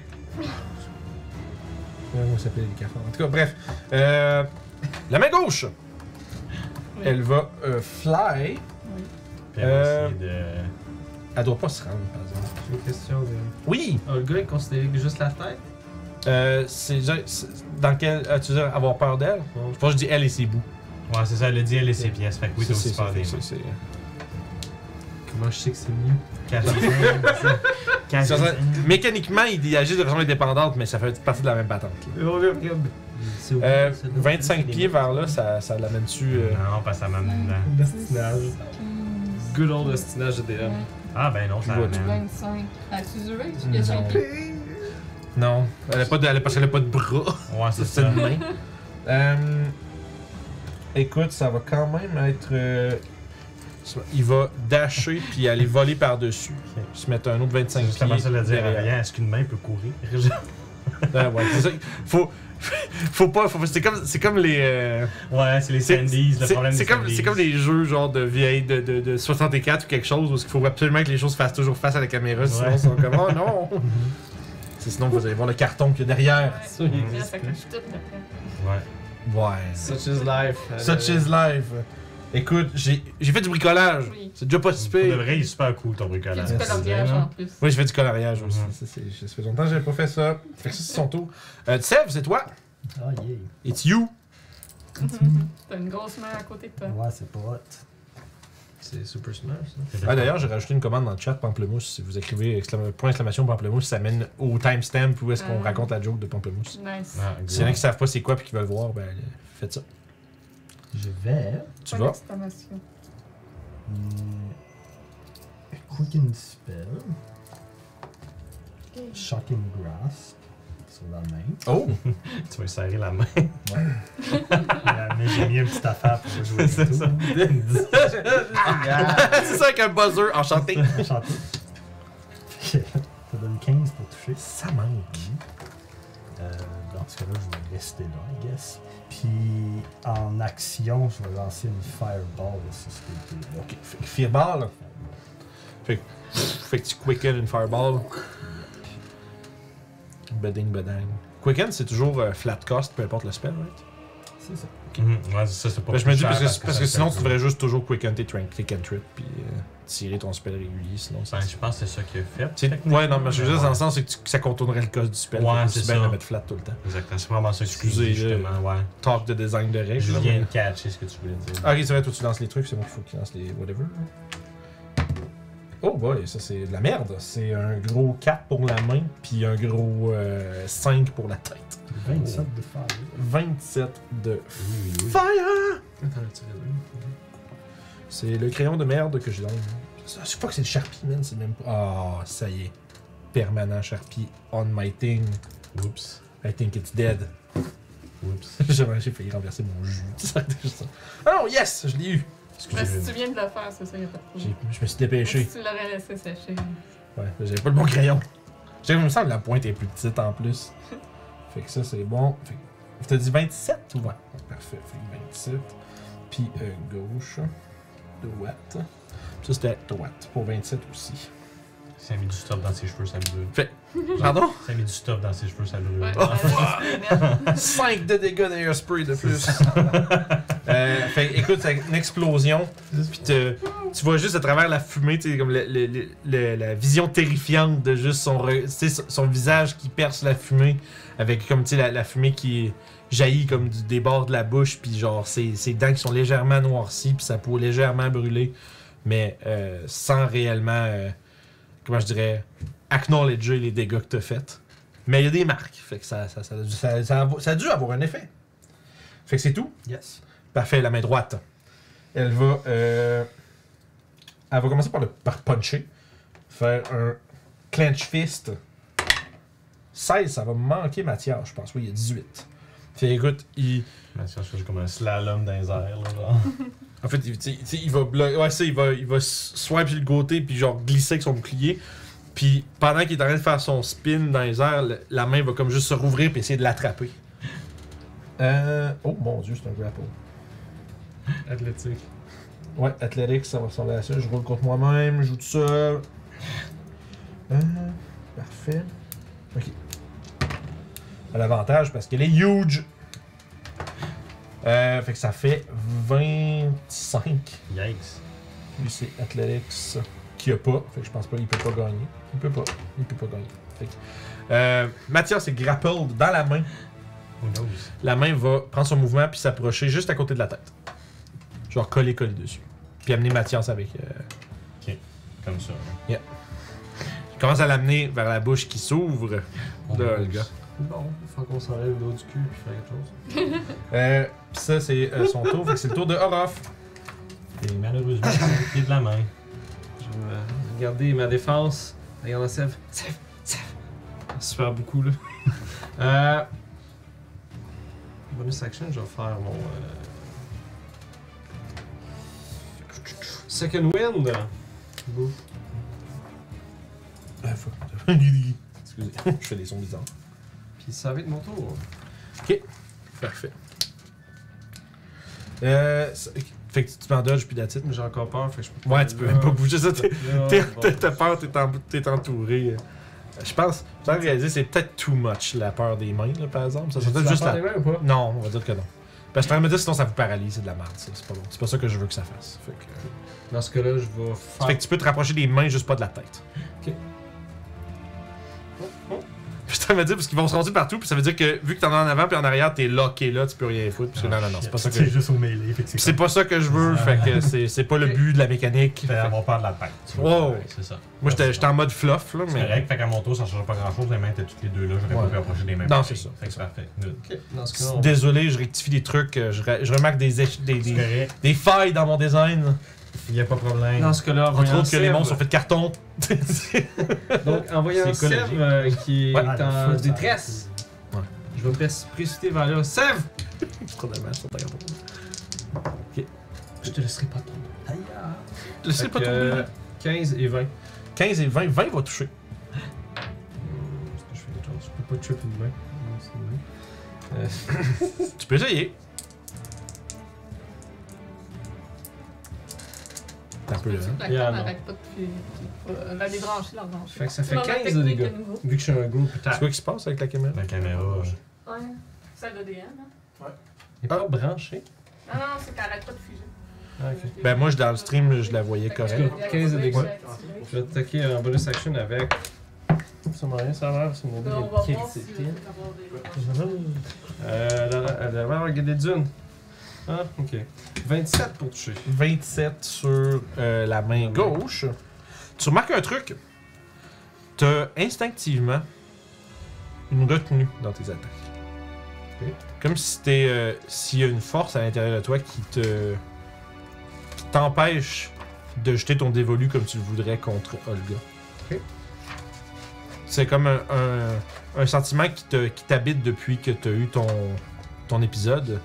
Comment ça s'appelle les cafards? En tout cas, bref. Euh, la main gauche, elle va euh, fly. Puis elle va Euh, essayer de. Elle doit pas se rendre, par exemple. J'ai une question. De... Oui! Ah, le gars est considéré que juste la tête? Euh, c'est c'est- dans quel. As-tu dit avoir peur d'elle? Je pense que je dis elle et ses bouts. Ouais, c'est ça, elle a dit elle et ses pièces. Fait que oui, t'as aussi peur des c'est- mains. c'est- Comment je sais que c'est mieux? Cache c'est- c'est- Mécaniquement, il agit de façon indépendante, mais ça fait partie de la même patente. là. C'est au Euh, bout, c'est le- vingt-cinq c'est pieds les- vers là, ça, ça l'amène-tu. euh, Non, parce que ça m'amène dedans. Destinage. Good old destinage de D M. Ah ben non, ça Tu vois, amène. vingt-cinq. As-tu duré? Tu Non. as cinq pieds? Non, elle a pas de, elle a, parce qu'elle a pas de bras. Ouais, c'est C'est ça. une main. Euh, écoute, ça va quand même être. euh, il va dasher puis aller voler par-dessus. Ok. Se mettre un autre vingt-cinq C'est pieds. justement ça le dire. derrière. Rien, est-ce qu'une main peut courir? Ah, ouais, c'est ça. Faut, faut pas. Faut, c'est comme, c'est comme les. euh, Ouais, c'est les c'est, Sandies, le c'est- problème c'est des comme, Sandies. c'est comme les jeux genre de vieilles de, de, de soixante-quatre ou quelque chose où il faut absolument que les choses fassent toujours face à la caméra, sinon Ouais. ils sont comme oh non. C'est sinon vous allez voir le carton qu'il y a derrière. Ça, il Ouais, existe ça plus. cache tout après. Ouais. Ouais. Such is life. Such is life. Écoute, j'ai, j'ai fait du bricolage. Oui. C'est déjà pas si Pour de pire. vrai, il est super cool ton Puis bricolage. du coloriage en plus. Oui, j'ai fait du coloriage aussi. Mhm. Ça, c'est- ça fait longtemps que j'avais pas fait ça. Fait que ça, c'est son tour. Euh, Sev, c'est toi. Ah, yeah. It's you. T'as une grosse main à côté de toi. Ouais, c'est pas hot. C'est Super Smash, ça. Ah, d'ailleurs, j'ai rajouté une commande dans le chat Pamplemousse. Si vous écrivez exclama- point exclamation Pamplemousse, ça mène au timestamp où est-ce qu'on Ah. raconte la joke de Pamplemousse. Nice. Ah, S'il y en a qui savent pas c'est quoi et qui veulent voir, ben faites ça. Je vais. Tu Pas vas. d'exclamation. Hmm, Quicken Spell. Shocking Grasp. Sur la main. Oh! Tu vas lui serrer la main. Euh, mais j'ai mis une petite affaire pour jouer. C'est tout. ça. c'est ça avec un buzzer enchanté. Enchanté. Fait que ça donne quinze pour toucher. Ça manque. Euh, dans ce cas-là, je vais rester là, I guess. Puis en action, je vais lancer une Fireball sur ce côté-là. Ok. Fait que Fireball. Fait que, fait que tu quicken une Fireball. Beding, bedang. Quicken, c'est toujours euh, flat cost, peu importe le spell, right? C'est ça. Mhm. Ouais, ça, c'est pas Ben, je me dis cher parce que, parce ça que sinon, fait tu cool. devrais juste toujours quicken tes trank, tes cantrips, puis euh, tirer ton spell régulier, sinon ça. Ben, je pense que c'est ça qu'il a fait. C'est- Ouais, non, mais je veux dire, Ouais. dans le sens c'est que, tu- que ça contournerait le cost du spell. Ouais, fait que c'est c'est bien ça. de mettre flat tout le temps. Exactement. C'est vraiment ça que Excusez, tu dis, justement. Ouais. Talk de design de règles. Je là, viens mais- de catcher ce que tu voulais dire. Ah, ok, c'est vrai, toi tu lances les trucs, c'est moi qu'il faut qu'il lance les whatever. Oh boy, ça c'est de la merde. C'est un gros quatre pour la main, puis un gros euh, cinq pour la tête. vingt-sept de fire. vingt-sept de Oui, oui. fire! Attends, tu veux C'est le crayon de merde que je donne. Je sais pas que c'est le Sharpie, man, c'est même pas. Ah, ça y est. Permanent Sharpie on my thing. Oups. I think it's dead. Oups. J'ai j'ai failli renverser mon jus. Ah non, yes, je l'ai eu. Mais Excusez. si tu viens de le faire, c'est ça, y a pas de J'ai- problème. Je me suis dépêché. Si tu l'aurais laissé sécher. Ouais, mais j'avais pas le bon crayon. J'ai- Il me semble que la pointe est plus petite en plus. Fait que ça, c'est bon. Fait que- t'as dit vingt-sept ou ouais? Parfait. Fait que vingt-sept. Puis euh, gauche. Droite. Ça, c'était droite. Pour vingt-sept aussi. Ça a mis du stuff dans ses cheveux, ça brûle. Pardon? Ça a mis du stuff dans ses cheveux, ça brûle. Ouais, Oh, ouais, juste les mettre. cinq de dégâts d'airspray de plus. euh, fait que, écoute, c'est une explosion. Puis te- tu vois juste à travers la fumée, tu sais, comme le- le- le- le- la vision terrifiante de juste son, re- tu sais, son- son visage qui perce la fumée. Avec comme, tu sais, la, la fumée qui jaillit comme du, des bords de la bouche. Puis genre, ses, ses dents qui sont légèrement noircies. Puis sa peau légèrement brûlée. Mais euh, sans réellement, euh, comment je dirais, acknowledger les dégâts que t'as fait. Mais il y a des marques, fait que ça, ça, ça, ça, ça a, ça a dû avoir un effet. Fait que c'est tout. Yes. Parfait, la main droite. Elle va, euh, elle va commencer par, le, par puncher. Faire un clench fist. seize, ça va me manquer Mathias, je pense. Oui, il y a dix-huit. Fait écoute, il... Mathias fait comme un slalom dans les airs, là, genre. En fait, il, tu sais, tu sais, il va bloquer. Ouais, ça, il va, il va swipe sur le côté, puis genre glisser avec son bouclier. Puis pendant qu'il est en train de faire son spin dans les airs, le- la main va comme juste se rouvrir puis essayer de l'attraper. Euh... Oh mon dieu, c'est un grapple. Athlétique. Ouais, Athletics, ça va ressembler à ça. Je roule contre moi-même, je joue tout seul. Euh, parfait. Ok. À l'avantage parce qu'elle est huge. Euh, fait que ça fait vingt-cinq. Yikes. Lui, c'est Athletics. Qui a pas. Fait que je pense pas, il peut pas gagner. Il peut pas. Il peut pas gagner. Fait que, euh, Mathias est grappled dans la main. Who knows? La main va prendre son mouvement puis s'approcher juste à côté de la tête. Genre coller, coller dessus. Puis amener Mathias avec. Euh... Comme ça. Il commence à l'amener vers la bouche qui s'ouvre On de knows. Olga. Bon, il faut qu'on s'enlève l'eau du cul puis faire quelque chose. Euh, pis ça, c'est euh, son tour. Fait que c'est le tour de Orof. Et malheureusement, c'est le pied de la main. Je vais euh, garder ma défense. Regarde la sève. Sève, sève. Super beaucoup, là. euh... Bonus action, je vais faire mon. Euh... Second Wind. Boum. Ah, fuck. Excusez, je fais des sons bizarres. Puis ça va être mon tour. Parfait. Euh, ça- fait que tu m'en dodges puis d'attitude. Mais j'ai encore peur, fait que je peux Ouais, tu peux même pas bouger ça. T'es- Là, t'es- bon. t'as t'as peur, t'es en- t'es entouré. Euh, Je pense, tu as réalisé, c'est peut-être too much la peur des mains, là, par exemple. Ça serait peut-être juste la. des mains ou pas? Non, on va dire que non. Parce que je me dire sinon ça vous paralyse, c'est de la merde, ça. C'est pas bon. C'est pas ça que je veux que ça fasse. Fait que, euh, Dans ce cas-là, je vais ça faire. fait que tu peux te rapprocher des mains, juste pas de la tête. Ok. Je t'en me dire parce qu'ils vont se rendre partout, puis ça veut dire que vu que t'en as en avant puis en arrière, t'es locké là, tu peux rien foutre. Parce que non, non, non, c'est pas ça que. C'est juste au mêlée. Fait que C'est c'est pas ça que je veux, fait que c'est c'est pas le but de la mécanique. Fait avoir peur de la tête. Wow. C'est ça. Moi j'étais j'étais en mode fluff là, C'est mais. correct, fait qu'à mon tour, ça ne changera pas grand chose. Les mains étaient toutes les deux là, j'aurais Ouais. pas pu approcher des mains. Non, pareilles. c'est ça. Fait que c'est parfait. Good. Ok, dans ce cas-là, on- Désolé, je rectifie des trucs, euh, je, re- je remarque des, éch- des, C'est des, correct. des failles dans mon design. Il y a pas de problème. Dans ce cas-là, en Entre voyant autres que les Sèvres- monstres sont faits de carton. Donc, en voyant C'est Sèvres écologique. euh, qui est Ouais. Ah, le en feu, ça- détresse, Ouais. je vais me pré- précipiter vers là. Sèvres! C'est trop dommage, ça, t'as carton. Je te laisserai pas tomber. Aïe, ah. Je sais Fait pas que, trop. euh, quinze et vingt. quinze et vingt, vingt va toucher. Est-ce que je fais quelque chose? Je peux pas trip une main. Non, c'est une main. Euh, Tu peux essayer. T'as un peu là. La Yeah, canne non. n'arrête pas de fuir. Euh, La débrancher, la rebrancher. Fait que ça fait Dans la quinze de technique dégâts. à nouveau. Vu que je suis un groupe C'est attack. quoi qui se passe avec la caméra? La caméra. euh, Ouais. Celle de D N, hein? Il est pas branché. Non, non, c'est qu'elle arrête pas de fuser. Ah, ok. Ben moi, je- dans le stream, je la voyais correct. quinze de dégâts. Ouais. Je vais attaquer en bonus action avec. Ça m'a rien, ça va, c'est mon Là, on va voir si critique. on va avoir des- Euh, la, la, la, la, regardez d'une. Ah, ok. vingt-sept pour toucher. vingt-sept sur euh, la main gauche. Tu remarques un truc. T'as instinctivement une retenue dans tes attaques. Ok. Comme si c'était, euh, s'il y a une force à l'intérieur de toi qui te qui t'empêche de jeter ton dévolu comme tu le voudrais contre Olga. Ok. C'est comme un, un, un sentiment qui te qui t'habite depuis que tu as eu ton, ton épisode.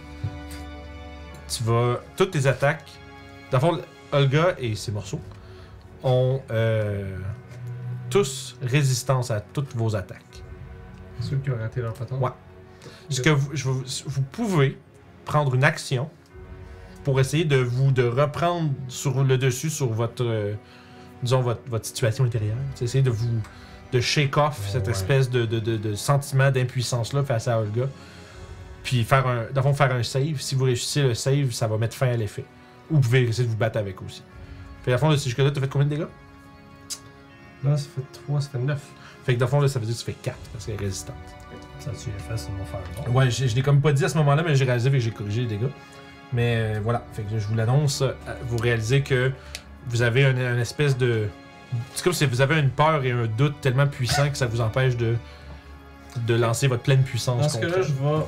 Tu vas. Toutes tes attaques. Dans le fond, Olga et ses morceaux ont euh, tous résistance à toutes vos attaques. Ceux qui ont raté leur patente. Ouais. Ce que vous, je, vous, vous pouvez prendre une action pour essayer de vous de reprendre sur le dessus sur votre euh, disons votre, votre situation intérieure. C'est essayer de vous de shake off Ouais, cette ouais. espèce de, de, de, de sentiment d'impuissance là face à Olga. Puis faire un dans le fond, faire un save. Si vous réussissez le save, ça va mettre fin à l'effet. Ou vous pouvez essayer de vous battre avec aussi. Fait à fond, là, si jusque-là, t'as fait combien de dégâts? Là, ça fait trois, ça fait neuf. Fait que dans le fond, là, ça veut dire que tu fais quatre parce qu'elle est résistante. Ça, tu l'as fait sur mon fer bon. Ouais, je, je l'ai comme pas dit à ce moment-là, mais j'ai réalisé que j'ai corrigé les dégâts. Mais euh, voilà, fait que je vous l'annonce, euh, vous réalisez que vous avez un, un espèce de... C'est comme si vous avez une peur et un doute tellement puissant que ça vous empêche de, de lancer votre pleine puissance. Dans ce contre cas-là, je vais.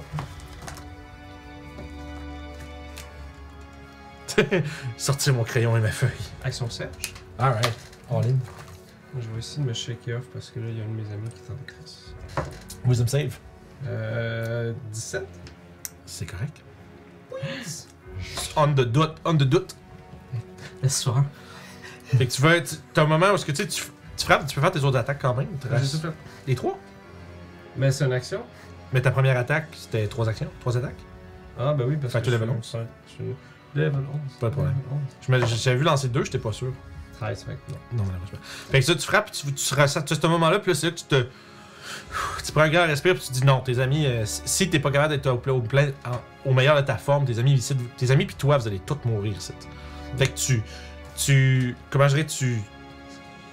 elle. Sortir mon crayon et ma feuille. Action Serge. Alright, all in. Je vais essayer de me shaker off parce que là, il y a un de mes amis qui est en détresse. Wisdom save. Euh. dix-sept. C'est correct. On the doute, on the doute. Le soir. Fait que tu vas être... T'as un moment où est-ce que tu sais, tu, tu frappes, tu peux faire tes autres attaques quand même. Il te J'ai reste- tout fait. Les trois. Mais c'est une action. Mais ta première attaque, c'était trois actions, trois attaques. Ah, bah oui, parce Fait que. que tu je level suis- onze. Je suis level onze. Pas de problème. Level onze. Je me- J'avais vu lancer deux, j'étais pas sûr. treize, fait que non. Non, malheureusement. Fait que ça, tu frappes, tu, tu ressens tu as ce moment-là, puis là, c'est là que tu te. Tu prends un gars, respire, puis tu te dis non, tes amis, euh, si t'es pas capable d'être au, au, plein- en- au meilleur de ta forme, tes amis, ici, tes amis, puis toi, vous allez tous mourir ici. Fait que tu. Tu. Comment je dirais, tu.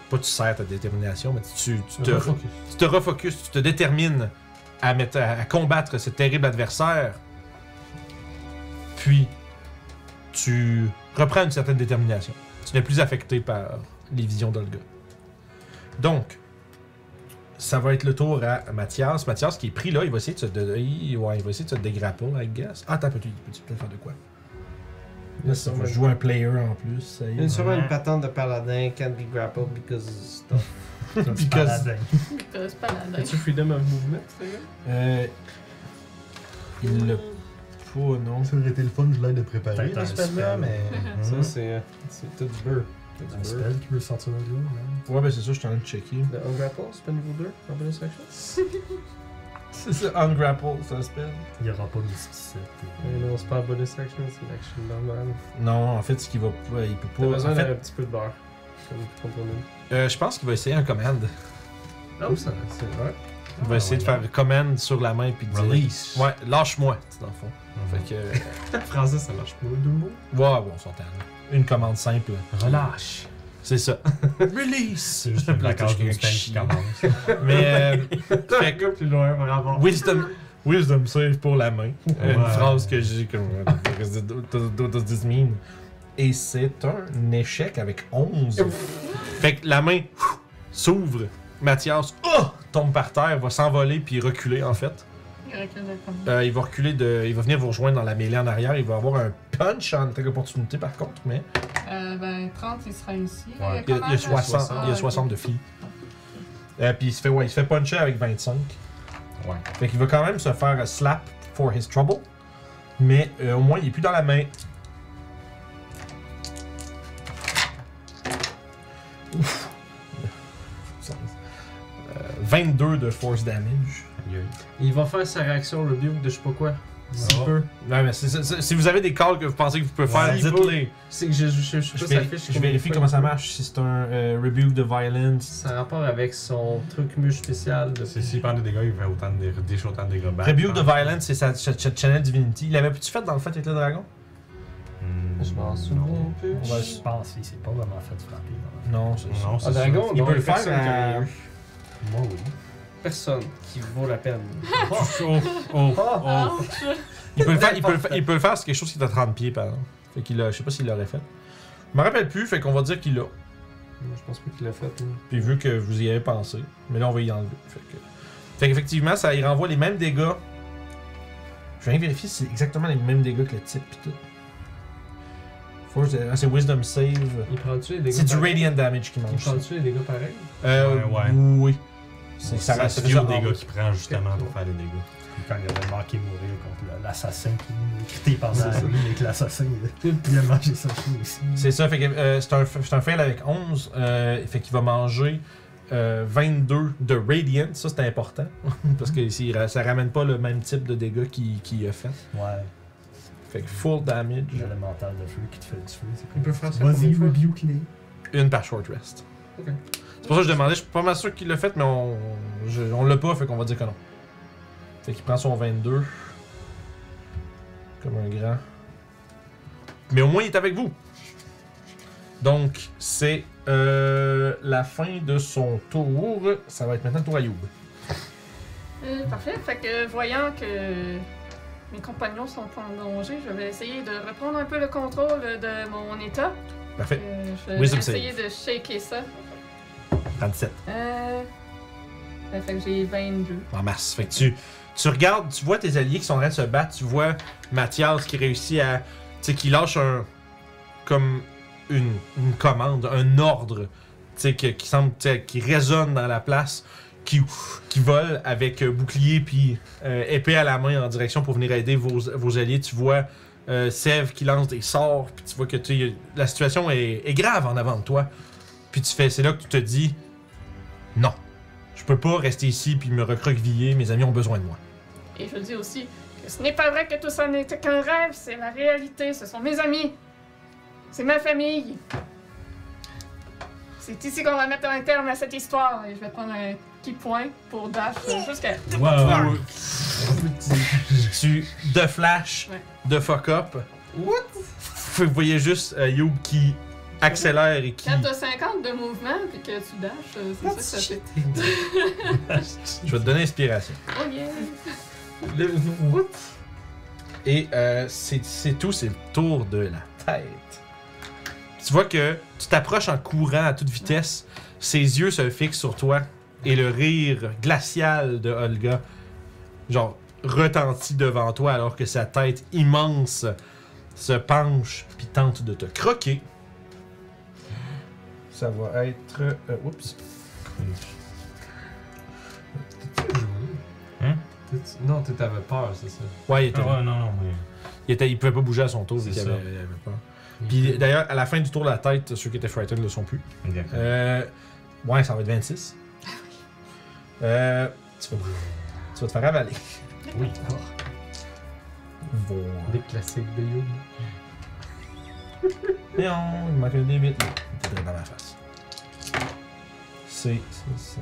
pas tu sers ta détermination, mais tu, tu, te, Refocus. tu te refocuses, tu te détermines à, mettre, à, à combattre ce terrible adversaire. Puis, tu reprends une certaine détermination. Tu n'es plus affecté par les visions d'Olga. Donc, ça va être le tour à Mathias. Mathias qui est pris là, il va essayer de se, de, il, ouais, il va essayer de se dégrapple, I guess. Ah, attends, peux-tu peux peut-être faire de quoi? Là, ça va jouer un player en plus. Ça y Il y a est. sûrement une patente de paladin, can't be grappled because stuff. Because- Paladin. Because paladin. As-tu freedom of movement, ce gars? Euh, il l'a pas, non. Ça aurait été le fun, je l'aide de préparer Peut-être ce un spell-là, spell. mais. Ça, c'est. euh, C'est tout du beurre. Tout Un du beurre. spell qui peut sortir de là, man. Ouais, ben c'est ça, je suis en train de checker. Le Ungrapple, c'est pas niveau deux en bonus action? C'est ça, ungrapple, c'est un spell. Il n'y aura pas mysticité. Mais non, c'est pas en bonus action, c'est une action normale. Non, en fait, ce qu'il va pas, il peut T'as pas. besoin En d'un fait, petit peu de beurre. Comme contre nous. euh, je pense qu'il va essayer un command. Oh, ça, c'est vrai. Il va essayer de faire command sur la main puis de dire. Release. Ouais, lâche-moi, c'est dans le fond. Mhm. Fait que. En français, ça marche pas, deux mots. Ouais, bon, on s'entend. là. Une commande simple. Relâche. C'est ça. Release! C'est juste une Puis là, case t'as d'une quelqu'un semaine qui qui commence. Mais. Euh, fait que. plus loin, vraiment. Wisdom, wisdom save pour la main. Une Ouais. phrase que j'ai comme. What does this mean? Et c'est un échec avec onze. Fait que la main ouf, s'ouvre. Mathias oh, tombe par terre, va s'envoler puis reculer en fait. Il recule de combien? Euh, il va reculer de. Il va venir vous rejoindre dans la mêlée en arrière. Il va avoir un punch en attaque d'opportunité par contre, mais. Euh, ben, trente, il sera ici. Il y Ouais. a, combien, il y a là? soixante, il y a Ah, soixante ok. de filles. Euh, puis il se fait ouais, il se fait puncher avec vingt-cinq. Ouais. Fait qu'il va quand même se faire euh, slap for his trouble. Mais euh, au moins il est plus dans la main. Ouf. Euh, vingt-deux de force damage. Aïe, aïe. Il va faire sa réaction rebuke de je sais pas quoi. Si Oh. peu. Ouais, mais c'est- c'est- c'est- si vous avez des calls que vous pensez que vous pouvez faire, Ouais. dites-les. C'est que je, je, je, je sais Je, pas sa vér- fiche. je vérifie comment ça marche. Si c'est un euh, rebuke de violence. Ça a rapport avec son truc mu spécial de C'est s'il prend des dégâts, il fait autant de dé- déche autant de dégâts bas. Rebuke de violence, c'est sa, sa- sa channel divinity. L'avais-tu fait dans le fait avec le dragon? Hmm, Je m'en souviens non. un peu. On va- Je pense qu'il s'est pas vraiment fait frapper. Non, c'est Non, Ah, c'est ça. dragon, Il non, peut le personne faire qui à- a eu. Moi, oui. Personne qui vaut la peine. Oh, oh, oh, oh. Il peut le faire, il peut le faire, il peut le faire, c'est quelque chose qui est à trente pieds, par exemple. Fait qu'il a, je sais pas s'il l'aurait fait. Je me rappelle plus, fait qu'on va dire qu'il l'a. Moi, je pense pas qu'il l'a fait. hein. Puis vu que vous y avez pensé, mais là on va y enlever. Fait que, fait qu'effectivement, ça y renvoie les mêmes dégâts. Je viens vérifier si c'est exactement les mêmes dégâts que le type pis tout. Force, ah, c'est Wisdom Save. Il prend-tu les dégâts C'est du pareils? Radiant Damage qui Il mange. ça. prend-tu les dégâts pareils? Euh, Ouais, ouais. Oui. C'est, Ça ça, reste ça fait vieux ça aux en- dégâts qu'il prend justement pour faire les dégâts. Quand il avait manqué mourir contre le- l'assassin qui est crité pendant C'est la ça. nuit, mais que l'assassin il a- il a mangé sa chou aussi. C'est ça, fait que euh, c'est un, c'est un fail avec onze. Euh, fait qu'il va manger euh, vingt-deux de Radiant. Ça, c'est important. Parce que s'il ra- ça ramène pas le même type de dégâts qu'il, qu'il a fait. Ouais, Fait que full damage. l'élémental de feu qui te fait tuer. C'est Il peut faire ça Vas-y, combien de fois? rebuke-les. Une par short rest. Ok. C'est pour ça que je demandais, je suis pas mal sûr qu'il l'a fait, mais on, je- on l'a pas, fait qu'on va dire que non. Fait qu'il prend son vingt-deux. Comme un grand. Mais au moins, il est avec vous. Donc, c'est euh, la fin de son tour. Ça va être maintenant le tour à Youb. Euh, parfait. Fait que voyant que mes compagnons sont en danger, je vais essayer de reprendre un peu le contrôle de mon état. Parfait. Euh, je vais Wisdom essayer save. de shaker ça. trente-sept. Euh... ça fait que j'ai vingt-deux. En masse. Fait que tu, tu regardes, tu vois tes alliés qui sont en train de se battre, tu vois Mathias qui réussit à. Tu sais, qui lâche un. Comme une, une commande, un ordre, tu sais, qui, qui semble. Tu sais, qui résonne dans la place, qui, qui vole avec euh, bouclier puis euh, épée à la main en direction pour venir aider vos, vos alliés. Tu vois euh, Sève qui lance des sorts, puis tu vois que tu sais, la situation est, est grave en avant de toi. Puis tu fais. C'est là que tu te dis non. Je peux pas rester ici puis me recroqueviller, mes amis ont besoin de moi. Et je dis aussi que ce n'est pas vrai que tout ça n'était qu'un rêve, c'est la réalité, ce sont mes amis. C'est ma famille. C'est ici qu'on va mettre un terme à cette histoire. Et je vais prendre un petit point pour dash euh, jusqu'à... Wow! tu de flash, Ouais. de fuck up. What? Vous voyez juste euh, Youb qui accélère et qui. Quand t'as cinquante de mouvement puis que tu dashes, euh, c'est ça que ça fait. Je vais te donner inspiration. Oh yeah! Le. What? Et euh, c'est c'est tout, c'est le tour de la tête. Tu vois que tu t'approches en courant à toute vitesse, ses yeux se fixent sur toi et le rire glacial de Olga, genre, retentit devant toi alors que sa tête immense se penche puis tente de te croquer. Ça va être... Euh, oups. T'as-tu joué? Hein? T'as-tu- Non, t'avais peur, c'est ça. Ouais, il était, Ah ouais, non, non, mais. il était... Il pouvait pas bouger à son tour, C'est vu qu'il ça. avait, il avait peur. Puis d'ailleurs, à la fin du tour de la tête, ceux qui étaient frightened ne le sont plus. Exactement. Euh, ouais, ça va être vingt-six. Euh, tu, vas, tu vas te faire avaler. Oui. Voilà. Des classiques de You. Mais on, il manque un D huit. T'es dans ma face. C'est. C'est ça.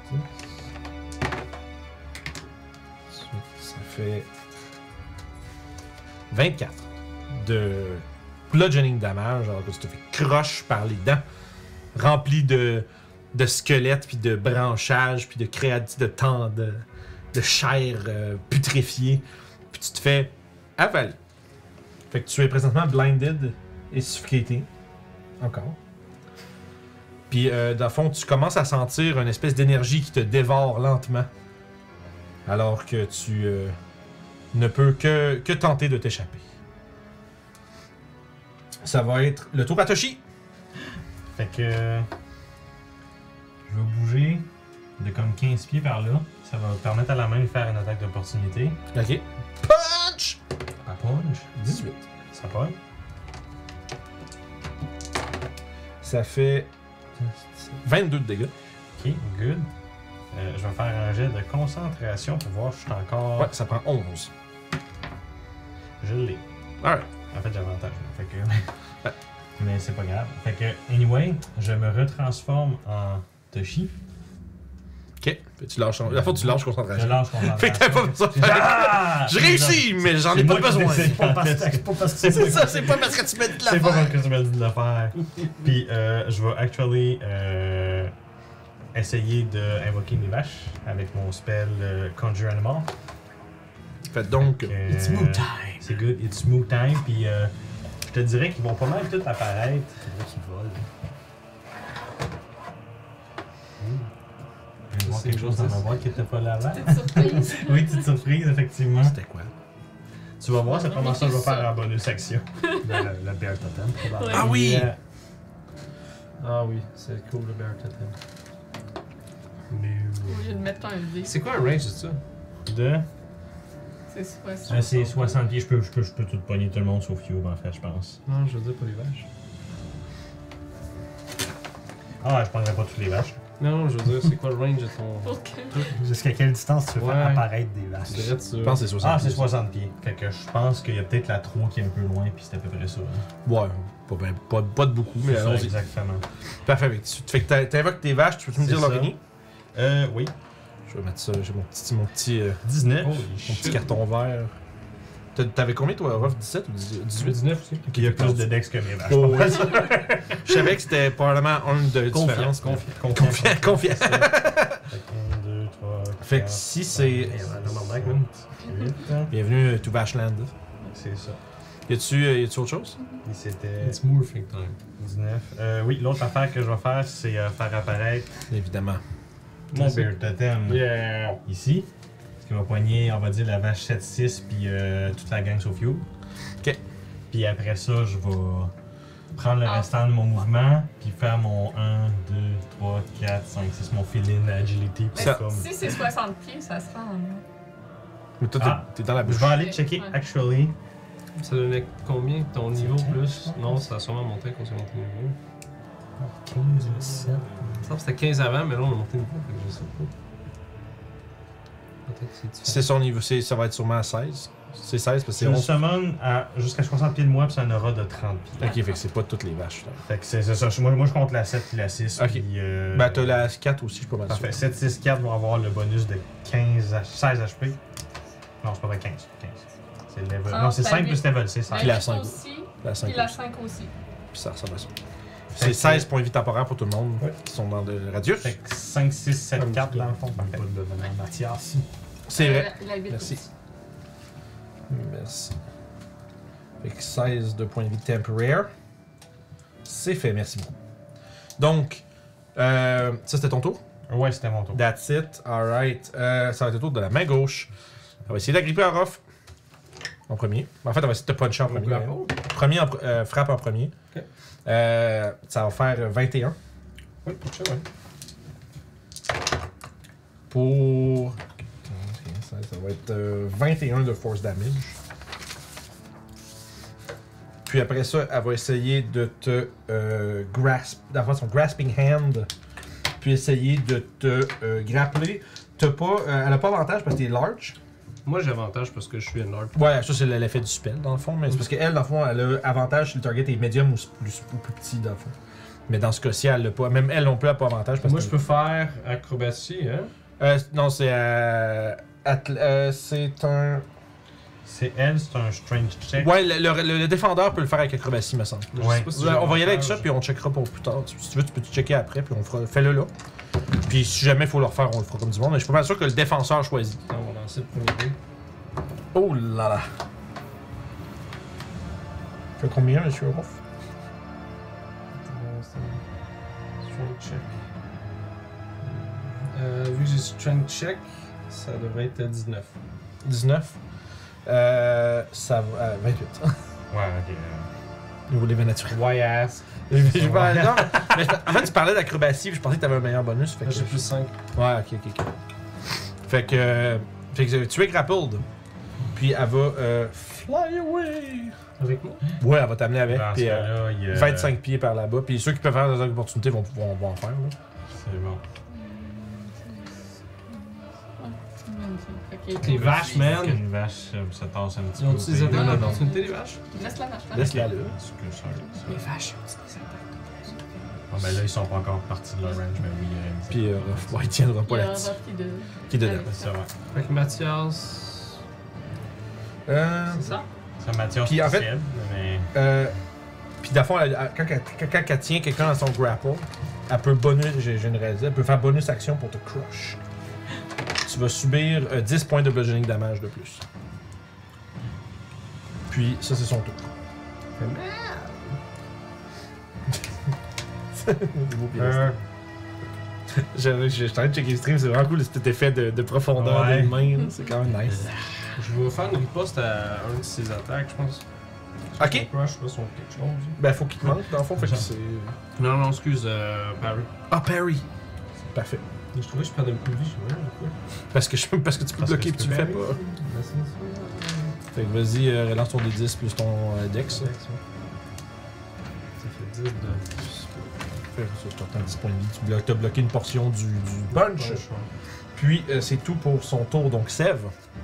Ça fait. vingt-quatre de bludgeoning damage, alors que tu te fais croche par les dents, rempli de, de squelettes, puis de branchages, puis de créatines, de temps, de, de chair euh, putréfiée, puis tu te fais avaler. Fait que tu es présentement blinded et suffocaté. Encore. Puis, euh, dans le fond, tu commences à sentir une espèce d'énergie qui te dévore lentement. Alors que tu euh, ne peux que, que tenter de t'échapper. Ça va être le tour à Toshi. Fait que. euh, Je vais bouger de comme quinze pieds par là. Ça va permettre à la main de faire une attaque d'opportunité. Ok. Punch! À punch. dix-huit. Ça part. Ça fait vingt-deux de dégâts. Ok, good. Euh, je vais faire un jet de concentration pour voir si je suis encore. Ouais, ça prend onze. Je l'ai. Alright. En fait, j'ai avantage. Fait que. Mais c'est pas grave. Fait que, anyway, je me retransforme en Toshi. Ok. Puis tu lâches. La fois, tu lâches Je concentration. lâche concentration. Fait que t'as pas besoin de faire. Ah! Je réussis, mais j'en ai C'est pas moi qui besoin. décide. C'est pas parce que c'est pas parce que C'est ça, c'est pas parce que tu mets de la C'est pas faire. parce que tu m'as dit de le faire. Puis euh, je vais actually euh, essayer d'invoquer mes vaches avec mon spell euh, Conjure Animal. Fait donc. Euh, It's move time. C'est good, it's smooth time. Puis euh, je te dirais qu'ils vont pas mal tout apparaître. C'est vrai qu'il vole. Je vais voir C'est quelque chose dans dix. ma boîte qui était pas là avant. Petite surprise. Oui, petite surprise, effectivement. C'était quoi? Tu vas voir, c'est pas mal ça que je vais faire en bonus action. Le, le bear totem, probablement. Ouais. Ah oui! Yeah. Ah oui, c'est cool le Bear Totem. Au lieu de mettre un V, C'est quoi un range de ça? De. c'est soixante. Euh, c'est soixante pieds, je peux, je, peux, je peux tout pogner tout le monde sauf Youb en fait, je pense. Non, je veux dire pas les vaches. Ah, je prendrais pas toutes les vaches. Non, non, je veux dire, c'est quoi le range de ton. Pour que- Jusqu'à quelle distance tu veux faire Ouais. apparaître des vaches? Je dirais sûr. Je pense que c'est soixante. Ah, c'est soixante pieds. Fait que je pense qu'il y a peut-être la trois qui est un peu loin, puis c'est à peu près ça. hein. Ouais, pas, ben- pas, pas de beaucoup, mais C'est ça, allons-y. exactement. Parfait. Fait que tu- Fait que t'a- t'invoques tes vaches, tu peux-tu me C'est dire ça. leur gagner? Euh, oui. Je vais mettre ça, j'ai mon petit, mon petit, euh, dix-neuf. Holy mon petit shit. carton vert. T'as- T'avais combien toi, Ruff? dix-sept ou dix-huit? dix-neuf aussi. Il y a plus de dex que mes vaches. Oh, ouais. Je savais que c'était probablement un de différence. Confiance, mais- confiance. Confiant, confiant. Fait que un, deux, trois, Fait que quatre, si cinq, c'est- six, tabarnak, man. huit. Bienvenue à To Vashland. C'est ça. Y a-tu euh, y a-tu autre chose? Et c'était It's morphing time. dix-neuf. Euh, oui, l'autre affaire que je vais faire, c'est euh, faire apparaître Évidemment. mon bear totem Yeah! ici. Ce qui va poigner, on va dire, la vache sept six puis euh, toute la gang sauf You. Ok. Puis après ça, je vais prendre le Ah. restant de mon mouvement, puis faire mon un, deux, trois, quatre, cinq, six, mon fill-in agility. Puis Ça- comme... Si c'est soixante pieds, ça se rend. là. Mais toi, t'es Ah. t'es dans la Je bouche. vais aller checker, Ouais. actually. Ça donnait combien ton niveau C'est plus? quinze. Non, ça a sûrement monté quand c'est monté niveau. quinze, sept. Ça me c'était quinze avant, mais là on a monté niveau, fait que je sais pas. Peut-être que c'est différent. C'est son niveau, c'est- ça va être sûrement à seize. C'est seize parce que C'est c'est une onze. summon à jusqu'à soixante pieds de moi, puis ça en aura de trente pieds. Ok, fait que c'est pas toutes les vaches. Là. Fait que c'est c'est ça. Moi, moi, je compte la sept puis la six. Ok. Puis, euh, Ben, t'as la quatre aussi, je suis pas mal sûr. Parfait. sept, six, quatre vont avoir le bonus de quinze, H- seize H P. Non, c'est pas vrai, quinze. quinze. C'est le level. Ah, non, c'est t'as cinq huit. plus level, c'est ça. Puis la huit cinq. aussi, La cinq puis la aussi. cinq aussi. Puis ça ressemble à ça. C'est seize points de vie temporaires pour tout le monde Ouais. qui sont dans le radius. Fait que cinq, six, sept, quatre dans le fond. Pas Parfait. de devenant Mathias. C'est vrai. La, la huit Merci. aussi. Merci. Fait que seize de points de vie temporaire. C'est fait, merci beaucoup. Donc, euh, ça c'était ton tour. Ouais, c'était mon tour. That's it. Alright. Euh, ça va être le tour de la main gauche. On va essayer d'agripper à Ruff. En premier. En fait, on va essayer de te puncher en premier. grapple. Premier en pr- euh, frappe en premier. Ok. Euh, ça va faire vingt et un. Oui, pour ça, ouais. Pour. Ça, ça va être euh, vingt et un de force damage. Puis après ça, elle va essayer de te euh, grasp, d'avoir son grasping hand, puis essayer de te euh, grappler. T'as pas, euh, elle a pas avantage parce que t'es large. Moi, j'ai avantage parce que je suis énorme. Ouais, ça c'est l'effet du spell dans le fond, mais c'est parce qu'elle, dans le fond, elle a avantage si le target est médium ou plus, ou plus petit dans le fond. Mais dans ce cas-ci, elle l'a pas. Même elle non plus, elle a pas avantage parce Moi, que. je peux faire acrobatie, hein? Euh, non, c'est. Euh, athl- euh, c'est un. C'est elle, c'est un strange check. Ouais, le, le, le défendeur peut le faire avec acrobatie, me semble. Je sais Ouais. pas si Ouais, j'ai on va y aller avec ça, avantage. puis on checkera pour plus tard. Si tu veux, tu peux te checker après, puis on fera. Fais-le là. Puis si jamais il faut le refaire, on le fera comme du monde. Mais je suis pas mal sûr que le défenseur choisit. Attends, on va lancer le premier dé. Oh là là. Fait combien, monsieur Ruff? Strength check. Euh, vu que j'ai strength check, ça devrait être dix-neuf. dix-neuf. Euh. Ça va. euh, vingt-huit. Ouais, ok. euh, Niveau l'événement naturel. Why ask? Je vais- je vais- non, mais je- en fait, tu parlais d'acrobatie, puis je pensais que t'avais un meilleur bonus. Fait que J'ai plus cinq. Ouais, ok, ok, ok. Fait que. euh, Fait que tu es grappled. Puis elle va euh, fly away. Avec moi? Ouais, elle va t'amener avec. Dans ce Puis euh, cas-là, il y a... vingt-cinq pieds par là-bas. Puis ceux qui peuvent faire des opportunités vont pouvoir vont en faire. Là. C'est bon. Ok. Les vaches, man! Une vache, euh, ça tasse un petit Ils peu. ont-tu des attaques non, non. d'opportunité, les vaches? Laisse la vache là. Laisse-la là. Est-ce que ça- ça- Les vaches, ils ont des attaques. Ah, ben là, ils sont pas encore partis de leur range, mais oui. euh, ça- Puis euh, Ruff, ouais, il tiendra Il pas y a là-dessus. Ruff qui de. Qui est dedans. avec C'est ça, ouais. Fait que Mathias. Euh, C'est ça? Ça Mathias Puis, en fait- ciel, mais... euh, puis d'abord, quand, elle- quand, quand elle tient quelqu'un dans son grapple, elle peut bonus, j'ai j'ai une réalisé, elle peut faire bonus action pour te crush. Tu vas subir euh, dix points de bludgeoning damage de plus. Puis ça, c'est son tour. C'est beau, puis Euh, Je je- je suis en train de checker le stream, c'est vraiment cool cet effet de, de profondeur Ouais. des mains, là, c'est quand même nice. Je vais faire une riposte à un de ses attaques, je pense. Ok. Son crush, je sais pas si on fait quelque chose. Ben, faut qu'il te manque, dans le fond, fait que c'est. Non, non, excuse, euh, Barry. Ah, parry! Parfait. Je trouvais que je perdais beaucoup de vie, je sais pas pourquoi. Parce que, je, parce que tu peux Parce que bloquer et tu tu le peux fais parry. pas. Fait que vas-y, euh, relance ton D dix plus ton euh, dex. Ça fait dix de plus. Fait que ça, je t'entends dix points de vie. Tu bloques, t'as bloqué une portion du, du punch. Ouais. Puis euh, c'est tout pour son tour, donc Sève.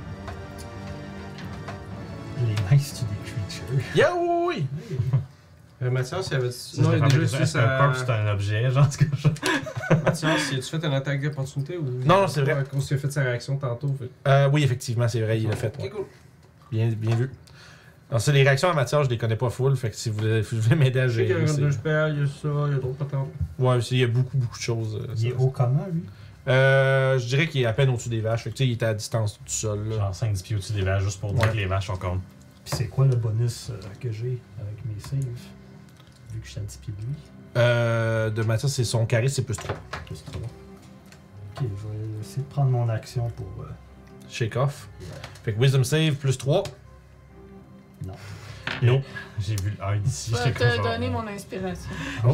Les mains, c'est des creatures. Yeah, oui, oui! Euh, Mathias, il avait. ça, Non, ça il a fait déjà plaisir. utilisé Est-ce qu'un corps, sa. c'est un objet, genre, en tout cas. Mathias, il a-tu fait une attaque d'opportunité ou. Non, non, c'est vrai. À cause qu'il a fait sa réaction tantôt. Fait... Euh, oui, effectivement, c'est vrai, il l'a fait. Ok, ouais. cool. Bien, bien vu. Alors, c'est les réactions en matière, je les connais pas full, fait que si vous voulez, si vous voulez m'aider à Je sais qu'il y gérer. a c'est- un deux spells, il y a ça, il y a d'autres patentes. Ouais, c'est- il y a beaucoup, beaucoup de choses. euh, Il est ça. haut comment, lui? Euh, je dirais qu'il est à peine au-dessus des vaches, fait que tu sais, il était à distance du sol. Là. Genre cinq dix pieds au-dessus des vaches, juste pour dire Ouais. que les vaches sont comme... Puis c'est quoi le bonus euh, que j'ai avec mes saves? Vu que je suis à dix pieds de lui. Euh, de Mathias, c'est son charisme, c'est plus trois. Plus trois. Ok, je vais essayer de prendre mon action pour. euh, Shake off. Fait que Wisdom Save plus trois. Non. Non. J'ai vu le un d'ici, Je j'étais vais comme te genre... donner mon inspiration. Oh.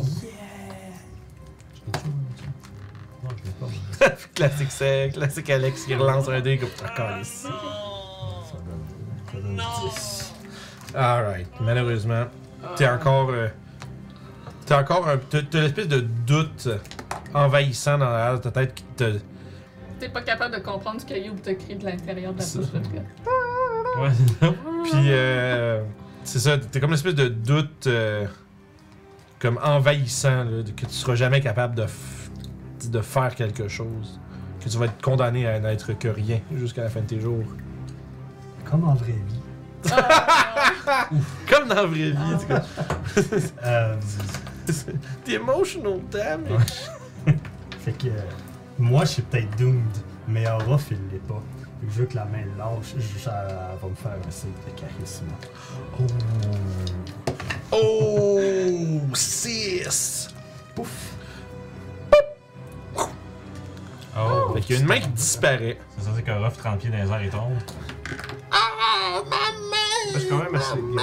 Non, je l'ai pas. classique, c'est classique Alex qui relance un dé comme encore ici. Ça donne, ça donne dix. Alright, malheureusement, t'es encore. euh, t'es encore un. T'as t'as l'espèce de doute envahissant dans l'arrière de ta tête qui te. T'es pas capable de comprendre ce que Youb te crie de l'intérieur de la C'est- bouche de toi. Ouais, c'est ça. Puis, euh, c'est ça, t'es comme une espèce de doute euh, comme envahissant, là, de- que tu seras jamais capable de, f- de faire quelque chose. Que tu vas être condamné à n'être que rien jusqu'à la fin de tes jours. Comme en vraie vie. Ah, Comme dans la vraie vie, en tout cas. Euh, The emotional damage. Fait que euh, moi, je suis peut-être doomed, mais Orof, il l'est pas. Fait que je veux que la main lâche, je, je- elle va me faire un save de charisme. Oh! six! Pouf! Oh! Fait qu'il y a une main qui disparaît. C'est ça, c'est qu'un rough trente pieds dans les airs et tombe. Je suis quand même assez bien.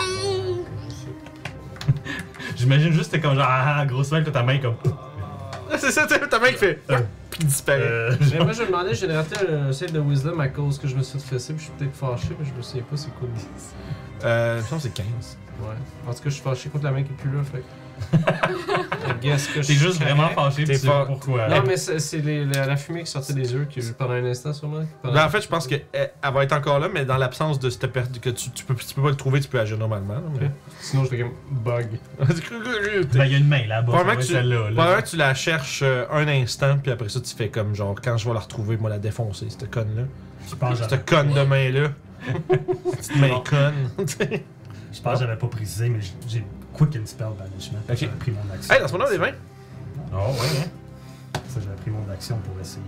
J'imagine juste, t'es comme genre, ah, ah, grosse main, toi, ta main comme. C'est ça, t'as ta main qui fait. Euh. Puis qui disparaît. Euh, Mais moi, je me demandais, j'ai raté un save de wisdom à cause que je me suis fait fesser, puis je suis peut-être fâché, mais je me souviens pas c'est quoi le dix. Euh, je pense que c'est quinze. Ouais. En tout cas, je suis fâché contre la main qui est plus là, fait que. I guess que je T'es suis juste vraiment correct. fâché, T'es tu sais pas fa- pourquoi. Non, mais c'est c'est les- la, la fumée qui sortait des yeux qui, pendant un instant, sûrement. Pendant- Ben, en fait, je pense qu'elle elle va être encore là, mais dans l'absence de cette perte que tu, tu, peux, tu peux pas le trouver, tu peux agir normalement. là, mais- Sinon, je fais comme bug. Ben, il y a une main là-bas, ça Probablement va que être tu- celle-là. là. Pendant que tu la cherches euh, un instant, puis après ça, tu fais comme genre, quand je vais la retrouver, moi la défoncer, cette conne-là. Je pense que j'avais- Cette conne de main-là. Petite main conne. je pense que j'avais pas précisé, mais j'ai- j'ai Quick and Spell Banishment. Ok. J'avais pris mon action. Hey, dans ce moment-là, des vingt. Oh, ouais, hein. Ça, j'avais pris mon action pour essayer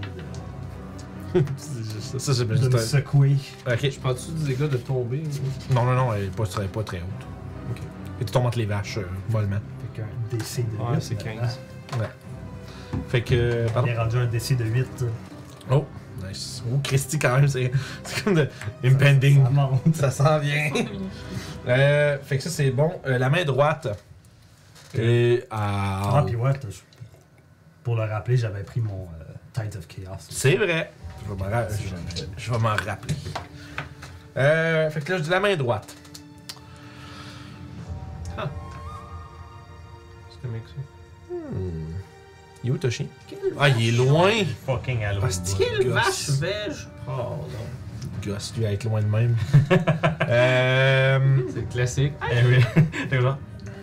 Ça, ça, c'est de, de me juste un- secouer. Ok. Je prends-tu des dégâts de tomber? ou- Non, non, non, elle est pas, elle est pas très haute. Ok. Et tu tombes entre les vaches, euh, mollement. Fait qu'un D C de Ouais, huit. c'est maintenant. quinze. Fait que. On Pardon. est rendu un D C de huit. Oh, nice. Oh, Christy, quand même, c'est c'est comme de impending. Ça monte. Ça s'en vient. euh, fait que ça, c'est bon. Euh, la main droite. Et. Ah, Ah, puis ouais, t'as- pour le rappeler, j'avais pris mon euh, Tide of Chaos. c'est vrai. Je vais m'en ra- je- je- je vais m'en rappeler. Euh, fait que là, je dis la main droite. C'est comme ça. Hmm. Il est où, Toshi? Ah, il est loin. Fucking à l'autre. Ah, c'est- bout. Quelle Gosse. vache beige! Oh non. Gosse, lui, à être loin de même. euh. C'est le classique. Eh oui. T'es genre.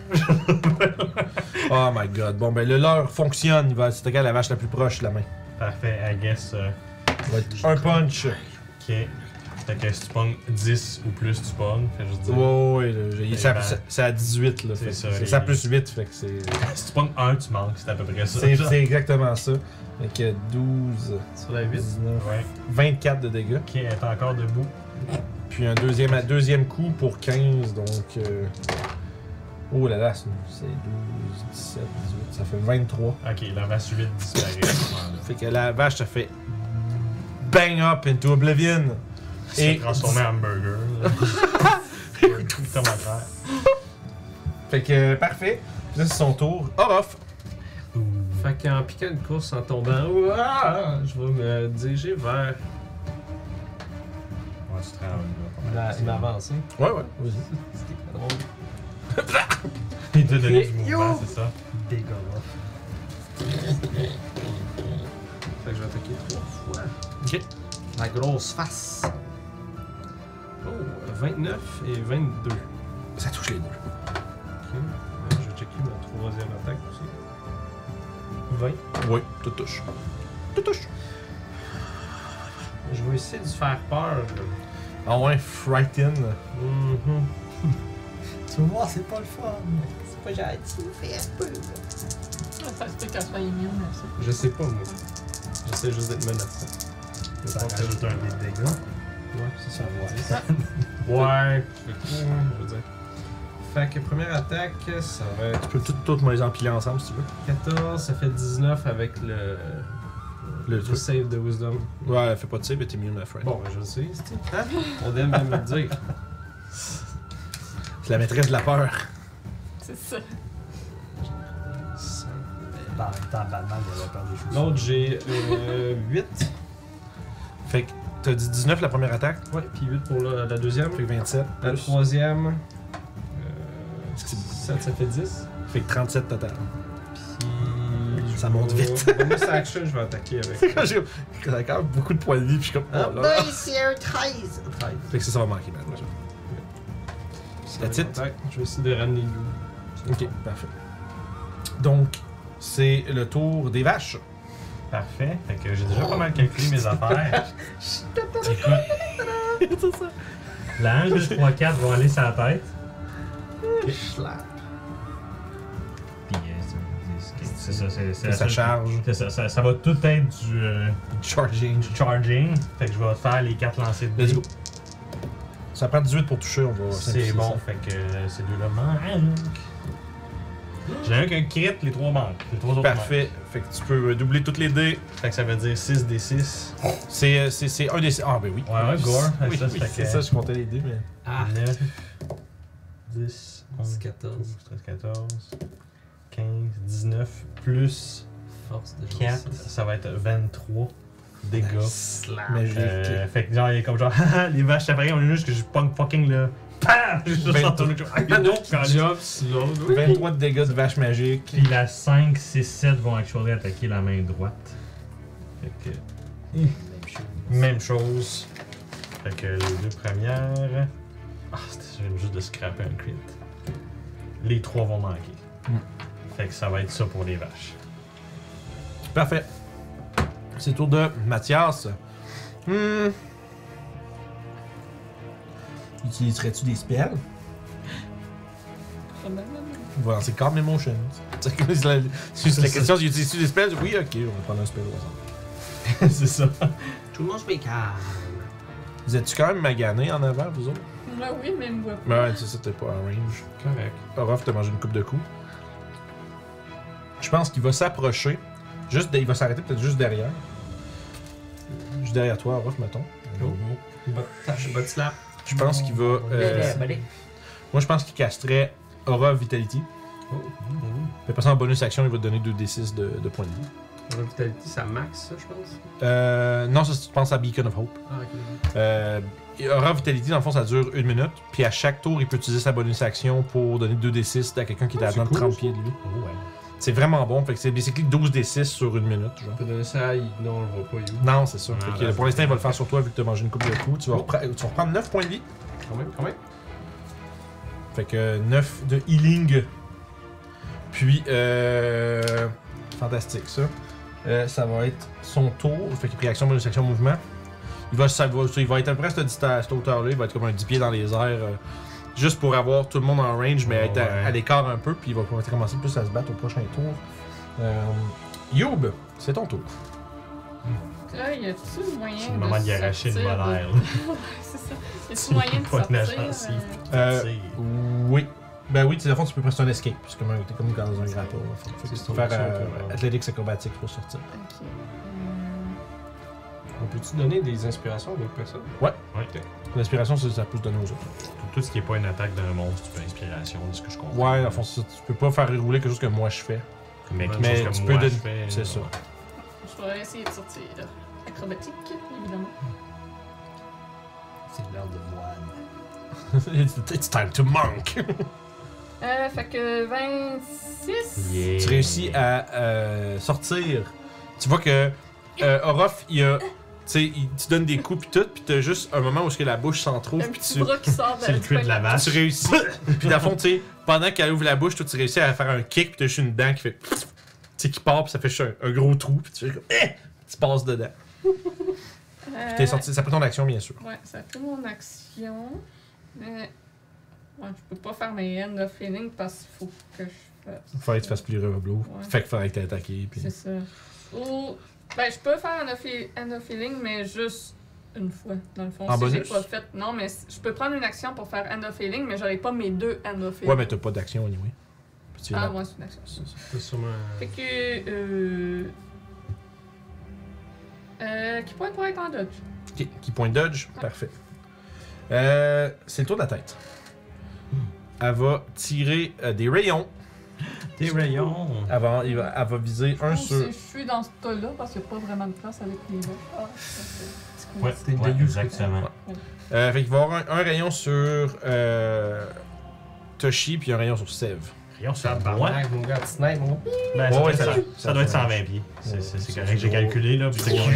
Oh my god. Bon, ben le leurre fonctionne. Il va attaquer la vache la plus proche, la main. Parfait, I guess. euh, Il va être un punch. Ok. Fait que si tu pognes dix ou plus, tu pognes. Fait juste dire. Ouais, ouais, là, j'ai- Ben, c'est à- ben, c'est- c'est à dix-huit, là. c'est fait que ça, C'est il- ça plus huit, fait que c'est. Si tu pognes un, tu manques. C'est à peu près ça. C'est genre. c'est exactement ça. Fait que douze, Sur la huit. dix-neuf, Ouais. vingt-quatre de dégâts. Ok, elle est encore debout. Puis un deuxième, deuxième coup pour quinze, donc. euh, Oh là là, c'est c'est douze, dix-sept, dix-huit, ça fait vingt-trois. Ok, la vache huit disparaît. à ce moment-là. Fait que la vache, ça fait. Bang up into oblivion! Et Et- transformé en hamburger. là. Tout comme à faire. Fait que, euh, parfait. Puis là, c'est son tour. Orof! Fait qu'en piquant une course, en tombant, ouah, je vais me diriger vers Ouais, tu te rends là. la- m'avancer. Ouais, ouais, vas-y. C'était drôle. Il t'a donné du Yo! mouvement, c'est ça? Big Orof. Fait que je vais attaquer trois fois. Ok. La grosse face. Oh, vingt-neuf et vingt-deux. Ça touche les deux. Ok. Euh, Je vais checker ma troisième attaque aussi. vingt. Oui, tout touche. Tout touche. Je vais essayer de se faire peur. là. Ah ouais, frighten. Mhm. Tu vas voir, c'est pas le fun. C'est pas gentil, fais un peu. Ça se peut qu'elle soit immune à ça. Je sais pas, moi. J'essaie juste d'être menaçant. Ça rajoute un des dégâts. Ouais, c'est ça. Ça va. Ouais. Fait que, je veux dire. Fait que première attaque, ça va être Tu peux tout, tout me les empiler ensemble si tu veux. quatorze, ça fait dix-neuf avec le. Le Le truc. save de wisdom. Ouais, elle fait pas de save, mais t'es mieux à fright. Bon, ben je le sais, c'est hein? On aime bien me le dire. C'est la maîtresse de la peur. C'est ça. Dans le temps, Batman, il avait peur des choses. L'autre, j'ai euh, huit. Fait que t'as dit dix-neuf la première attaque, Ouais, puis huit pour la, la deuxième. fait que vingt-sept. La Plus. troisième. Euh, Est-ce que c'est- sept, ça fait dix. Fait que trente-sept total. Puis. Ça je monte vais- vite. Bonus action, je vais attaquer avec. C'est quand j'ai j'ai quand même beaucoup de points de vie, puis je suis comme. Ah, Oh là là. c'est un treize. treize. Fait que ça, ça va manquer, man. La titre. Attaque. Je vais essayer de ramener You. Ok, parfait. Donc, c'est le tour des vaches. Parfait. Fait que j'ai déjà pas mal calculé mes affaires. Écoute. La un, deux, trois, quatre vont aller sur la tête. Slap. Puis euh, C'est ça, c'est c'est Que la ça seule- charge. C'est ça, ça, ça va tout être du, euh, Charging. du charging. Fait que je vais faire les quatre lancers de Let's dés. go. Ça prend dix-huit pour toucher, on va C'est simplifier bon, ça. fait que euh, ces deux-là manquent. J'ai un qui crit, les trois manquent. Les trois autres Parfait. Fait que tu peux euh, doubler toutes les dés. manquent. Fait que ça veut dire six des six. C'est euh, c'est- c'est un des... Ah ben oui. Ouais, ouais, gore. Oui, ça, oui, fait c'est que- ça, je comptais les dés, mais... Ah, neuf, dix, onze, quatorze. douze, treize, quatorze, quinze, dix-neuf, plus Force de quatre, ça va être vingt-trois dégâts. Slam. Magique. Euh, fait que genre, il est comme genre, haha, les vaches, après, on est juste que je punk fucking le. Pam! Je suis juste vingt- en tournée, genre, ah, non, quand je- Job slow. vingt-trois de dégâts de vache magique. Puis la cinq, six, sept vont actually attaquer la main droite. Fait que. Même chose. Fait que les deux premières. Ah, c'était je viens juste de scraper un crit. Les trois vont manquer. Mm. Fait que ça va être ça pour les vaches. Parfait. C'est le tour de Mathias. Hmm. Utiliserais-tu des spells? On va lancer Calm Emotions. C'est comme si la, si la question, c'est utilises-tu des spells? Oui, ok, on va prendre un spell au hasard. C'est ça. Tout le monde se met calme. Vous êtes-tu quand même magané en avant, vous autres? Là, oui, mais il me voit pas. Ouais, c'est ça, t'es pas en range. Correct. Orof t'a mangé une coupe de coups. Je pense qu'il va s'approcher. Juste, de- il va s'arrêter peut-être juste derrière. Juste derrière toi, Orof, mettons. Bot slap. Je pense qu'il va. euh, moi, je pense qu'il casterait Aura Vitality. Puis après ça, en bonus action, il va te donner deux d six de, de points de vie. La vitalité, ça max, ça, je pense. Euh, non, ça, tu penses à Beacon of Hope. Ah, ok. Euh, et Aura Vitality, dans le fond, ça dure une minute. Puis à chaque tour, il peut utiliser sa bonus action pour donner deux d six à quelqu'un qui est à c'est dans cool, trente ça. pieds de lui. Oh, ouais. C'est vraiment bon. Fait que c'est basically douze d six sur une minute. Genre. On peut donner ça à I. Non, on le voit pas, You. Non, c'est ça. Ah, Fait que, ben, pour l'instant, il va le faire sur toi vu que tu as mangé une coupe de coups. Tu vas, repre- tu vas reprendre neuf points de vie. Quand même, quand même. Fait que neuf de healing. Puis, euh. Fantastique, ça. Euh, ça va être son tour. Fait qu'il a pris action, bonus action, mouvement. Il va, ça va, il va être à peu près à cette, dista- à cette hauteur-là. Il va être comme un dix pieds dans les airs. euh, juste pour avoir tout le monde en range, mais Oh, être à, ouais. à l'écart un peu. Puis il va pouvoir commencer plus à se battre au prochain tour. Euh, Youb, c'est ton tour. Là, y a-tu moyen C'est de le moment d'y arracher le sortir de- modèle. C'est ça. Y a-tu moyen de Pas de sortir? agencif. euh, Euh, C'est- oui. Ben oui, tu sais, dans le fond, tu peux presser un escape. C'est comme, un- t'es comme dans un grappa. Fait que C'est tu peux ton faire action euh, pour, euh, athletics acrobatique pour sortir. Ok. Euh, On peut-tu donner des inspirations à d'autres personnes? Ouais. L'inspiration, c'est- ça peut se donner aux autres. Tout ce qui est pas une attaque d'un monstre, tu peux inspiration, de ce que je comprends. Ouais, dans le fond, c'est ça, tu peux pas faire rouler quelque chose que moi je fais. Mais, quelque Mais chose que tu moi, peux je donner- fais, c'est euh, ça. Je vais essayer de sortir. Acrobatique, évidemment. C'est l'heure de voile. it's, it's time to monk! Euh, fait que vingt-six. Yeah. Tu réussis à euh, sortir. Tu vois que euh, Orof, il a. Tu sais, il- tu donnes des coups pis tout, pis t'as juste un moment où est-ce que la bouche s'en trouve, Un pis petit tu, bras qui sort de C'est le cul de la vache. tu réussis. Puis dans le fond, tu sais, pendant qu'elle ouvre la bouche, toi, tu réussis à faire un kick, pis t'as juste une dent qui fait. Tu sais, qui part, pis ça fait juste un, un gros trou, pis tu fais comme. Eh! Tu passes dedans. Euh, T'es sorti, ça prend ton action, bien sûr. Ouais, ça fait mon action. Mais. Ouais, je peux pas faire mes end of feeling parce qu'il faut que je fasse. Il faudrait que tu fasses plus Blue. Ouais. Fait qu'il faudrait que t'aies attaqué. Puis... C'est ça. Ou. Ben, je peux faire end of, fe- end of feeling, mais juste une fois, dans le fond. En si j'ai bonus? pas fait. Non, mais c- je peux prendre une action pour faire end of feeling, mais j'aurai pas mes deux end of feeling. Ouais, mais t'as pas d'action, anyway. Puis tu es Ah, là. ouais, c'est une action. C'est ça. C'est sûrement. Fait que. Euh. Euh. Qui pointe pour être en dodge? Ok, qui pointe dodge, parfait. Euh, c'est le tour de la tête. Elle va tirer euh, des rayons. Tes rayons. Elle va, il va- elle va viser un Ou sur. si je suis dans ce tas-là, parce qu'il n'y a pas vraiment de place avec les autres. Ah, ça fait un Ouais, petit ouais, exactement. Euh, fait qu'il va y avoir un, un rayon sur euh, Toshi, puis un rayon sur Sev. Rayon sur moi. Tabarnak, mon gars, petit snipe, mon. Ben, ça, Ouais, doit être ça- ça, ça- ça doit être cent vingt pieds. C'est Ouais, c'est- c'est c'est correct, j'ai gros. calculé là. Puis c'est gros. gros.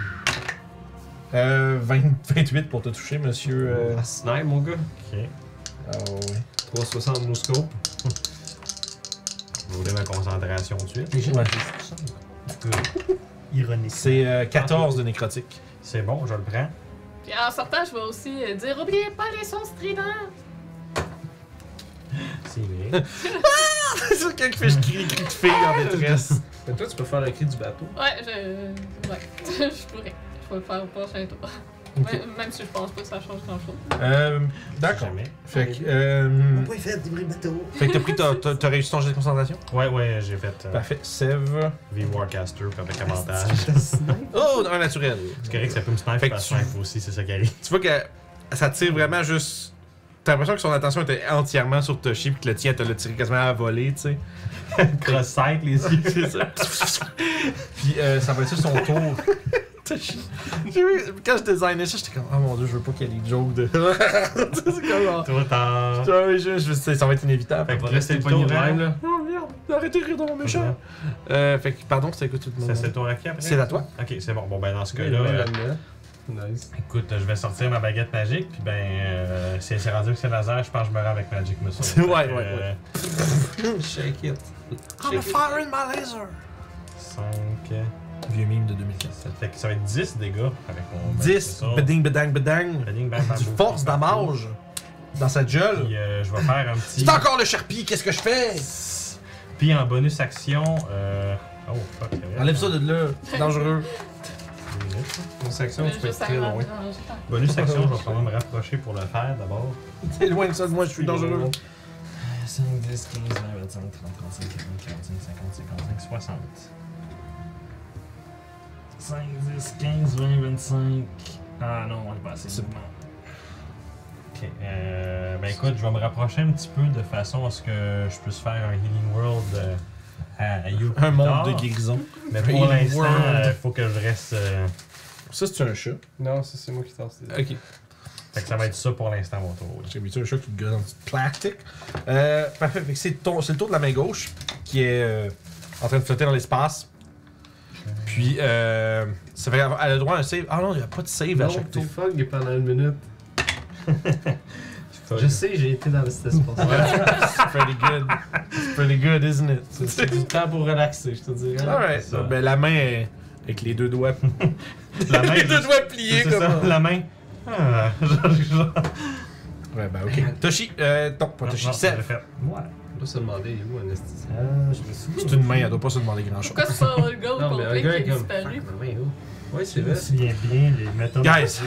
Euh, vingt, vingt-huit pour te toucher, monsieur. Euh... Ah, snipe, mon gars. Ok. Ah ouais. trois cent soixante no scope. Je voulais ma concentration tout de suite. Ouais. Ironique. C'est euh, quatorze de nécrotique. C'est bon, je le prends. Puis en sortant, je vais aussi euh, dire oubliez pas les sons stridents. C'est vrai. C'est ça, quelqu'un qui fait cri, cri de fille en détresse. Mais toi, tu peux faire le cri du bateau. Ouais, je. Ouais, je pourrais. Je vais le faire au prochain tour. Ok. Même, même si je pense pas que ça change grand chose. Euh, D'accord. Jamais. Fait que, euh, Pourquoi il fait des bruits de bateau? fait que t'as pris, t'as, t'as, t'as réussi ton jet de concentration? Ouais, ouais, j'ai fait euh, Parfait. Sève. V Warcaster puis avec avantage. Oh, un naturel. C'est correct que ça peut me sniper Fait que parce tu- que snipe aussi, c'est ça qui arrive. Tu vois que ça tire vraiment juste. T'as l'impression que son attention était entièrement sur Toshi, puis que le tien, te l'a tiré quasiment à la volée, tu sais. Cross-sight, les yeux. C'est ça. Puis euh, ça va être ça son tour. Toshi. J'ai vu- Quand je designais ça, j'étais comme, oh mon dieu, je veux pas qu'il y ait des jokes de. C'est comme. Toi, t'en. Ah oui, je, je, sais, ça va être inévitable. Fait que On va rester rester le le tour de même, là. là. Oh merde, arrêtez de rire dans mon méchant. Euh, fait que, pardon, c'était quoi tout le Ça, monde? c'est ton racket après? C'est à toi. Ok, c'est bon. Bon, ben, dans ce Ouais, cas-là. ouais, euh, là-dedans. Nice. Écoute, je vais sortir ma baguette magique, puis ben, euh, si c'est rendu que c'est laser, je pense que je me rends avec Magic Missile. Ouais, Fait que, ouais, euh, Shake it. I'm firing my laser. cinq, Vieux meme de deux mille quinze. ça fait que ça va être dix dégâts avec mon Magic dix, Missile. beding, bedang, bedang. Beding, bang, bang, Du boum, force bang, bang, damage dans sa gueule. Puis euh, je vais faire un petit. C'est encore le Sharpie, qu'est-ce que je fais? Puis en bonus action. Euh... Oh fuck, c'est vrai. Enlève ça de là, c'est dangereux. Deux minutes. Une section, Mais tu peux être juste très avant loin. de ranger ta- Bonus action, je vais quand même me rapprocher pour le faire d'abord. T'es loin de ça, de moi je suis dangereux. cinq, dix, quinze, vingt, vingt-cinq, trente, trente-cinq, quarante, quarante-cinq, cinquante, cinquante-cinq, soixante. cinq, dix, quinze, vingt, vingt-cinq. Ah non, on est pas assez de mouvement. Ok, euh, ben écoute, je vais me rapprocher un petit peu de façon à ce que je puisse faire un Healing World euh, à, à You. Un plus monde tard. de guérison. Mais Un pour Healing l'instant, World. il faut que je reste. euh, Ça, c'est un chat. Non, ça, c'est moi qui tasse les Ok. Fait que ça va être ça pour l'instant, mon tour. J'ai mis un chat qui gosse dans du plastique. Euh, parfait, fait que c'est, ton- c'est le tour de la main gauche qui est euh, en train de flotter dans l'espace. Puis, euh, ça fait, elle a le droit à un save. Ah non, il n'y a pas de save à Non, chaque tour. t'es fuck pendant une minute. Fuck. Je sais, j'ai été dans cet espace. It's pretty good. It's pretty good, isn't it? C'est c'est du temps pour relaxer, je te dirais. Alright. C'est ça. Ben, la main est avec les deux doigts. La main, les deux juste- doigts pliés c'est comme ça, ça. la main. Ah, genre, genre. Ouais, ben, ok. Toshi, euh, non, pas Non, Toshi, non, Seth. je l'ai fait. Ouais. On doit se demander, il est où anesthésie? Euh, je me souviens. C'est une main, elle doit pas se demander grand chose. Pourquoi c'est pas le gars au Non, mais un complet qui gars a est comme. disparu? Fuck, ma main est où? Ouais, c'est Je me vrai. souviens bien les méthodes. Guys!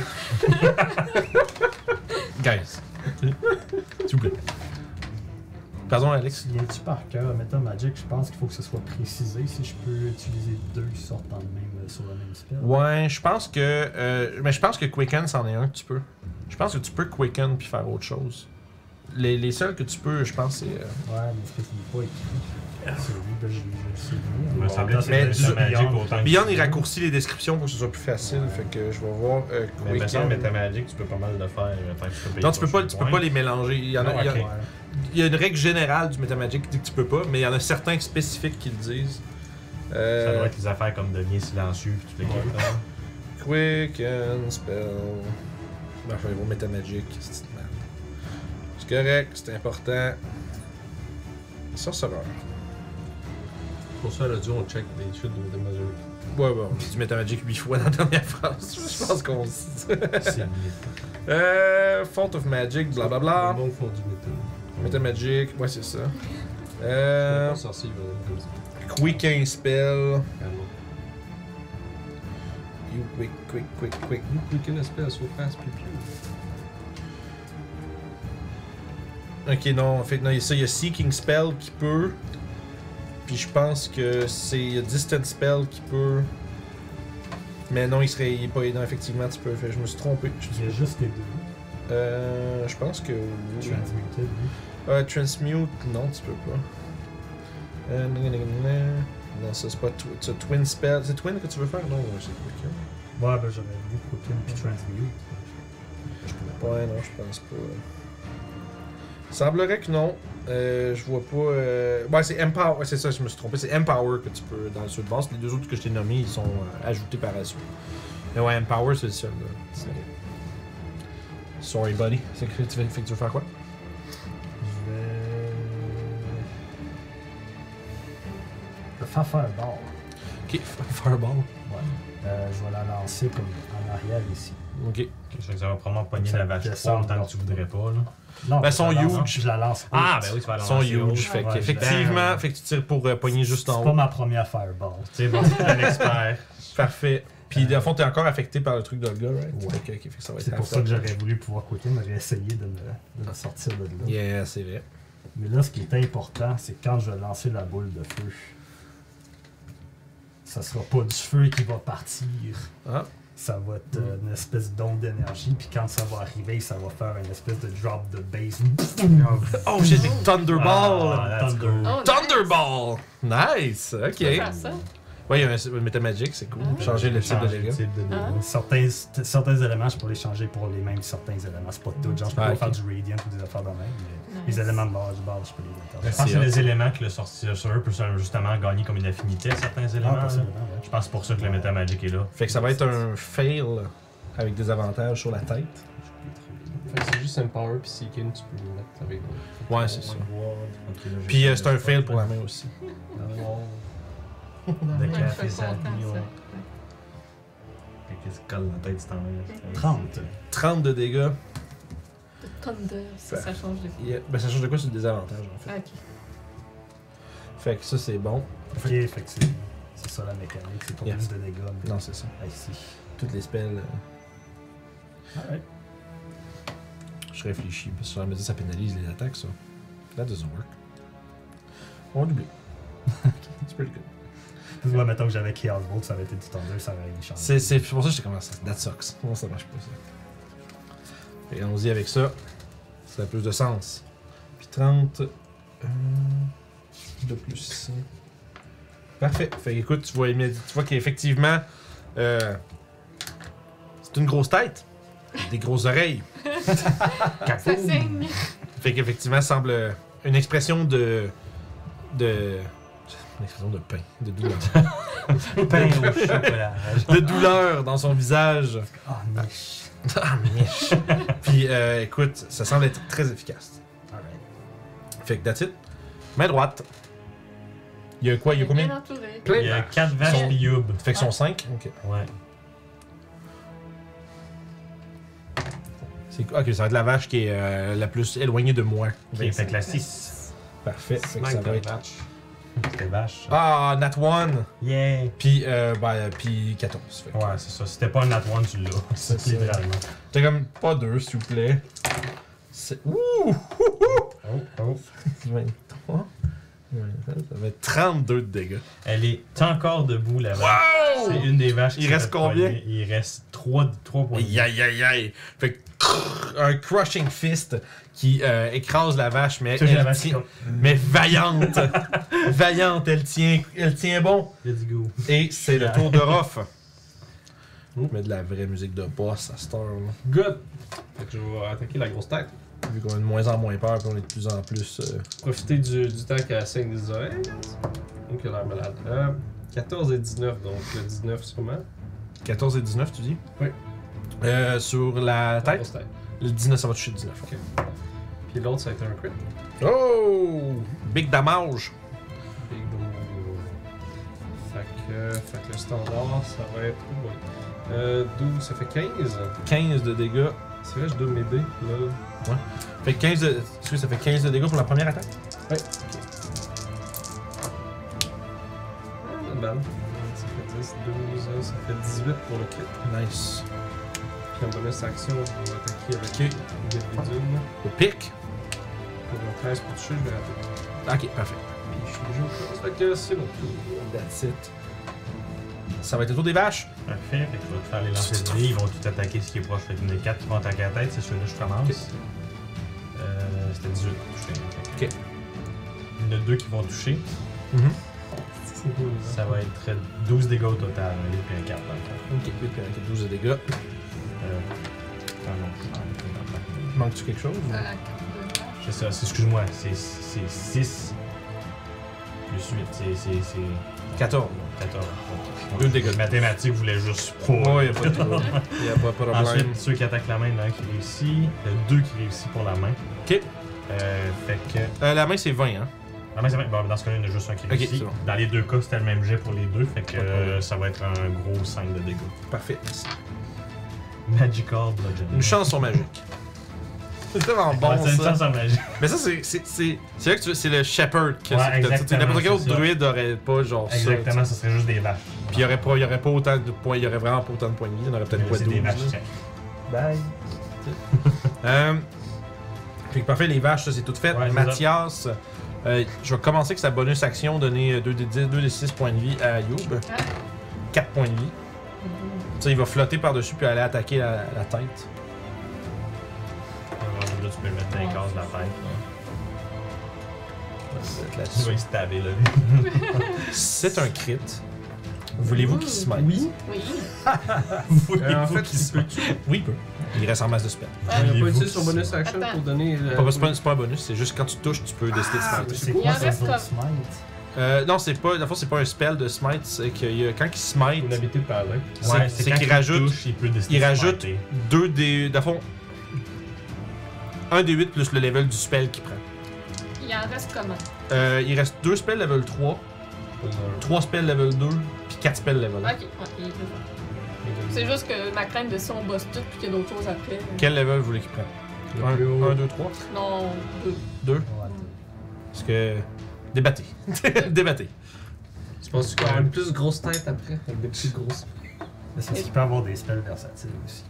Guys. S'il vous plaît. Pardon, Alex. Souviens-tu par cœur, Meta Magic, je pense qu'il faut que ce soit précisé si je peux utiliser deux qui sortent dans le même, sur le même spell. Ouais, je pense que. Euh, mais je pense que Quicken, c'en est un que tu peux. Je pense que tu peux Quicken puis faire autre chose. Les, les seuls que tu peux, je pense, c'est. euh, Ouais, mais c'est parce qu'il n'est pas écrit. Celui que je je le souviens. Il me semblait que Mais c'était du- Magic autant que Beyond, tu il veux. raccourcit les descriptions pour que ce soit plus facile. Ouais. Fait que je vais voir. Euh, Mais il me semble Quicken. que Magic, tu peux pas mal le faire euh, tant que tu peux payer Non, tu peux pas, cher tu peux point. pas les mélanger. Il y, en a, Non, il y a- ok. il y a une règle générale du Metamagic qui dit que tu peux pas, mais il y en a certains spécifiques qui le disent. Euh, Ça doit être les affaires comme devenir silencieux puis toutes les Ouais. trucs. hein. Quicken, spell. Enfin, il va Metamagic. C'est une merde. C'est correct, c'est important. Sorcerer. Pour ça, l'audio, on check des chutes de de mesure. Ouais, ouais, on dit du Metamagic huit fois dans la dernière phrase. Je pense qu'on. C'est euh. Font of Magic, blablabla. Les monks font du métal. Metamagic, ouais, c'est ça. Je Euh. pas sorcier, il va comme ça. Quicken spell. Calme. You quick, quick, quick, quick. You quicken a spell so fast, pew pew. Ok, non, en fait, non, il y a ça, il y a Seeking Spell qui peut. Puis je pense que c'est il y a Distant Spell qui peut. Mais non, il serait. Il est pas aidant, effectivement, tu peux. Fait, je me suis trompé. Je, Il y a juste les deux. euh, je pense que. oui. Transmuted, oui. Euh, Transmute, non, tu peux pas. Euh, nan, nan, nan, nan. non, ça c'est pas. tw- c'est Twin Spell. C'est Twin que tu veux faire? Non, ouais, c'est Quicken. Ouais, ben j'aurais vu Quicken puis Transmute. Ouais, non, je pense pas. Semblerait que non. Euh, je vois pas. Euh... Ouais, c'est Empower. Ouais, c'est ça, je me suis trompé. C'est Empower que tu peux dans le sud de base. Les deux autres que je t'ai nommés, ils sont euh, ajoutés par la suite. Mais ouais, Empower, c'est le seul. Là. C'est- Sorry, buddy. C'est que tu veux, fait que tu veux faire quoi? Je vais. Je vais faire Fireball. Ok, Fireball. Ouais. Euh, je vais la lancer comme en arrière ici. Ok. Ça fait que ça va probablement pogner Ça la vache descend froide tant dans- que tu voudrais pas. Là. Non, Ben, je sont la lance- huge. Je la lance. Ah, haute. ben oui, tu vas Ils la sont lancer haut. huge. Fait Ouais, qu'effectivement, je- fait que tu tires pour euh, pogner juste C'est en pas haut. ma première fireball. C'est bon, c'est un expert. Parfait. Puis, dans le fond, t'es encore affecté par le truc d'Olga, right? Ouais. Fait que, ok, fait que ça va être C'est pour half ça que damage. j'aurais voulu pouvoir quitter, mais j'ai essayé de me, de me sortir de là. Yeah, c'est vrai. Mais là, ce qui est important, c'est quand je vais lancer la boule de feu, ça sera pas du feu qui va partir. Ah. Ça va être euh, une espèce d'onde d'énergie, puis quand ça va arriver, ça va faire une espèce de drop de base. Oh, j'ai dit Thunderball! Ah, that's Thunder. cool. Oh, nice. Thunderball! Nice! Ok. Tu peux faire ça? Ouais, il y a un Metamagic, c'est cool. Ah. Changer le type de Changer le dégâts. type de dégâts. Ah. Certains, certains éléments, je peux les changer pour les mêmes certains éléments. C'est pas tout. Genre, je peux Ah, pas ok. faire du Radiant ou des affaires de même, mais Nice. les éléments de base, de base, je peux les Je interchanger. pense que c'est C'est les éléments que le sorcerer peut justement gagner comme une affinité à certains Ah, éléments. là. possiblement, ouais. Je pense que c'est pour ça que le Metamagic est là. Fait que ça va être un fail avec des avantages sur la tête. Fait que c'est juste Empower puis Seeking, tu peux le mettre avec. Ouais, c'est ça. Ok, là, Puis j'ai- euh, c'est un fail pour la main aussi. De Ouais, café, je suis ça content, plie, ça. ouais. Qu'est-ce qui colle dans la tête, c'est en trente. trente de dégâts. Le Thunder, ça, Fait. ça change de Yeah. Ben, ça change de quoi sur le désavantage en fait. Ah, ok. Fait que ça, c'est bon. Ok, fait que c'est c'est ça la mécanique, c'est pas Yeah. plus de dégâts. mais- Non, c'est ça. Ah, ici. Toutes les spells. euh, Alright. Je réfléchis, parce que ça me dit ça pénalise les attaques, ça. That doesn't work. On va doubler. C'est pretty good. Puis moi, mettons que j'avais Chaos Bolt, ça aurait été du Thunder, ça aurait rien changé. C'est c'est pour ça que j'étais comme ça. That sucks. Non, ça marche pas, ça. Et allons-y avec ça. Ça a plus de sens. Puis trente. euh, de plus ici. Parfait. Fait que, écoute, tu vois, immé- tu vois qu'effectivement, euh, c'est une grosse tête. Des grosses oreilles. Ça saigne! Fait qu'effectivement, ça semble euh, une expression de. de. Une expression de pain, de douleur. Pain au chocolat. de douleur dans son visage. Ah, niche. Ah, miche. Puis, euh, écoute, ça semble être très efficace. Alright. Fait que that's it. Main droite. Il y a quoi? Il y a combien? Bien entouré. Plein Il y a de quatre vaches Son- pis Youb. Fait que sont cinq. Ok. Ouais. C'est quoi? Ok, ça va être la vache qui est euh, la plus éloignée de moi. Ok, fait que la six. Parfait. Fait que ça Smack va de être. match. C'était vache. Ah, Nat one. Yeah! Puis, euh, ben, puis quatorze. Fait que- Ouais, c'est ça. Si c'était pas un Nat one, tu l'as. C'est ça. Littéralement. T'as comme pas deux, s'il vous plaît. C'est. Ouh! Oh, oh. vingt-trois. Ça va être trente-deux de dégâts. Elle est encore debout, la vache. Wow! C'est une des vaches Il qui s'est reste fait combien? pogner. Il reste trois points. Aïe aïe aïe aïe. Fait que crrr, un crushing fist qui euh, écrase la vache, mais, Touche la elle vache tient- comme- mais vaillante. Vaillante, elle tient, elle tient bon. Let's go. Et c'est le tour de Ruff. Mais de la vraie musique de boss à cette heure. là. Good! Fait que je vais attaquer la grosse tête. Vu qu'on a de moins en moins peur, puis on est de plus en plus. euh, Profiter du, du temps qu'elle saigne des oreilles. Donc, elle a l'air malade. Euh, quatorze et dix-neuf, donc le dix-neuf sûrement. quatorze et dix-neuf, tu dis? Oui. Euh, sur la La tête? grosse tête. Le dix-neuf, ça va toucher le dix-neuf. Ok. Puis l'autre, ça va être un crit. Oh! Big damage! Big double. Fait que, fait que le standard, ça va être. Oh boy. Euh, douze, ça fait quinze. quinze de dégâts. C'est vrai, je dois m'aider. Là. Fait que quinze de. Excuse, ça fait quinze de dégâts pour la première attaque? Ouais, ok. Ah, not bad. Ça fait dix, douze, ça fait dix-huit pour le kit. Nice. Puis en bonus action, je vais attaquer avec Ok. des bidule. Au pic? Pour le treize pour toucher, je vais rater. Ok, parfait. Puis je suis déjà au close, fait que c'est mon tour. That's it. Ça va être le tour des vaches. Parfait. Fait que je vais te faire les lancers de dés. Ils vont tout attaquer ce qui est proche. Fait qu'il y en a quatre qui vont attaquer la tête. C'est celui-là que je commence. Ok. Euh, C'était dix-huit pour toucher. Fait que- Ok. Il y en a deux qui vont toucher. C'est cool. Ça va être douze dégâts au total. Un huit et un quatre dans le fond. Ok, huit puis un, douze de dégâts. Euh, pardon. Manque-tu quelque chose? ou- Ça, la carte de vache. C'est ça, c'est- excuse-moi, c'est c'est six plus huit, c'est c'est- c'est quatorze. quatorze. Deux dégâts. Mathématiques voulait juste pas. Ouais, y'a pas de trouble. Y'a pas de problème. Ensuite, ceux qui attaquent la main, il y en a un qui réussit, il y a deux qui réussissent pour la main. Ok. Euh, fait que. Euh, la main, c'est vingt, hein? La main, c'est vingt. Bon, dans ce cas-là, il y en a juste un qui Ok, réussit. c'est bon. Dans les deux cas, c'était le même jet pour les deux, fait que Pas de problème. euh, ça va être un gros cinq de dégâts. Parfait. Merci. Magical Bludgeoning. Une chanson magique. C'est tellement bon, Ouais, c'est une ça. chance en magie. Mais ça, c'est c'est- c'est- c'est là que tu c'est le shepherd. Que Ouais, c'est- t'as- exactement, N'importe quel autre c'est ça. druide aurait pas genre Exactement, ça. ce serait juste des vaches. Puis il y aurait pas, il y aurait pas autant de points, il y aurait vraiment pas autant de points de vie, il y en aurait peut-être pas C'est douze. des vaches. là. check. Bye. Euh, fait que parfait, les vaches, ça c'est tout fait. Ouais, c'est Mathias, euh, je vais commencer avec sa bonus action, donner deux des six points de vie à Youb. Ah. quatre points de vie. Ça, il va flotter par-dessus puis aller attaquer la, la tête. Ouais, Là, tu peux le mettre dans les cases de la tête. là. Ça va être Tu là-dessus. vas y stabber là. C'est un crit. Voulez-vous qu'il se mette? Oui. Oui. Voulez-vous Euh, en fait, qu'il il se peut. mette? Oui, il peut. Il reste en masse de spell. Il a pas Voulez-vous utilisé son qu'il bonus action Attends. pour donner. le- Pas- C'est pas, c'est pas un bonus, c'est juste quand tu touches, tu peux décider de Ah, smite. c'est Il quoi en ça, reste Zone comme- Smite? Euh, non, c'est pas, dans le fond, c'est pas un spell de smite, c'est que il y a- quand il smite, Une habilité de paladin. c'est- Ouais, c'est c'est quand qu'il il rajoute, touche, il peut décider il de rajoute smiter. deux des, dans le fond, un des huit plus le level du spell qu'il prend. Il en reste comment? Euh, il reste deux spells level trois, trois spells level deux, puis quatre spells level un. Ok, ouais, il est plus fort. C'est juste que ma crainte de si on bosse tout puis qu'il y a d'autres choses après. Quel level vous voulez qu'il prenne? Le plus haut. un, deux, trois? Non, deux. deux? Ouais. Parce que. Débattez. Débattez. Je pense qu'il va avoir une plus grosse tête après, avec des plus grosses. Mais c'est parce qu'il peut avoir des spells versatiles aussi.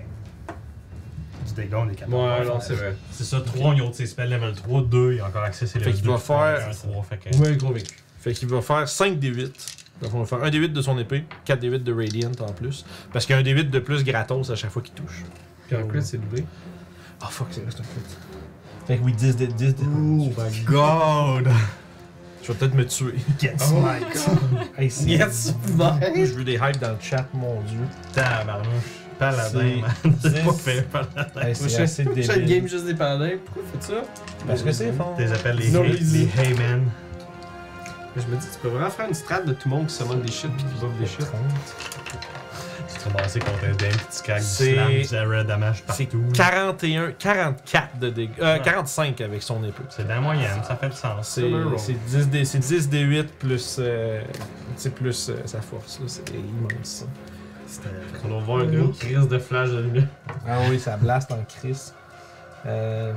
Du dégât, on est capable. Ouais, de non, faire. c'est vrai. C'est ça, trois, ils ont ses spells level trois, deux, il a encore accès à ses Fait level qu'il deux. va qui font faire- un trois, fait que- Ouais, gros vécu. Fait qu'il va faire cinq D huit. Donc on va faire un D huit de son épée, quatre D huit de Radiant en plus. Parce qu'il y a un D huit de plus gratos à chaque fois qu'il touche. Puis en crit, c'est doublé. Oh fuck, c'est reste un crit. Fait que oui, dix de dix de. Oh my god! Je vais peut-être me tuer. Get Smite! Hey, c'est- Yes! Je veux des hypes dans le chat, mon dieu. Tabarnouche. Paladin, C'est- man. C'est dix. pas fait, paladin. Hey, c'est assez Chaque débile. game juste des paladins, pourquoi vous faites ça? Parce que c'est fort. Tu les appelles les, Sinon, hey, les- les Heyman. Mais je me dis, tu peux vraiment faire une strat de tout le monde qui summon des shit pis qui buff des shit. Tu te ramasses contre un dame qui craque du C'est- slam, zero damage C'est partout. quarante et un, quarante-quatre de dégâts. Euh, Ouais. quarante-cinq avec son épée. C'est de la moyenne, ça fait du sens. C'est Comme un roll. c'est dix D c'est dix D huit plus, euh, c'est plus euh, sa force. là. C'est immense ça. C'était. On va voir un gros crise de flash de lumière. Ah oui, ça blast en crise. Euh.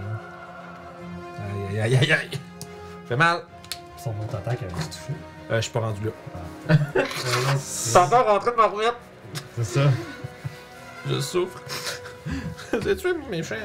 Aïe aïe aïe aïe aïe. Fait mal. Son autre attaque avait touché. Euh, je suis pas rendu là. C'est encore rentré de ma rouette. C'est ça. Je souffre. J'ai tué mes chers.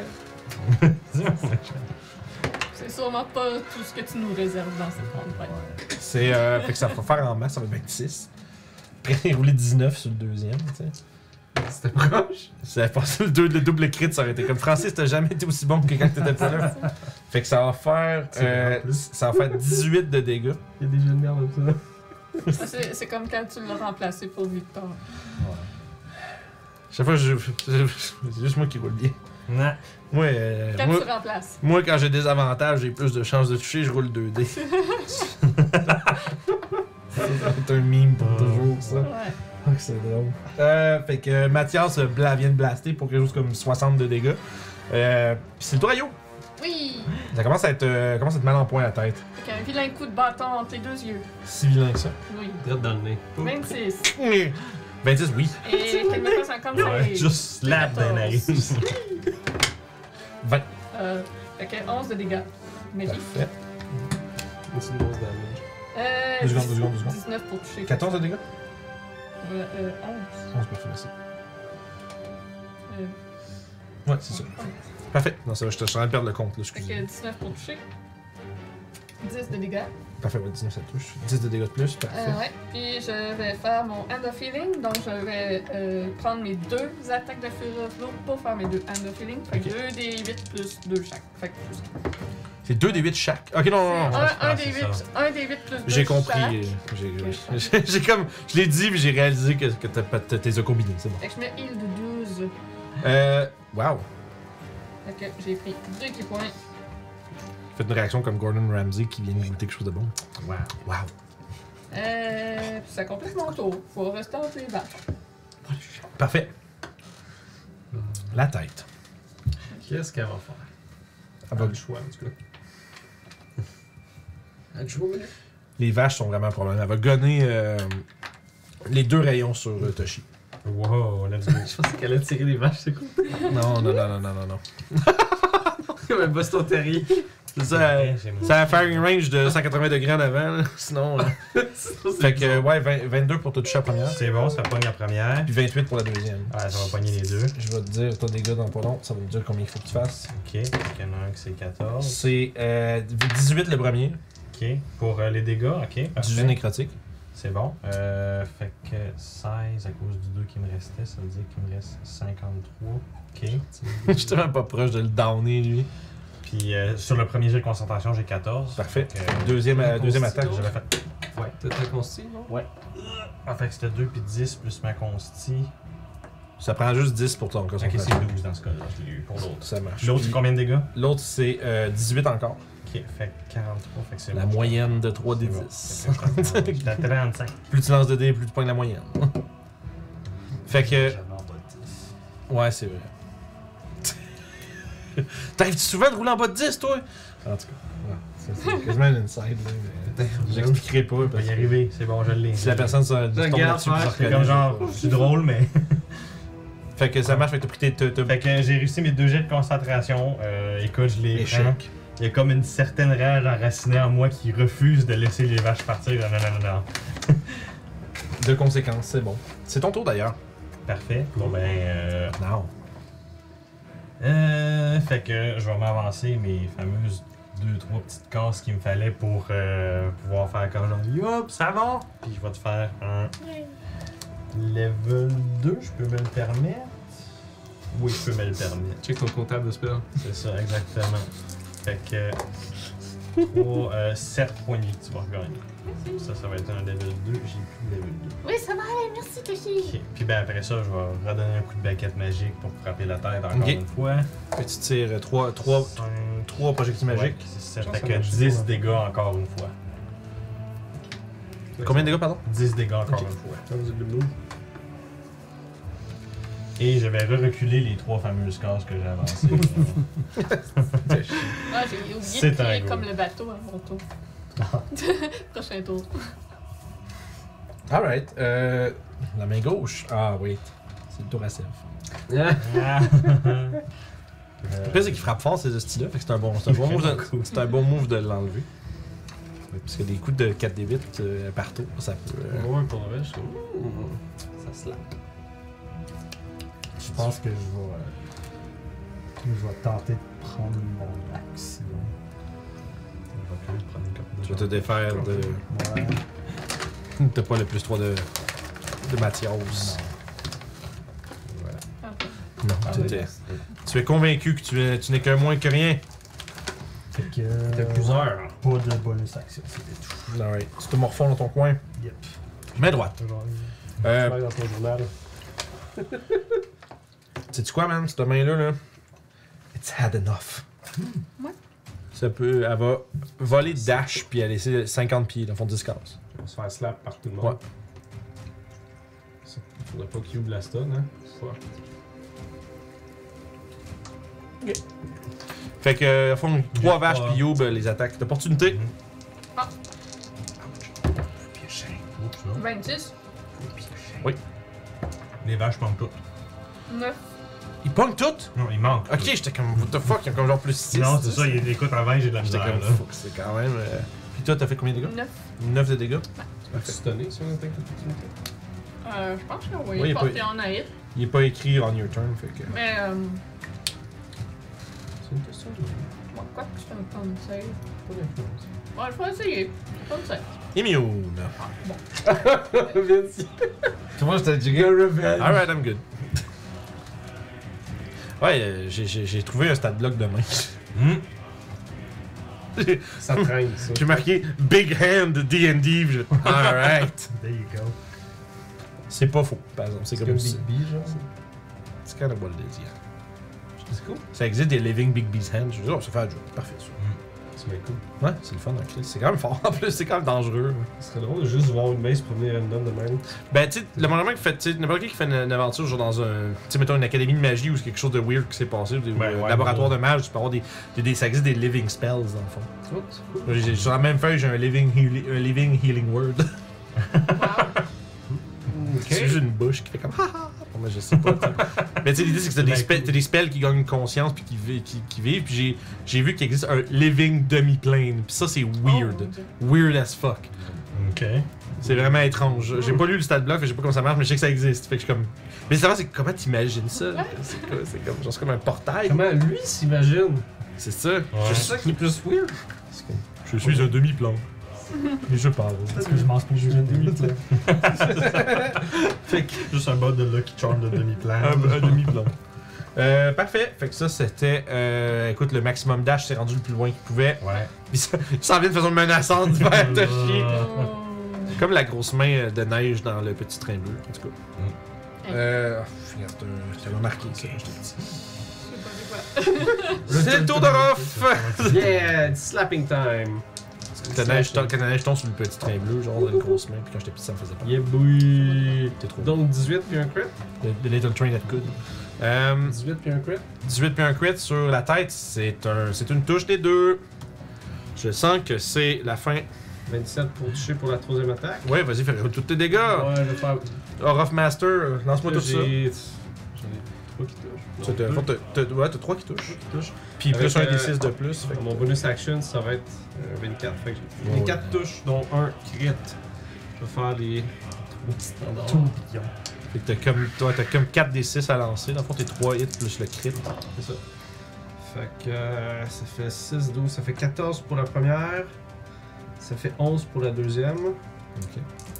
C'est sûrement pas tout ce que tu nous réserves dans cette grande fête. C'est. Euh, fait que ça va faire en masse, ça va être vingt-six. Après, il roulé dix-neuf sur le deuxième, tu sais. C'était proche. Si j'avais passé le, deux, le double crit, ça aurait été comme Francis, t'as jamais été aussi bon que quand t'étais pas là. Fait que ça va faire. C'est Euh, vrai, en plus. ça va faire dix-huit de dégâts. Il y a des jeux de merde comme ça. Ça, C'est c'est comme quand tu l'as remplacé pour Victor. Chaque fois, je, je- c'est juste moi qui roule bien. Non. Moi, euh, Quand moi, tu remplaces. moi, quand j'ai des avantages, j'ai plus de chances de toucher, je roule deux dés. C'est un meme pour toujours, ça. Ouais. Oh, que c'est drôle. Euh, fait que euh, Mathias euh, bla- vient de blaster pour quelque chose comme soixante de dégâts. Euh, Pis c'est le tour à Yo. Oui! Ça commence à être, euh, commence à être mal en point à la tête. Avec un vilain coup de bâton entre les deux yeux. Si vilain que ça. Oui. Direct dans le nez. vingt-six. vingt-six, oui. Et qu'elle me fasse encore Ouais, juste slap dans la quatorze. vingt. Euh, fait que onze de dégâts. Magique. Parfait. C'est une grosse damage. Euh, Deux secondes, deux secondes, deux secondes. dix-neuf pour toucher. quatorze de dégâts? Euh, euh, onze. onze pour merci. Euh, Ouais, c'est ça. Parfait. Non, ça va, je te- je suis en train de perdre le compte, là, fait que excusez. dix-neuf pour toucher. dix de dégâts. Parfait, ouais, dix-neuf ça touche. dix de dégâts de plus, parfait. Euh, ouais. Puis je vais faire mon Hand of Healing. Donc je vais euh, prendre mes deux attaques de Fury of Blow pour faire mes deux Hand of Healing. Fait que Ok. deux des huit plus deux chaque. Fait que plus. C'est deux des huit chaque. Ok, non, non, non. un, c'est un pas- des c'est huit, ça. un des huit plus deux J'ai compris. chaque. euh, J'ai j'ai- j'ai comme. Je l'ai dit, puis j'ai réalisé que, que t'as pas- t'as- t'es as combinés, c'est bon. Fait que je mets heal de douze. Euh. Wow. Fait que j'ai pris deux qui points. Faites une réaction comme Gordon Ramsay qui vient de goûter quelque chose de bon. Wow. Wow. Euh, puis ça complète mon tour. Faut rester entre les vaches. Parfait. La tête. Qu'est-ce qu'elle va faire? Elle Elle va- a le choix, en tout cas. Elle a le choix, mais- Les vaches sont vraiment un problème. Elle va gonner euh, les deux rayons sur euh, Toshi. Wow, let's go. Je pensais qu'elle allait tirer les vaches, c'est cool. Non, non, non, non, non, non, non. Comme un Boston Terrier. C'est ça. Ouais, j'ai mon- Ça va faire une range de cent quatre-vingts degrés en avant, là. Sinon. euh, fait que, ouais, vingt vingt-deux pour te toucher la première. C'est bon, ça pogne la première. Puis vingt-huit pour la deuxième. Ouais, ça va pogner les deux. Je vais te dire, ton dégâts dans pas long, ça va me dire combien il faut que tu fasses. Ok, donc il y en a un qui c'est quatorze. C'est euh, dix-huit le premier, Ok, pour euh, les dégâts, ok. dix-huit Parfait. nécrotique. C'est bon. Euh, fait que seize à cause du deux qui me restait, ça veut dire qu'il me reste cinquante-trois. Ok. Je suis tellement pas proche de le downer, lui. Puis euh, sur le premier jet de concentration, j'ai quatorze. Parfait. Fait que, Deuxième, euh, Consti- deuxième attaque. J'avais fait. Ouais, t'as ta consti, non? En fait, c'était deux puis dix plus ma consti. Ça prend juste dix pour ton Ok, concentration. c'est douze dans ce cas-là, je l'ai eu pour l'autre. Ça marche. L'autre, Puis c'est combien de dégâts? L'autre, c'est euh, dix-huit encore. Ok, fait que quarante-trois, fait que c'est La bon. moyenne de trois C'est des bon. dix. Fait que j'étais à- J'étais à trente-cinq. Plus tu lances de dés, plus tu pognes la moyenne. Fait que. J'avais en bas de dix. Ouais, c'est vrai. T'arrives-tu souvent de rouler en bas de dix, toi? En tout cas, ouais, ça, c'est quasiment un inside, là, mais j'expliquerai pas. On va Parce y que arriver, c'est bon, je l'ai. si la personne se tombe Regarde, là-dessus, ouais, puis C'est se comme reconnaît, genre, je sais pas. c'est drôle, mais. Fait que ça marche, fait que t'as pris tes. t'as- t'as- Fait que j'ai réussi mes deux jets de concentration. Euh, écoute, je les prends. Échec. Il y a comme une certaine rage enracinée en moi qui refuse de laisser les vaches partir. Non, non, non, non. De conséquences, c'est bon. C'est ton tour d'ailleurs. Parfait. Bon, ben. Euh, Non. euh, fait que je vais m'avancer mes fameuses deux, trois petites cases qu'il me fallait pour euh, pouvoir faire comme genre, yop, ça va! Puis je vais te faire un level deux, je peux me le permettre? Oui, je peux me le permettre. Check ton comptable de spell. C'est ça, exactement. Fait que. trois, euh, sept points de vie que tu vas regagner. Ça, ça va être un level deux. J'ai plus de level deux. Oui, ça va aller, merci Toshi. Ok. Puis ben après ça, je vais redonner un coup de baguette magique pour frapper la tête encore Ok. une fois. Fait que tu tires trois, trois, Cinq, trois projectiles magiques. ouais, c'est ça. Ça, Fait ça que marche dix pas. dégâts encore une fois. Combien de dégâts, pardon? dix dégâts encore Ok. une fois. Ça vous le move. Et je vais re-reculer les trois fameuses cases que j'ai avancées. Ah, j'ai oublié C'est de un crier go. comme le bateau à mon tour. Prochain tour. Alright. Euh, la main gauche. Ah, wait. C'est le tour à Sèvres. Ah. Le pire, c'est qu'il frappe fort ces hosties-là. Fait que c'est un bon, c'est un bon move de, c'est un bon move de l'enlever. Parce que des coups de quatre D huit euh, partout, ça peut. euh, Ouais, pour le reste, je suis comme, mm, ça slap. Je pense que je vais. euh, Je vais tenter de prendre mon action. Tu vas te défaire de. Ouais. T'as pas le plus trois de. de Mathias. Ah, Non, Ah, tu oui. étais- tu es convaincu que tu, es- tu n'es qu'un moins que rien. Fait que. T'as plusieurs. Pas de bonus action, c'était tout. Alright. Tu te morfonds dans ton coin. Yep. Main droite. Genre, Euh, tu dans ton journal. sais-tu quoi, man? Cette main-là, là. It's had enough. Ouais. Ça peut. Elle va voler dash puis elle laisser cinquante pieds, dans le fond dix cases. On va se faire slap par tout le monde. Ouais. Ça, faudrait pas qu'il ouvre la stun, hein. Fuck. Fait que, euh, à fond, trois J'ai vaches pas- puis Youb, euh, les attaques d'opportunité. Mhm. Ah. Oups, non. vingt-six, Les vaches manquent toutes. neuf. Ils pognent toutes? Non, il manque. Ok, j'étais comme, what the fuck, ils ont comme genre plus six. Non, c'est ça, il écoute en vingt, j'ai de la J'étais misère. comme, là. fuck, c'est quand même. euh, Puis toi, t'as fait combien de dégâts? neuf. neuf de dégâts. Tu stunné sur une attaque d'opportunité? Euh, je pense que oui. Oui, je pense pas- qu'il y en a hit. Il est pas écrit on your turn, fait que. Mais, euh, C'est une question de bon, quoi que c'est un temps de save. pas d'influence. Ouais, il faut essayer. Pas de save. Immune. Ah, bon. Vinci. Tu vois, j'étais jiggle revenge. Alright, I'm good. Ouais, euh, j'ai- j'ai j'ai trouvé un stat block de main. Hum. J'ai- Ça traîne, ça. J'ai marqué Big Hand D and D. puis j'ai- Alright. There you go. C'est pas faux, par exemple. C'est C'est comme comme ça. Big B, genre. C'est kind of what it is, yeah. C'est cool. Ça existe des Living Big Beast Hands. Je dis, oh, ça fait un job. Parfait, ça. C'est bien cool. Ouais, c'est le fun, hein, Chris. C'est quand même fort. En plus, c'est quand même dangereux. Ce serait drôle de juste voir une main se promener random de même. Ben, tu sais, le moment qui fait, tu sais, n'importe qui qui fait une, une aventure, genre dans un, tu sais, mettons une académie de magie ou c'est quelque chose de weird qui s'est passé, ou des Ouais, ou un ouais, laboratoire ouais. de magie, tu peux avoir des, des, des- ça existe des living spells dans le fond. Tu vois, c'est cool. Moi, j'ai- Sur la même feuille, j'ai un living, heali- un living healing word. Wow. C'est juste une bouche qui fait comme haha, Moi, je sais pas. Mais tu sais, l'idée, c'est que t'as des, spells, t'as des spells qui gagnent une conscience puis qui, vi- qui, qui vivent. Puis j'ai, j'ai vu qu'il existe un living demi-plane. Puis ça, c'est weird. Oh, Weird as fuck. Ok. C'est vraiment étrange. J'ai pas lu le stat block, fait que je sais pas comment ça marche, mais je sais que ça existe. Fait que je suis comme. Mais c'est vrai, c'est comment t'imagines ça? C'est quoi? C'est comme, genre, c'est comme un portail. Comment lui s'imagine? C'est ça. C'est ça qui est plus weird. C'est comme, je suis un demi-plan. Et je parle. Parce que je mange pour jouer un demi-plan. Fait que. Juste un bot de Lucky Charm de demi-plan. Un, un demi-plan. Euh, parfait. Fait que ça, c'était. Euh, écoute, le maximum dash s'est rendu le plus loin qu'il pouvait. Ouais. Puis ça, il s'en vient de façon menaçante du faire te chier. Oh. Comme la grosse main de neige dans le petit train bleu, en tout cas. Euh. oh, regarde, euh, je t'avais marqué ça, quand j'étais petit. Je sais pas c'est quoi. C'est le tour de Ruff! Yeah, it's slapping time. Quand la neige tombe- quand la neige tombe sur le petit train bleu, genre, une grosse main, puis quand j'étais petit, ça me faisait peur. Yeah, boy. T'es trop. Donc dix-huit puis un crit. The, the Little Train That Could. Euh, dix-huit puis un crit. dix-huit puis un crit sur la tête, c'est un, c'est une touche des deux. Je sens que c'est la fin. vingt-sept pour toucher pour la troisième attaque. Ouais, vas-y, fais tous tes dégâts. Ouais, je vais faire. Oh, Rough Master, euh, lance-moi tout ça. J'ai. J'en ai trois qui touchent. Ça, Non, t'as- deux faut t'as- t'as- ouais, t'as trois qui touchent. qui touchent. Puis Avec, plus un euh, des six de plus. Fait que- Mon bonus action, ça va être euh, vingt-quatre. Fait que j'ai Ouais. vingt-quatre touches, dont un crit. Je vais faire les trois petits standards. Tourbillon. Fait que t'as comme, toi, t'as comme quatre des six à lancer. Dans le fond, t'es trois hits plus le crit. C'est ça. Fait que euh, ça fait six, douze, ça fait quatorze pour la première. Ça fait onze pour la deuxième. Ok.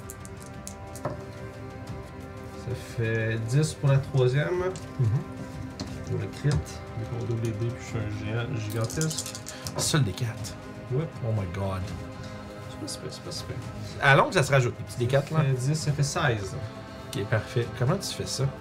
Ça fait dix pour la troisième. Mhm. Pour le crit. Vu qu'on double les dés, puis je suis un géant gigantesque. Seul des quatre. Ouais. Oh my god. C'est pas super, c'est pas super. À longue, ça se rajoute. Les petits des quatre, Ça là. fait dix, ça fait seize. Ok, parfait. Comment tu fais ça?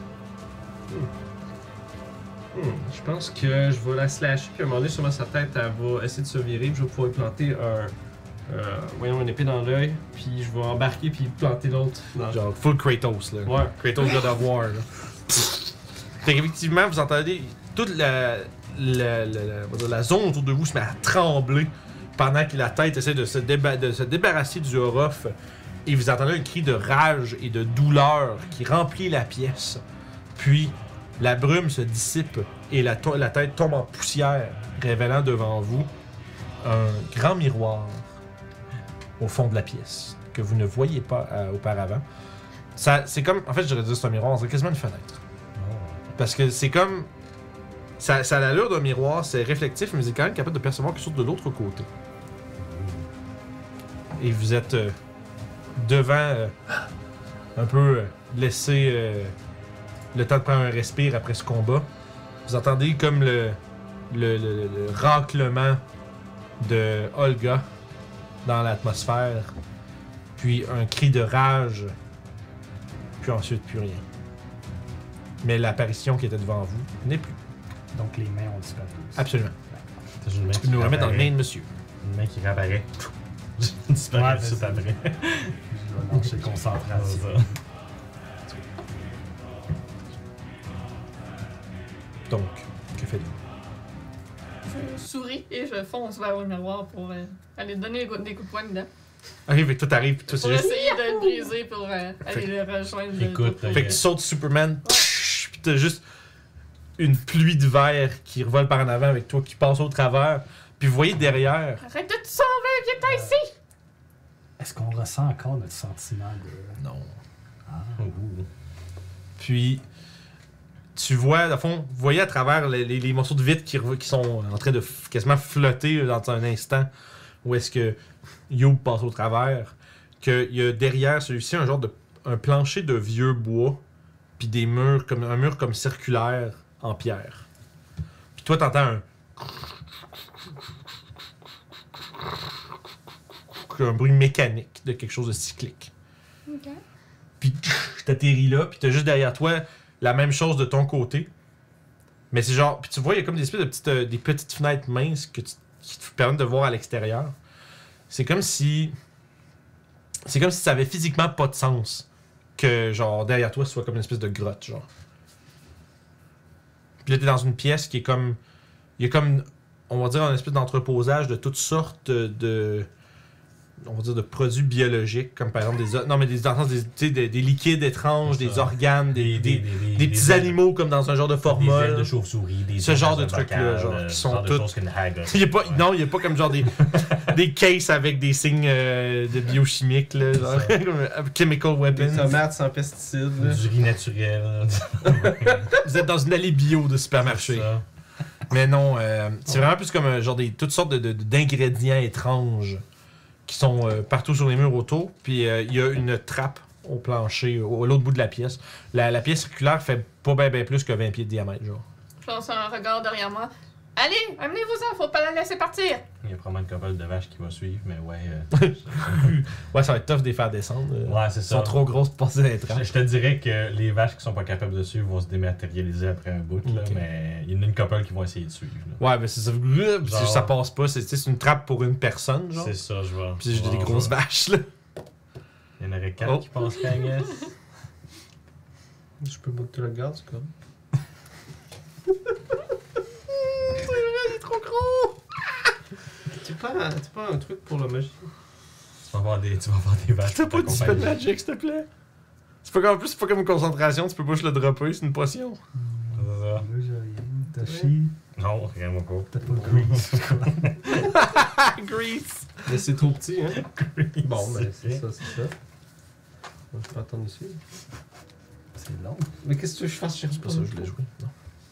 Hmm, je pense que je vais la slasher, puis à un moment donné, sûrement sa tête, elle va essayer de se virer, puis je vais pouvoir lui planter un. Euh, voyons, une épée dans l'œil, puis je vais embarquer, puis planter l'autre dans Genre full Kratos, là. Ouais. Kratos God of War, là. Fait qu'effectivement, vous entendez toute la, la, la, la- on va dire la zone autour de vous se met à trembler pendant que la tête essaie de se, déba- de se débarrasser du Orof. Et vous entendez un cri de rage et de douleur qui remplit la pièce. Puis, la brume se dissipe et la, to- la tête tombe en poussière, révélant devant vous un grand miroir au fond de la pièce que vous ne voyez pas euh, auparavant. Ça, c'est comme, en fait, j'aurais dit c'est un miroir, c'est quasiment une fenêtre. Parce que c'est comme, ça, ça a l'allure d'un miroir, c'est réflectif, mais vous êtes quand même capable de percevoir quelque chose de l'autre côté. Et vous êtes euh, devant, euh, un peu euh, laissé euh, le temps de prendre un respire après ce combat. Vous entendez comme le, le, le, le- le raclement de Olga dans l'atmosphère, puis un cri de rage, puis ensuite plus rien. Mais l'apparition qui était devant vous n'est plus. Donc les mains ont disparu. Absolument. T'as une main Tu qui peux nous remettre dans le réapparaît. nez de monsieur. Une main qui réapparaît. Disparaît Ouais, tout de suite vas-y. après. Je vais lancer concentration. Donc, que faites-vous? Je souris et je fonce vers le miroir pour euh, aller donner des coups des coups de poing dedans. Ok, fait que toi t'arrives, puis toi Pour c'est juste. essayer de le briser pour euh, aller Fait- le rejoindre. de Écoute, l'autre là, Fait que tu sautes Superman, puis t'as juste une pluie de verre qui revole par en avant avec toi qui passe au travers. Puis vous voyez derrière. Arrête de te sauver, viens ici! Est-ce qu'on ressent encore notre sentiment de. Non. Ah. Ouh. Puis tu vois, dans le fond, vous voyez à travers les, les- les morceaux de vitre qui, revo- qui sont en train de f- quasiment flotter dans un instant où est-ce que Youb passe au travers, qu'il y a derrière celui-ci un genre de un plancher de vieux bois, puis des murs, comme un mur comme circulaire en pierre. Puis toi, t'entends un un bruit mécanique de quelque chose de cyclique. Ok. Puis t'atterris là, puis t'as juste derrière toi la même chose de ton côté. Mais c'est genre, puis tu vois, il y a comme des espèces de petites, euh, des petites fenêtres minces que tu- qui te permettent de voir à l'extérieur. C'est comme si, c'est comme si ça avait physiquement pas de sens que genre derrière toi ce soit comme une espèce de grotte, genre. Puis là t'es dans une pièce qui est comme, il y a comme, on va dire un espèce d'entreposage de toutes sortes de on va dire, de produits biologiques, comme par exemple des, o- non, mais des, dans le sens des, tu sais, des, des liquides étranges, C'est des ça. organes, des, des, des petits ailes- animaux comme dans un genre de Des ailes formol. de chauve-souris, des Ce œufs genre dans de un trucs-là, bocal, genre, euh, qui ce sont genre de toutes- choses qu'une hague a. Il y a pas, Ouais. Non, il n'y a pas comme genre des, des cases avec des signes euh, de biochimiques, là, genre, C'est comme, euh, chemical Des weapons. tomates sans pesticides. là. Du riz naturel. Vous êtes dans une allée bio de supermarché. C'est ça. Mais non, euh, c'est vraiment plus comme un genre des toutes sortes de, de- d'ingrédients étranges qui sont euh, partout sur les murs autour. Puis euh, il y a une trappe au plancher, au, à l'autre bout de la pièce. La, la pièce circulaire fait pas bien ben plus que vingt pieds de diamètre, genre. Je lance un regard derrière moi. Allez, amenez-vous-en, faut pas la laisser partir. Il y a probablement une couple de vaches qui va suivre, mais ouais. euh, Ouais, ça va être tough de les faire descendre. euh. ouais, c'est Ils sont ça. trop grosses pour passer dans les trappes. Je, je te dirais que les vaches qui sont pas capables de suivre vont se dématérialiser après un bout, là, Ok. mais il y en a une couple qui vont essayer de suivre. là. Ouais, mais c'est ça. Puis Genre- ça passe pas. C'est, c'est une trappe pour une personne, genre. C'est ça, je vois. Puis j'ai Ouais, des je grosses vois. vaches, là. Il y en aurait quatre Oh. qui passeraient, I guess. Je peux monter le garde, c'est comme. C'est trop gros! Tu pas, tu pas un truc pour la magie? Tu vas avoir des, tu vas avoir des vaches. T'as pour pas de dispel t'accompagner. magic, s'il te plaît? C'est pas comme, en plus, c'est pas comme une concentration, tu peux pas juste le dropper, c'est une potion. C'est ça. Là, j'ai rien. T'as chi, Non, regarde-moi pas. t'as pas de grease, quoi. Ah, Grease! Mais c'est trop petit, hein? Bon, ben c'est C'est ça, c'est ça. On peut attendre ici. C'est long. Mais qu'est-ce que tu veux que je fasse? Je C'est pas ça que je voulais jouer. Non.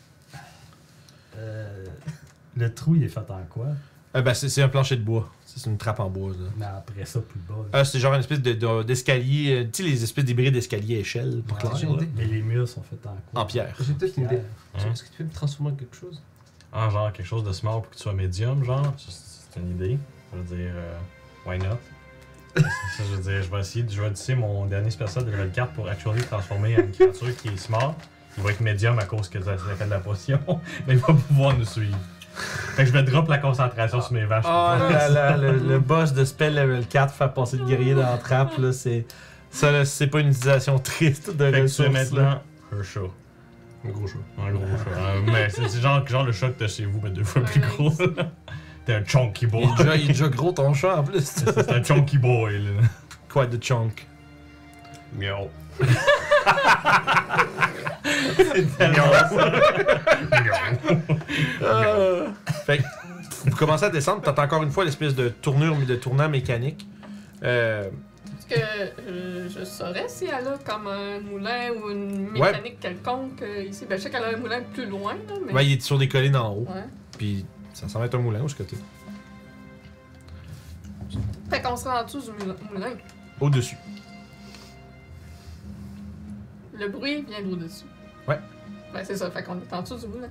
Euh, le trou, il est fait en quoi? Euh, ben, c'est, c'est un plancher de bois. C'est une trappe en bois, là. Mais après ça, plus bas. là. Euh, c'est genre une espèce de, de- d'escalier, euh, tu sais, les espèces d'hybrides d'escalier à échelle, pour Ouais, clair, j'ai là. une idée. Mais les murs sont faits en quoi? En pierre. J'ai peut-être une idée. Hein? Est-ce que tu peux me transformer en quelque chose? Ah, genre quelque chose de small pour que tu sois médium, genre. Ça, c'est une idée. Je veux dire, euh, why not? ça, ça, je veux dire, je vais essayer, de- je vais utiliser mon dernier spécial de level quatre pour actually transformer en une créature qui est small. Il va être médium à cause que ça, ça fait de la potion, mais il va pouvoir nous suivre. Fait que je vais drop la concentration sur mes vaches. Oh là là, le, le boss de spell level quatre faire passer le guerrier dans la trappe, là, c'est. Ça, là, c'est pas une utilisation triste de Fait que tu es ressources, là. maintenant un chat. Un gros chat. Un gros chat. Euh, mais c'est c'est genre, genre le chat que t'as chez vous, mais deux fois plus Ouais. gros. T'es un chunky boy. Il est, déjà, il est déjà gros ton chat en plus. C'est c'est un chunky boy, là. Quoi de chunk? Miaou. C'est tellement ça. Miaou. Euh, fait que vous commencez à descendre, t'entends encore une fois l'espèce de tournure, de tournant mécanique. Euh, Est-ce que euh, je saurais si elle a comme un moulin ou une mécanique quelconque euh, ici? Ben, je sais qu'elle a un moulin plus loin, là, mais... ouais, il est sur des collines en haut, Ouais. puis ça semble être un moulin où ce côté. Fait qu'on sera en dessous du moulin- moulin. Au-dessus. Le bruit vient d'au-dessus. Ouais. Ben, c'est ça, fait qu'on est en dessous du moulin.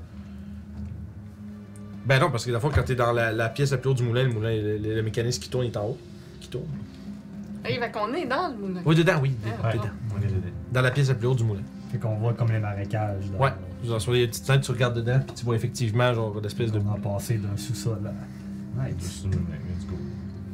Ben non, parce que la fois quand t'es dans la, la pièce la plus haute du moulin, le moulin, le, le- le mécanisme qui tourne est en haut. Qui tourne. Hey, fait qu'on est dans le moulin. Oui, dedans, oui. Ah, Ouais, dedans. on est dedans. Dans la pièce la plus haute du moulin. Fait qu'on voit comme les marécages. Dans, Ouais. Genre sur les petites fenêtres, tu regardes dedans, puis tu vois effectivement genre l'espèce de. On a passé d'un sous-sol là. Ouais, Juste une minute, let's go.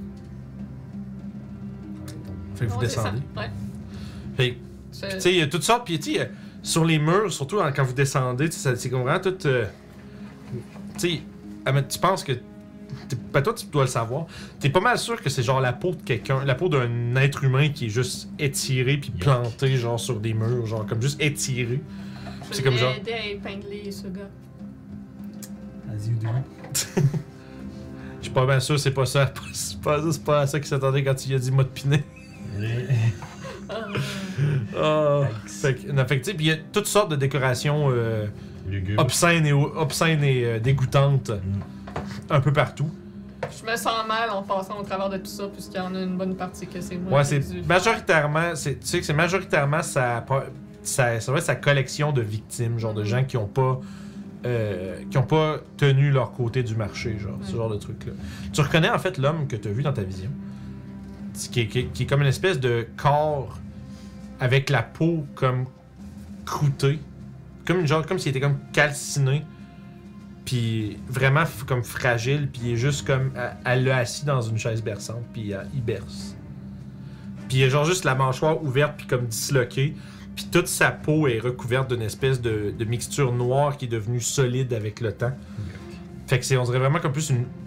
Fait que vous On descend. descendez. Ouais. Fait que, Je- tu sais, il y a toutes sortes, puis tu sais, euh, sur les murs, surtout hein, quand vous descendez, tu sais, ça- c'est comme vraiment tout. euh, tu sais, ah, mais tu penses que. t'es- Ben toi, tu dois le savoir. T'es pas mal sûr que c'est genre la peau de quelqu'un, la peau d'un être humain qui est juste étiré puis Yuck. planté genre sur des murs, genre comme juste étiré. je c'est comme vais genre- aider à épingler ce gars. As you do. Je suis pas bien sûr, c'est pas ça. C'est pas, c'est pas à ça qu'il s'attendait quand il a dit mode pinet. Ah, Ah, fait que, non, fait que, tu sais, puis il y a toutes sortes de décorations euh, Lugubre. obscènes et, obscènes et euh, dégoûtantes Mm. un peu partout. je me sens mal en passant au travers de tout ça, puisqu'il y en a une bonne partie que c'est moi Ouais, qui c'est ai dû faire. majoritairement, c'est, tu sais que c'est majoritairement sa, sa, ça va être sa collection de victimes, genre de Mhm. gens qui ont pas, euh, qui ont pas tenu leur côté du marché, genre ce Ouais. genre de truc là. Tu reconnais en fait l'homme que tu as vu dans ta vision, qui est, qui est- qui est comme une espèce de corps avec la peau comme croûtée, comme une genre comme s'il était comme calciné. Puis vraiment f- comme fragile, puis il est juste comme. Elle- Elle l'a assis dans une chaise berçante, puis euh, il berce. Puis il a genre juste la mâchoire ouverte, puis comme disloquée. Puis toute sa peau est recouverte d'une espèce de, de mixture noire qui est devenue solide avec le temps. Fait que c'est, on dirait vraiment comme plus une.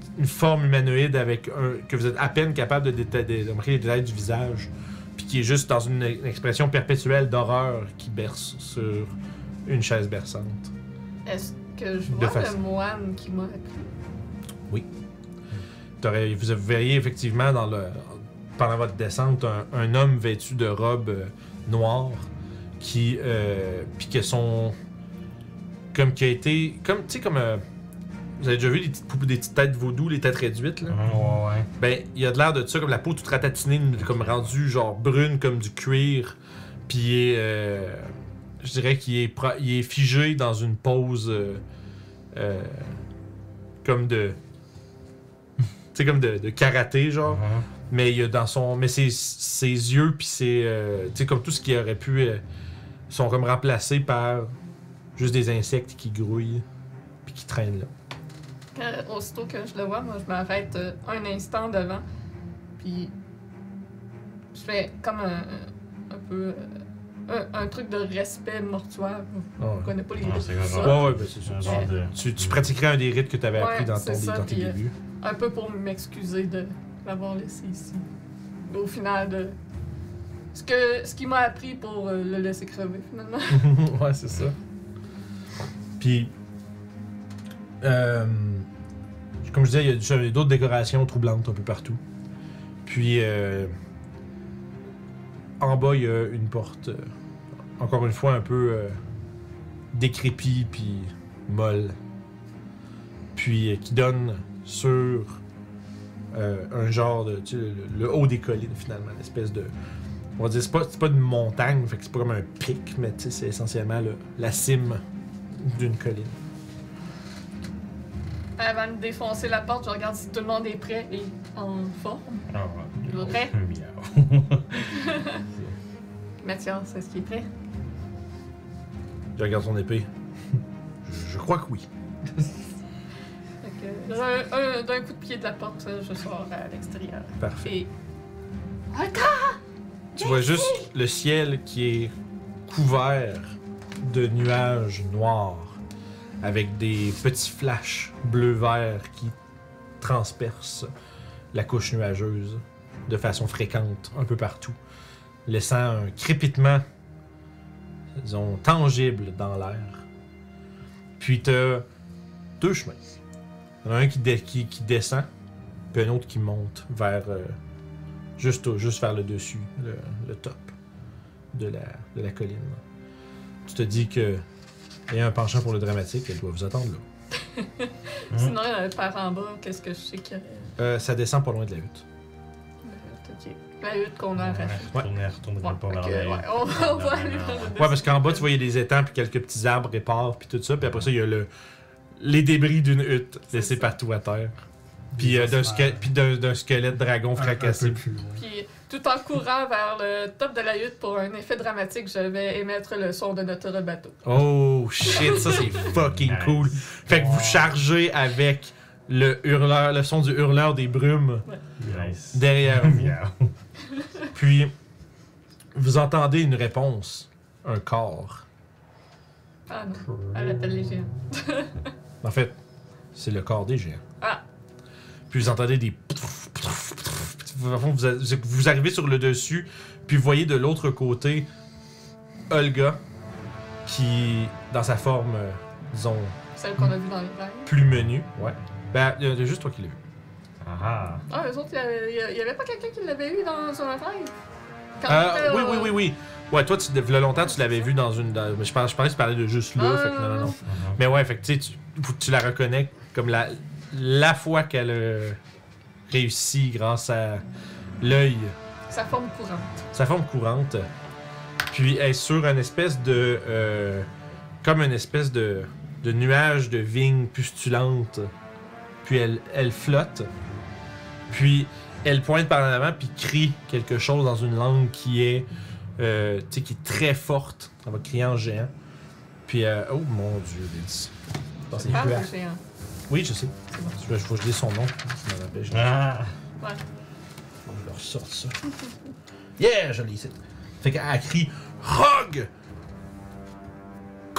une forme humanoïde avec un, que vous êtes à peine capable de, déta- de, de montrer les détails du visage, puis qui est juste dans une, une expression perpétuelle d'horreur qui berce sur une chaise berçante. Est-ce que je De vois face. le moine qui m'a appris? T'aurais- Vous verriez effectivement dans le, pendant votre descente un, un homme vêtu de robe euh, noire qui, euh, puis que son, comme qui a été, comme tu sais comme, euh, vous avez déjà vu des petites poupées, des petites têtes vaudou, les têtes réduites là. Ouais, ouais. Ben, il a de l'air de ça, comme la peau toute ratatinée, comme rendue genre brune comme du cuir. Puis il est, euh, je dirais qu'il est, pro- il est figé dans une pose euh, euh, comme de, tu sais comme de, de karaté genre. Mhm. Mais il y a dans son, mais ses, ses yeux puis ses, euh, tu sais comme tout ce qui aurait pu, euh, sont comme remplacés par juste des insectes qui grouillent puis qui traînent là. Quand- aussitôt que je le vois, moi, je m'arrête euh, un instant devant. Puis. Je fais comme un, un peu. euh, un, un truc de respect mortuaire. Je Ouais. connais pas les Ouais, rites c'est tout genre- ça. Ouais, ouais, ben c'est ça. Un genre de. Tu, tu pratiquerais un des rites que tu avais appris Ouais, dans, ton, c'est ça, dans tes puis, euh, débuts. Un peu pour m'excuser de l'avoir laissé ici. Au final, de. Ce, que, ce qui m'a appris pour euh, le laisser crever, finalement. Ouais, c'est ça. Puis, euh, comme je disais, il y a- il y a d'autres décorations troublantes un peu partout. Puis, euh, en bas, il y a une porte, euh, encore une fois, un peu euh, décrépie puis molle. Puis, euh, qui donne sur euh, un genre de. Tu sais, le, le haut des collines, finalement, une espèce de. On va dire, c'est pas, c'est pas une montagne, fait que c'est pas comme un pic, mais tu sais, c'est essentiellement le- la cime d'une colline. Avant de défoncer la porte, je regarde si tout le monde est prêt et en forme. Ah Vous ouais. êtes prêts? Miaou. Mathias, est-ce qu'il est prêt? Je regarde son épée. Je, je crois que oui. Fait que, un- un- D'un coup de pied de la porte, je sors à l'extérieur. Parfait. Et. Tu vois juste le ciel qui est couvert de nuages noirs avec des petits flashs bleu-vert qui transpercent la couche nuageuse de façon fréquente un peu partout, laissant un crépitement, disons, tangible dans l'air. Puis t'as deux chemins. Il y en a un qui, dé- qui, qui descend, puis un autre qui monte vers... euh, Juste, au- juste vers le dessus, le, le top de la, de la colline. Tu te dis que ayant un penchant pour le dramatique, elle doit vous attendre là. Sinon, euh, par en bas, qu'est-ce que je sais qu'il y aurait. Euh, ça descend pas loin de la hutte. Euh, ok. La hutte qu'on a arrachée. Ouais, retourner, retourner Ouais, pas ok, vers ouais, la on, va- on va aller vers le Ouais, dessus. parce qu'en bas, tu voyais des étangs, puis quelques petits arbres épars, puis tout ça. Puis après ça, il y a le, les débris d'une hutte C'est laissés ça. partout à terre. Puis euh, d'un sque- puis d'un- d'un squelette dragon Un- un fracassé. peu plus loin. Puis, tout en courant vers le top de la hutte pour un effet dramatique, je vais émettre le son de notre bateau. Oh shit, ça c'est fucking Nice. cool. Fait que vous chargez avec le hurleur, le son du hurleur des brumes Nice. derrière vous. Miaou. Puis, vous entendez une réponse. Un corps. Ah non, elle appelle les géants. En fait, c'est le corps des géants. Ah. Puis vous entendez des... Au fond, Vous, vous arrivez sur le dessus, puis vous voyez de l'autre côté Olga, qui, dans sa forme, euh, disons, Celle qu'on a vue dans les rêves. plus menue. Ouais. Ben, il y a juste toi qui l'as vu. Ah Ah, eux autres, il y avait, il y avait pas quelqu'un qui l'avait eu dans un rêve? Quand Euh, on était, oui, euh, oui, oui, oui. Ouais, toi, tu, il y a longtemps, tu l'avais vu dans une... dans- mais je, pense, je pensais que tu parlais de juste là, Ah, fait que non, non, non. Mhm. Mais ouais, fait que tu sais, tu, tu la reconnais comme la, la fois qu'elle a réussi grâce à l'œil, Sa forme courante. sa forme courante. Puis elle est sur une espèce de... euh, comme une espèce de, de nuage de vigne pustulante. Puis elle, elle flotte. Puis elle pointe par en avant puis crie quelque chose dans une langue qui est... euh, tu sais, qui est très forte. Elle va crier en géant. Puis... euh, oh mon dieu, Liz. Attends, c'est Parle quoi? de géant. Oui, je sais. C'est bon. Je faut que je dise son nom. Ça me rappelle. Je Ah Ouais. faut que je leur sorte ça. Yeah, je l'ai ici. Fait qu'elle crie Rogue!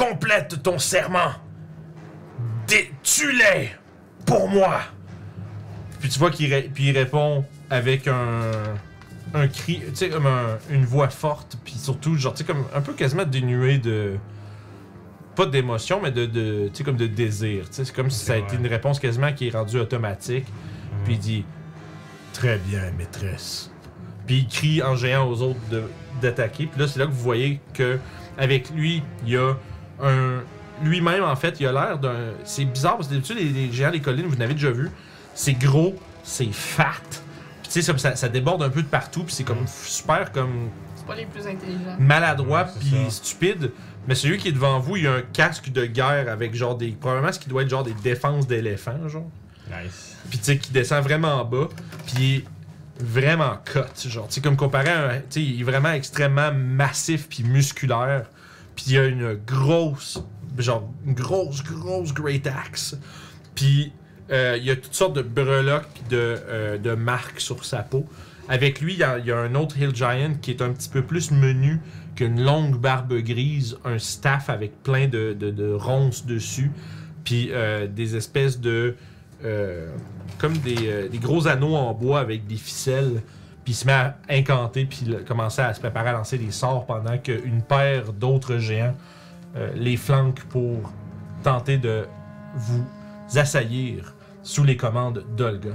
Complète ton serment! Dé- Tue-les! Pour moi! Puis tu vois qu'il ré- puis il répond avec un un cri, tu sais, comme un- une voix forte, puis surtout, genre, tu sais, comme un peu quasiment dénué de. Pas d'émotion, mais de, de tu sais, comme de désir. Tu sais, c'est comme si ça a ouais. été une réponse quasiment qui est rendue automatique. Mhm. Puis il dit très bien, maîtresse. Puis il crie en géant aux autres de- d'attaquer. Puis là, c'est là que vous voyez que avec lui, il y a un. Lui-même, en fait, il a l'air d'un. C'est bizarre parce que d'habitude, les, les géants des collines, vous en avez déjà vu. C'est gros, c'est fat. Puis tu sais, ça, ça, ça déborde un peu de partout. Puis c'est comme super comme C'est pas les plus intelligents. maladroit Ouais, c'est puis ça. stupide. Mais celui qui est devant vous, il a un casque de guerre avec genre des. Probablement ce qui doit être genre des défenses d'éléphants, genre. Nice. Puis tu sais, qui descend vraiment en bas. Puis il est vraiment cut. Genre, tu sais, comme comparé à un. Tu sais, il est vraiment extrêmement massif puis musculaire. Puis il a une grosse. Genre, une grosse, grosse Great Axe. Puis euh, il y a toutes sortes de breloques puis de, euh, de marques sur sa peau. Avec lui, il y, a, il y a un autre Hill Giant qui est un petit peu plus menu qu'une longue barbe grise, un staff avec plein de, de, de ronces dessus, puis euh, des espèces de... euh, comme des, euh, des gros anneaux en bois avec des ficelles, puis il se met à incanter, puis il commençait à se préparer à lancer des sorts pendant qu'une paire d'autres géants euh, les flanquent pour tenter de vous assaillir sous les commandes d'Olga.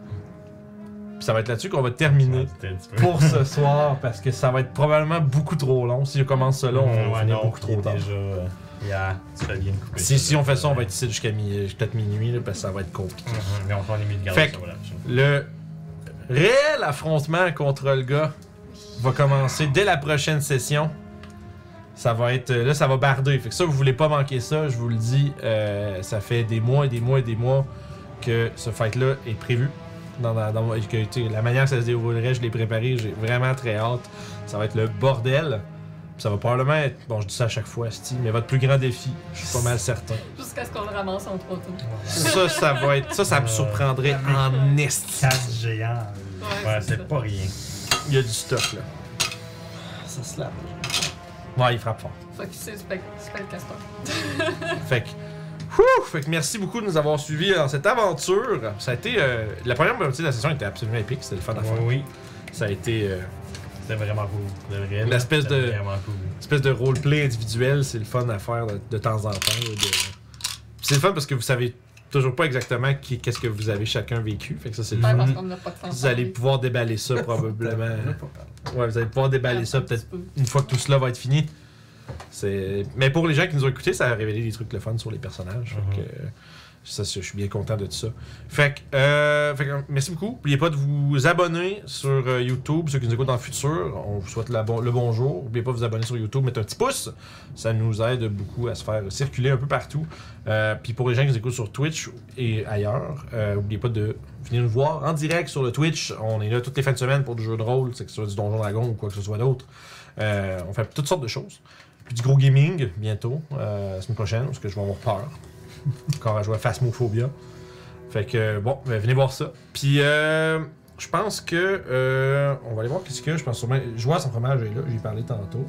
Puis ça va être là-dessus qu'on va terminer C'était un petit peu. pour ce soir, parce que ça va être probablement beaucoup trop long. Si je commence ça là, on va Ouais, finir non, beaucoup il est trop tard. déjà. euh, Yeah, tu fais bien de couper. Si, ça, si on fait ça, on va ouais. être ici jusqu'à mi- peut-être minuit, là, parce que ça va être compliqué. Mhm, Mais on prend les mille gardes Fait ça, voilà. Le réel affrontement contre Olga va commencer dès la prochaine session. Ça va être. Là, ça va barder. Fait que ça, vous voulez pas manquer ça, je vous le dis. euh, ça fait des mois et des mois et des mois que ce fight-là est prévu. Dans, dans, dans- que, tu sais, la manière que ça se déroulerait, je l'ai préparé. J'ai vraiment très hâte. Ça va être le bordel. Puis ça va probablement être. Bon, je dis ça à chaque fois, Steve, mais votre plus grand défi, je suis pas mal certain. Jusqu'à ce qu'on le ramasse en trois tours. Ça, ça va être. Ça, ça me surprendrait en esti. Quatre géants. euh, Ouais, ça. c'est pas rien. Il y a du stock là. Ça se lave. Ouais, il frappe fort. Fait que c'est spec- spellcaster. Fait que. Wouh! Fait que merci beaucoup de nous avoir suivis dans cette aventure. Ça a été. euh, la première partie de la session était absolument épique, c'était le fun à faire. Oui, oui. Ça a été. euh, C'était vraiment cool. De vrai, là, L'espèce c'était de- Vraiment cool. espèce de roleplay individuel, c'est le fun à faire de, de temps en temps. là, de- Puis c'est le fun parce que vous savez toujours pas exactement qui- qu'est-ce que vous avez chacun vécu. Fait que ça, c'est le Ouais, fun. parce qu'on n'a pas de temps. Vous allez pouvoir déballer ça probablement. Ouais, vous allez pouvoir déballer ça peut-être une fois que tout cela va être fini. C'est... Mais pour les gens qui nous ont écoutés, ça a révélé des trucs le fun sur les personnages. Mhm. Fait que, euh, ça, je suis bien content de tout ça. Fait que, euh, fait que, merci beaucoup. N'oubliez pas de vous abonner sur euh, YouTube, ceux qui nous écoutent dans le futur. On vous souhaite la bon- le bonjour. N'oubliez pas de vous abonner sur YouTube, mettre un petit pouce. Ça nous aide beaucoup à se faire circuler un peu partout. Euh, Puis pour les gens qui nous écoutent sur Twitch et ailleurs, euh, n'oubliez pas de venir nous voir en direct sur le Twitch. On est là toutes les fins de semaine pour du jeu de rôle, que ce soit du Donjon Dragon ou quoi que ce soit d'autre. Euh, on fait toutes sortes de choses. Puis du gros gaming bientôt, euh, la semaine prochaine, parce que je vais avoir peur. Encore à jouer à Phasmophobia. Fait que bon, ben, venez voir ça. Puis euh, je pense que euh, on va aller voir qu'est-ce qu'il y a. Je pense sûrement. Joie son fromage est là, j'y parlais tantôt.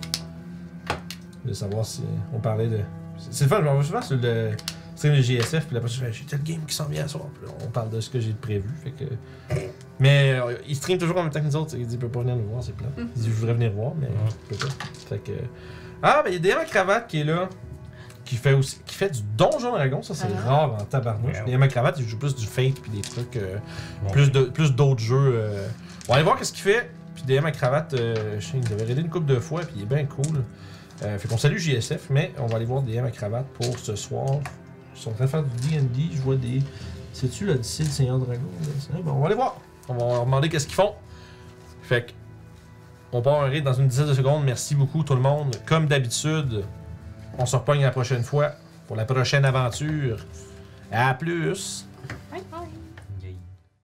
De savoir si on parlait de. C'est le fun, je vais souvent sur le stream de G S F, puis là, je fais j'ai tel game qui s'en vient à soir. Puis là, on parle de ce que j'ai prévu. Fait que. Mais euh, il stream toujours en même temps que nous autres. Il dit il peut pas venir nous voir, c'est plat. Il dit je voudrais venir voir, mais il peut pas. Fait que. Ah, ben il y a D M à Cravate qui est là. Qui fait aussi qui fait du Donjon Dragon, ça c'est Ah. rare en tabarnouche. Ouais. D M à Cravate, il joue plus du Fate puis des trucs. euh, Bon. plus de plus d'autres jeux. euh. On va aller voir qu'est-ce qu'il fait. Puis D M à Cravate, euh, je sais, il nous avait raidé une couple de fois, puis il est bien cool. Euh, fait qu'on salue J S F, mais on va aller voir D M à Cravate pour ce soir. Ils sont en train de faire du D and D, je vois des. C'est-tu l'Odyssée du Seigneur Dragon? Là? C'est- Bon, on va aller voir. On va leur demander qu'est-ce qu'ils font. Fait que. On part un raid dans une dizaine de secondes. Merci beaucoup tout le monde. Comme d'habitude, on se repogne la prochaine fois pour la prochaine aventure. À plus! Bye bye.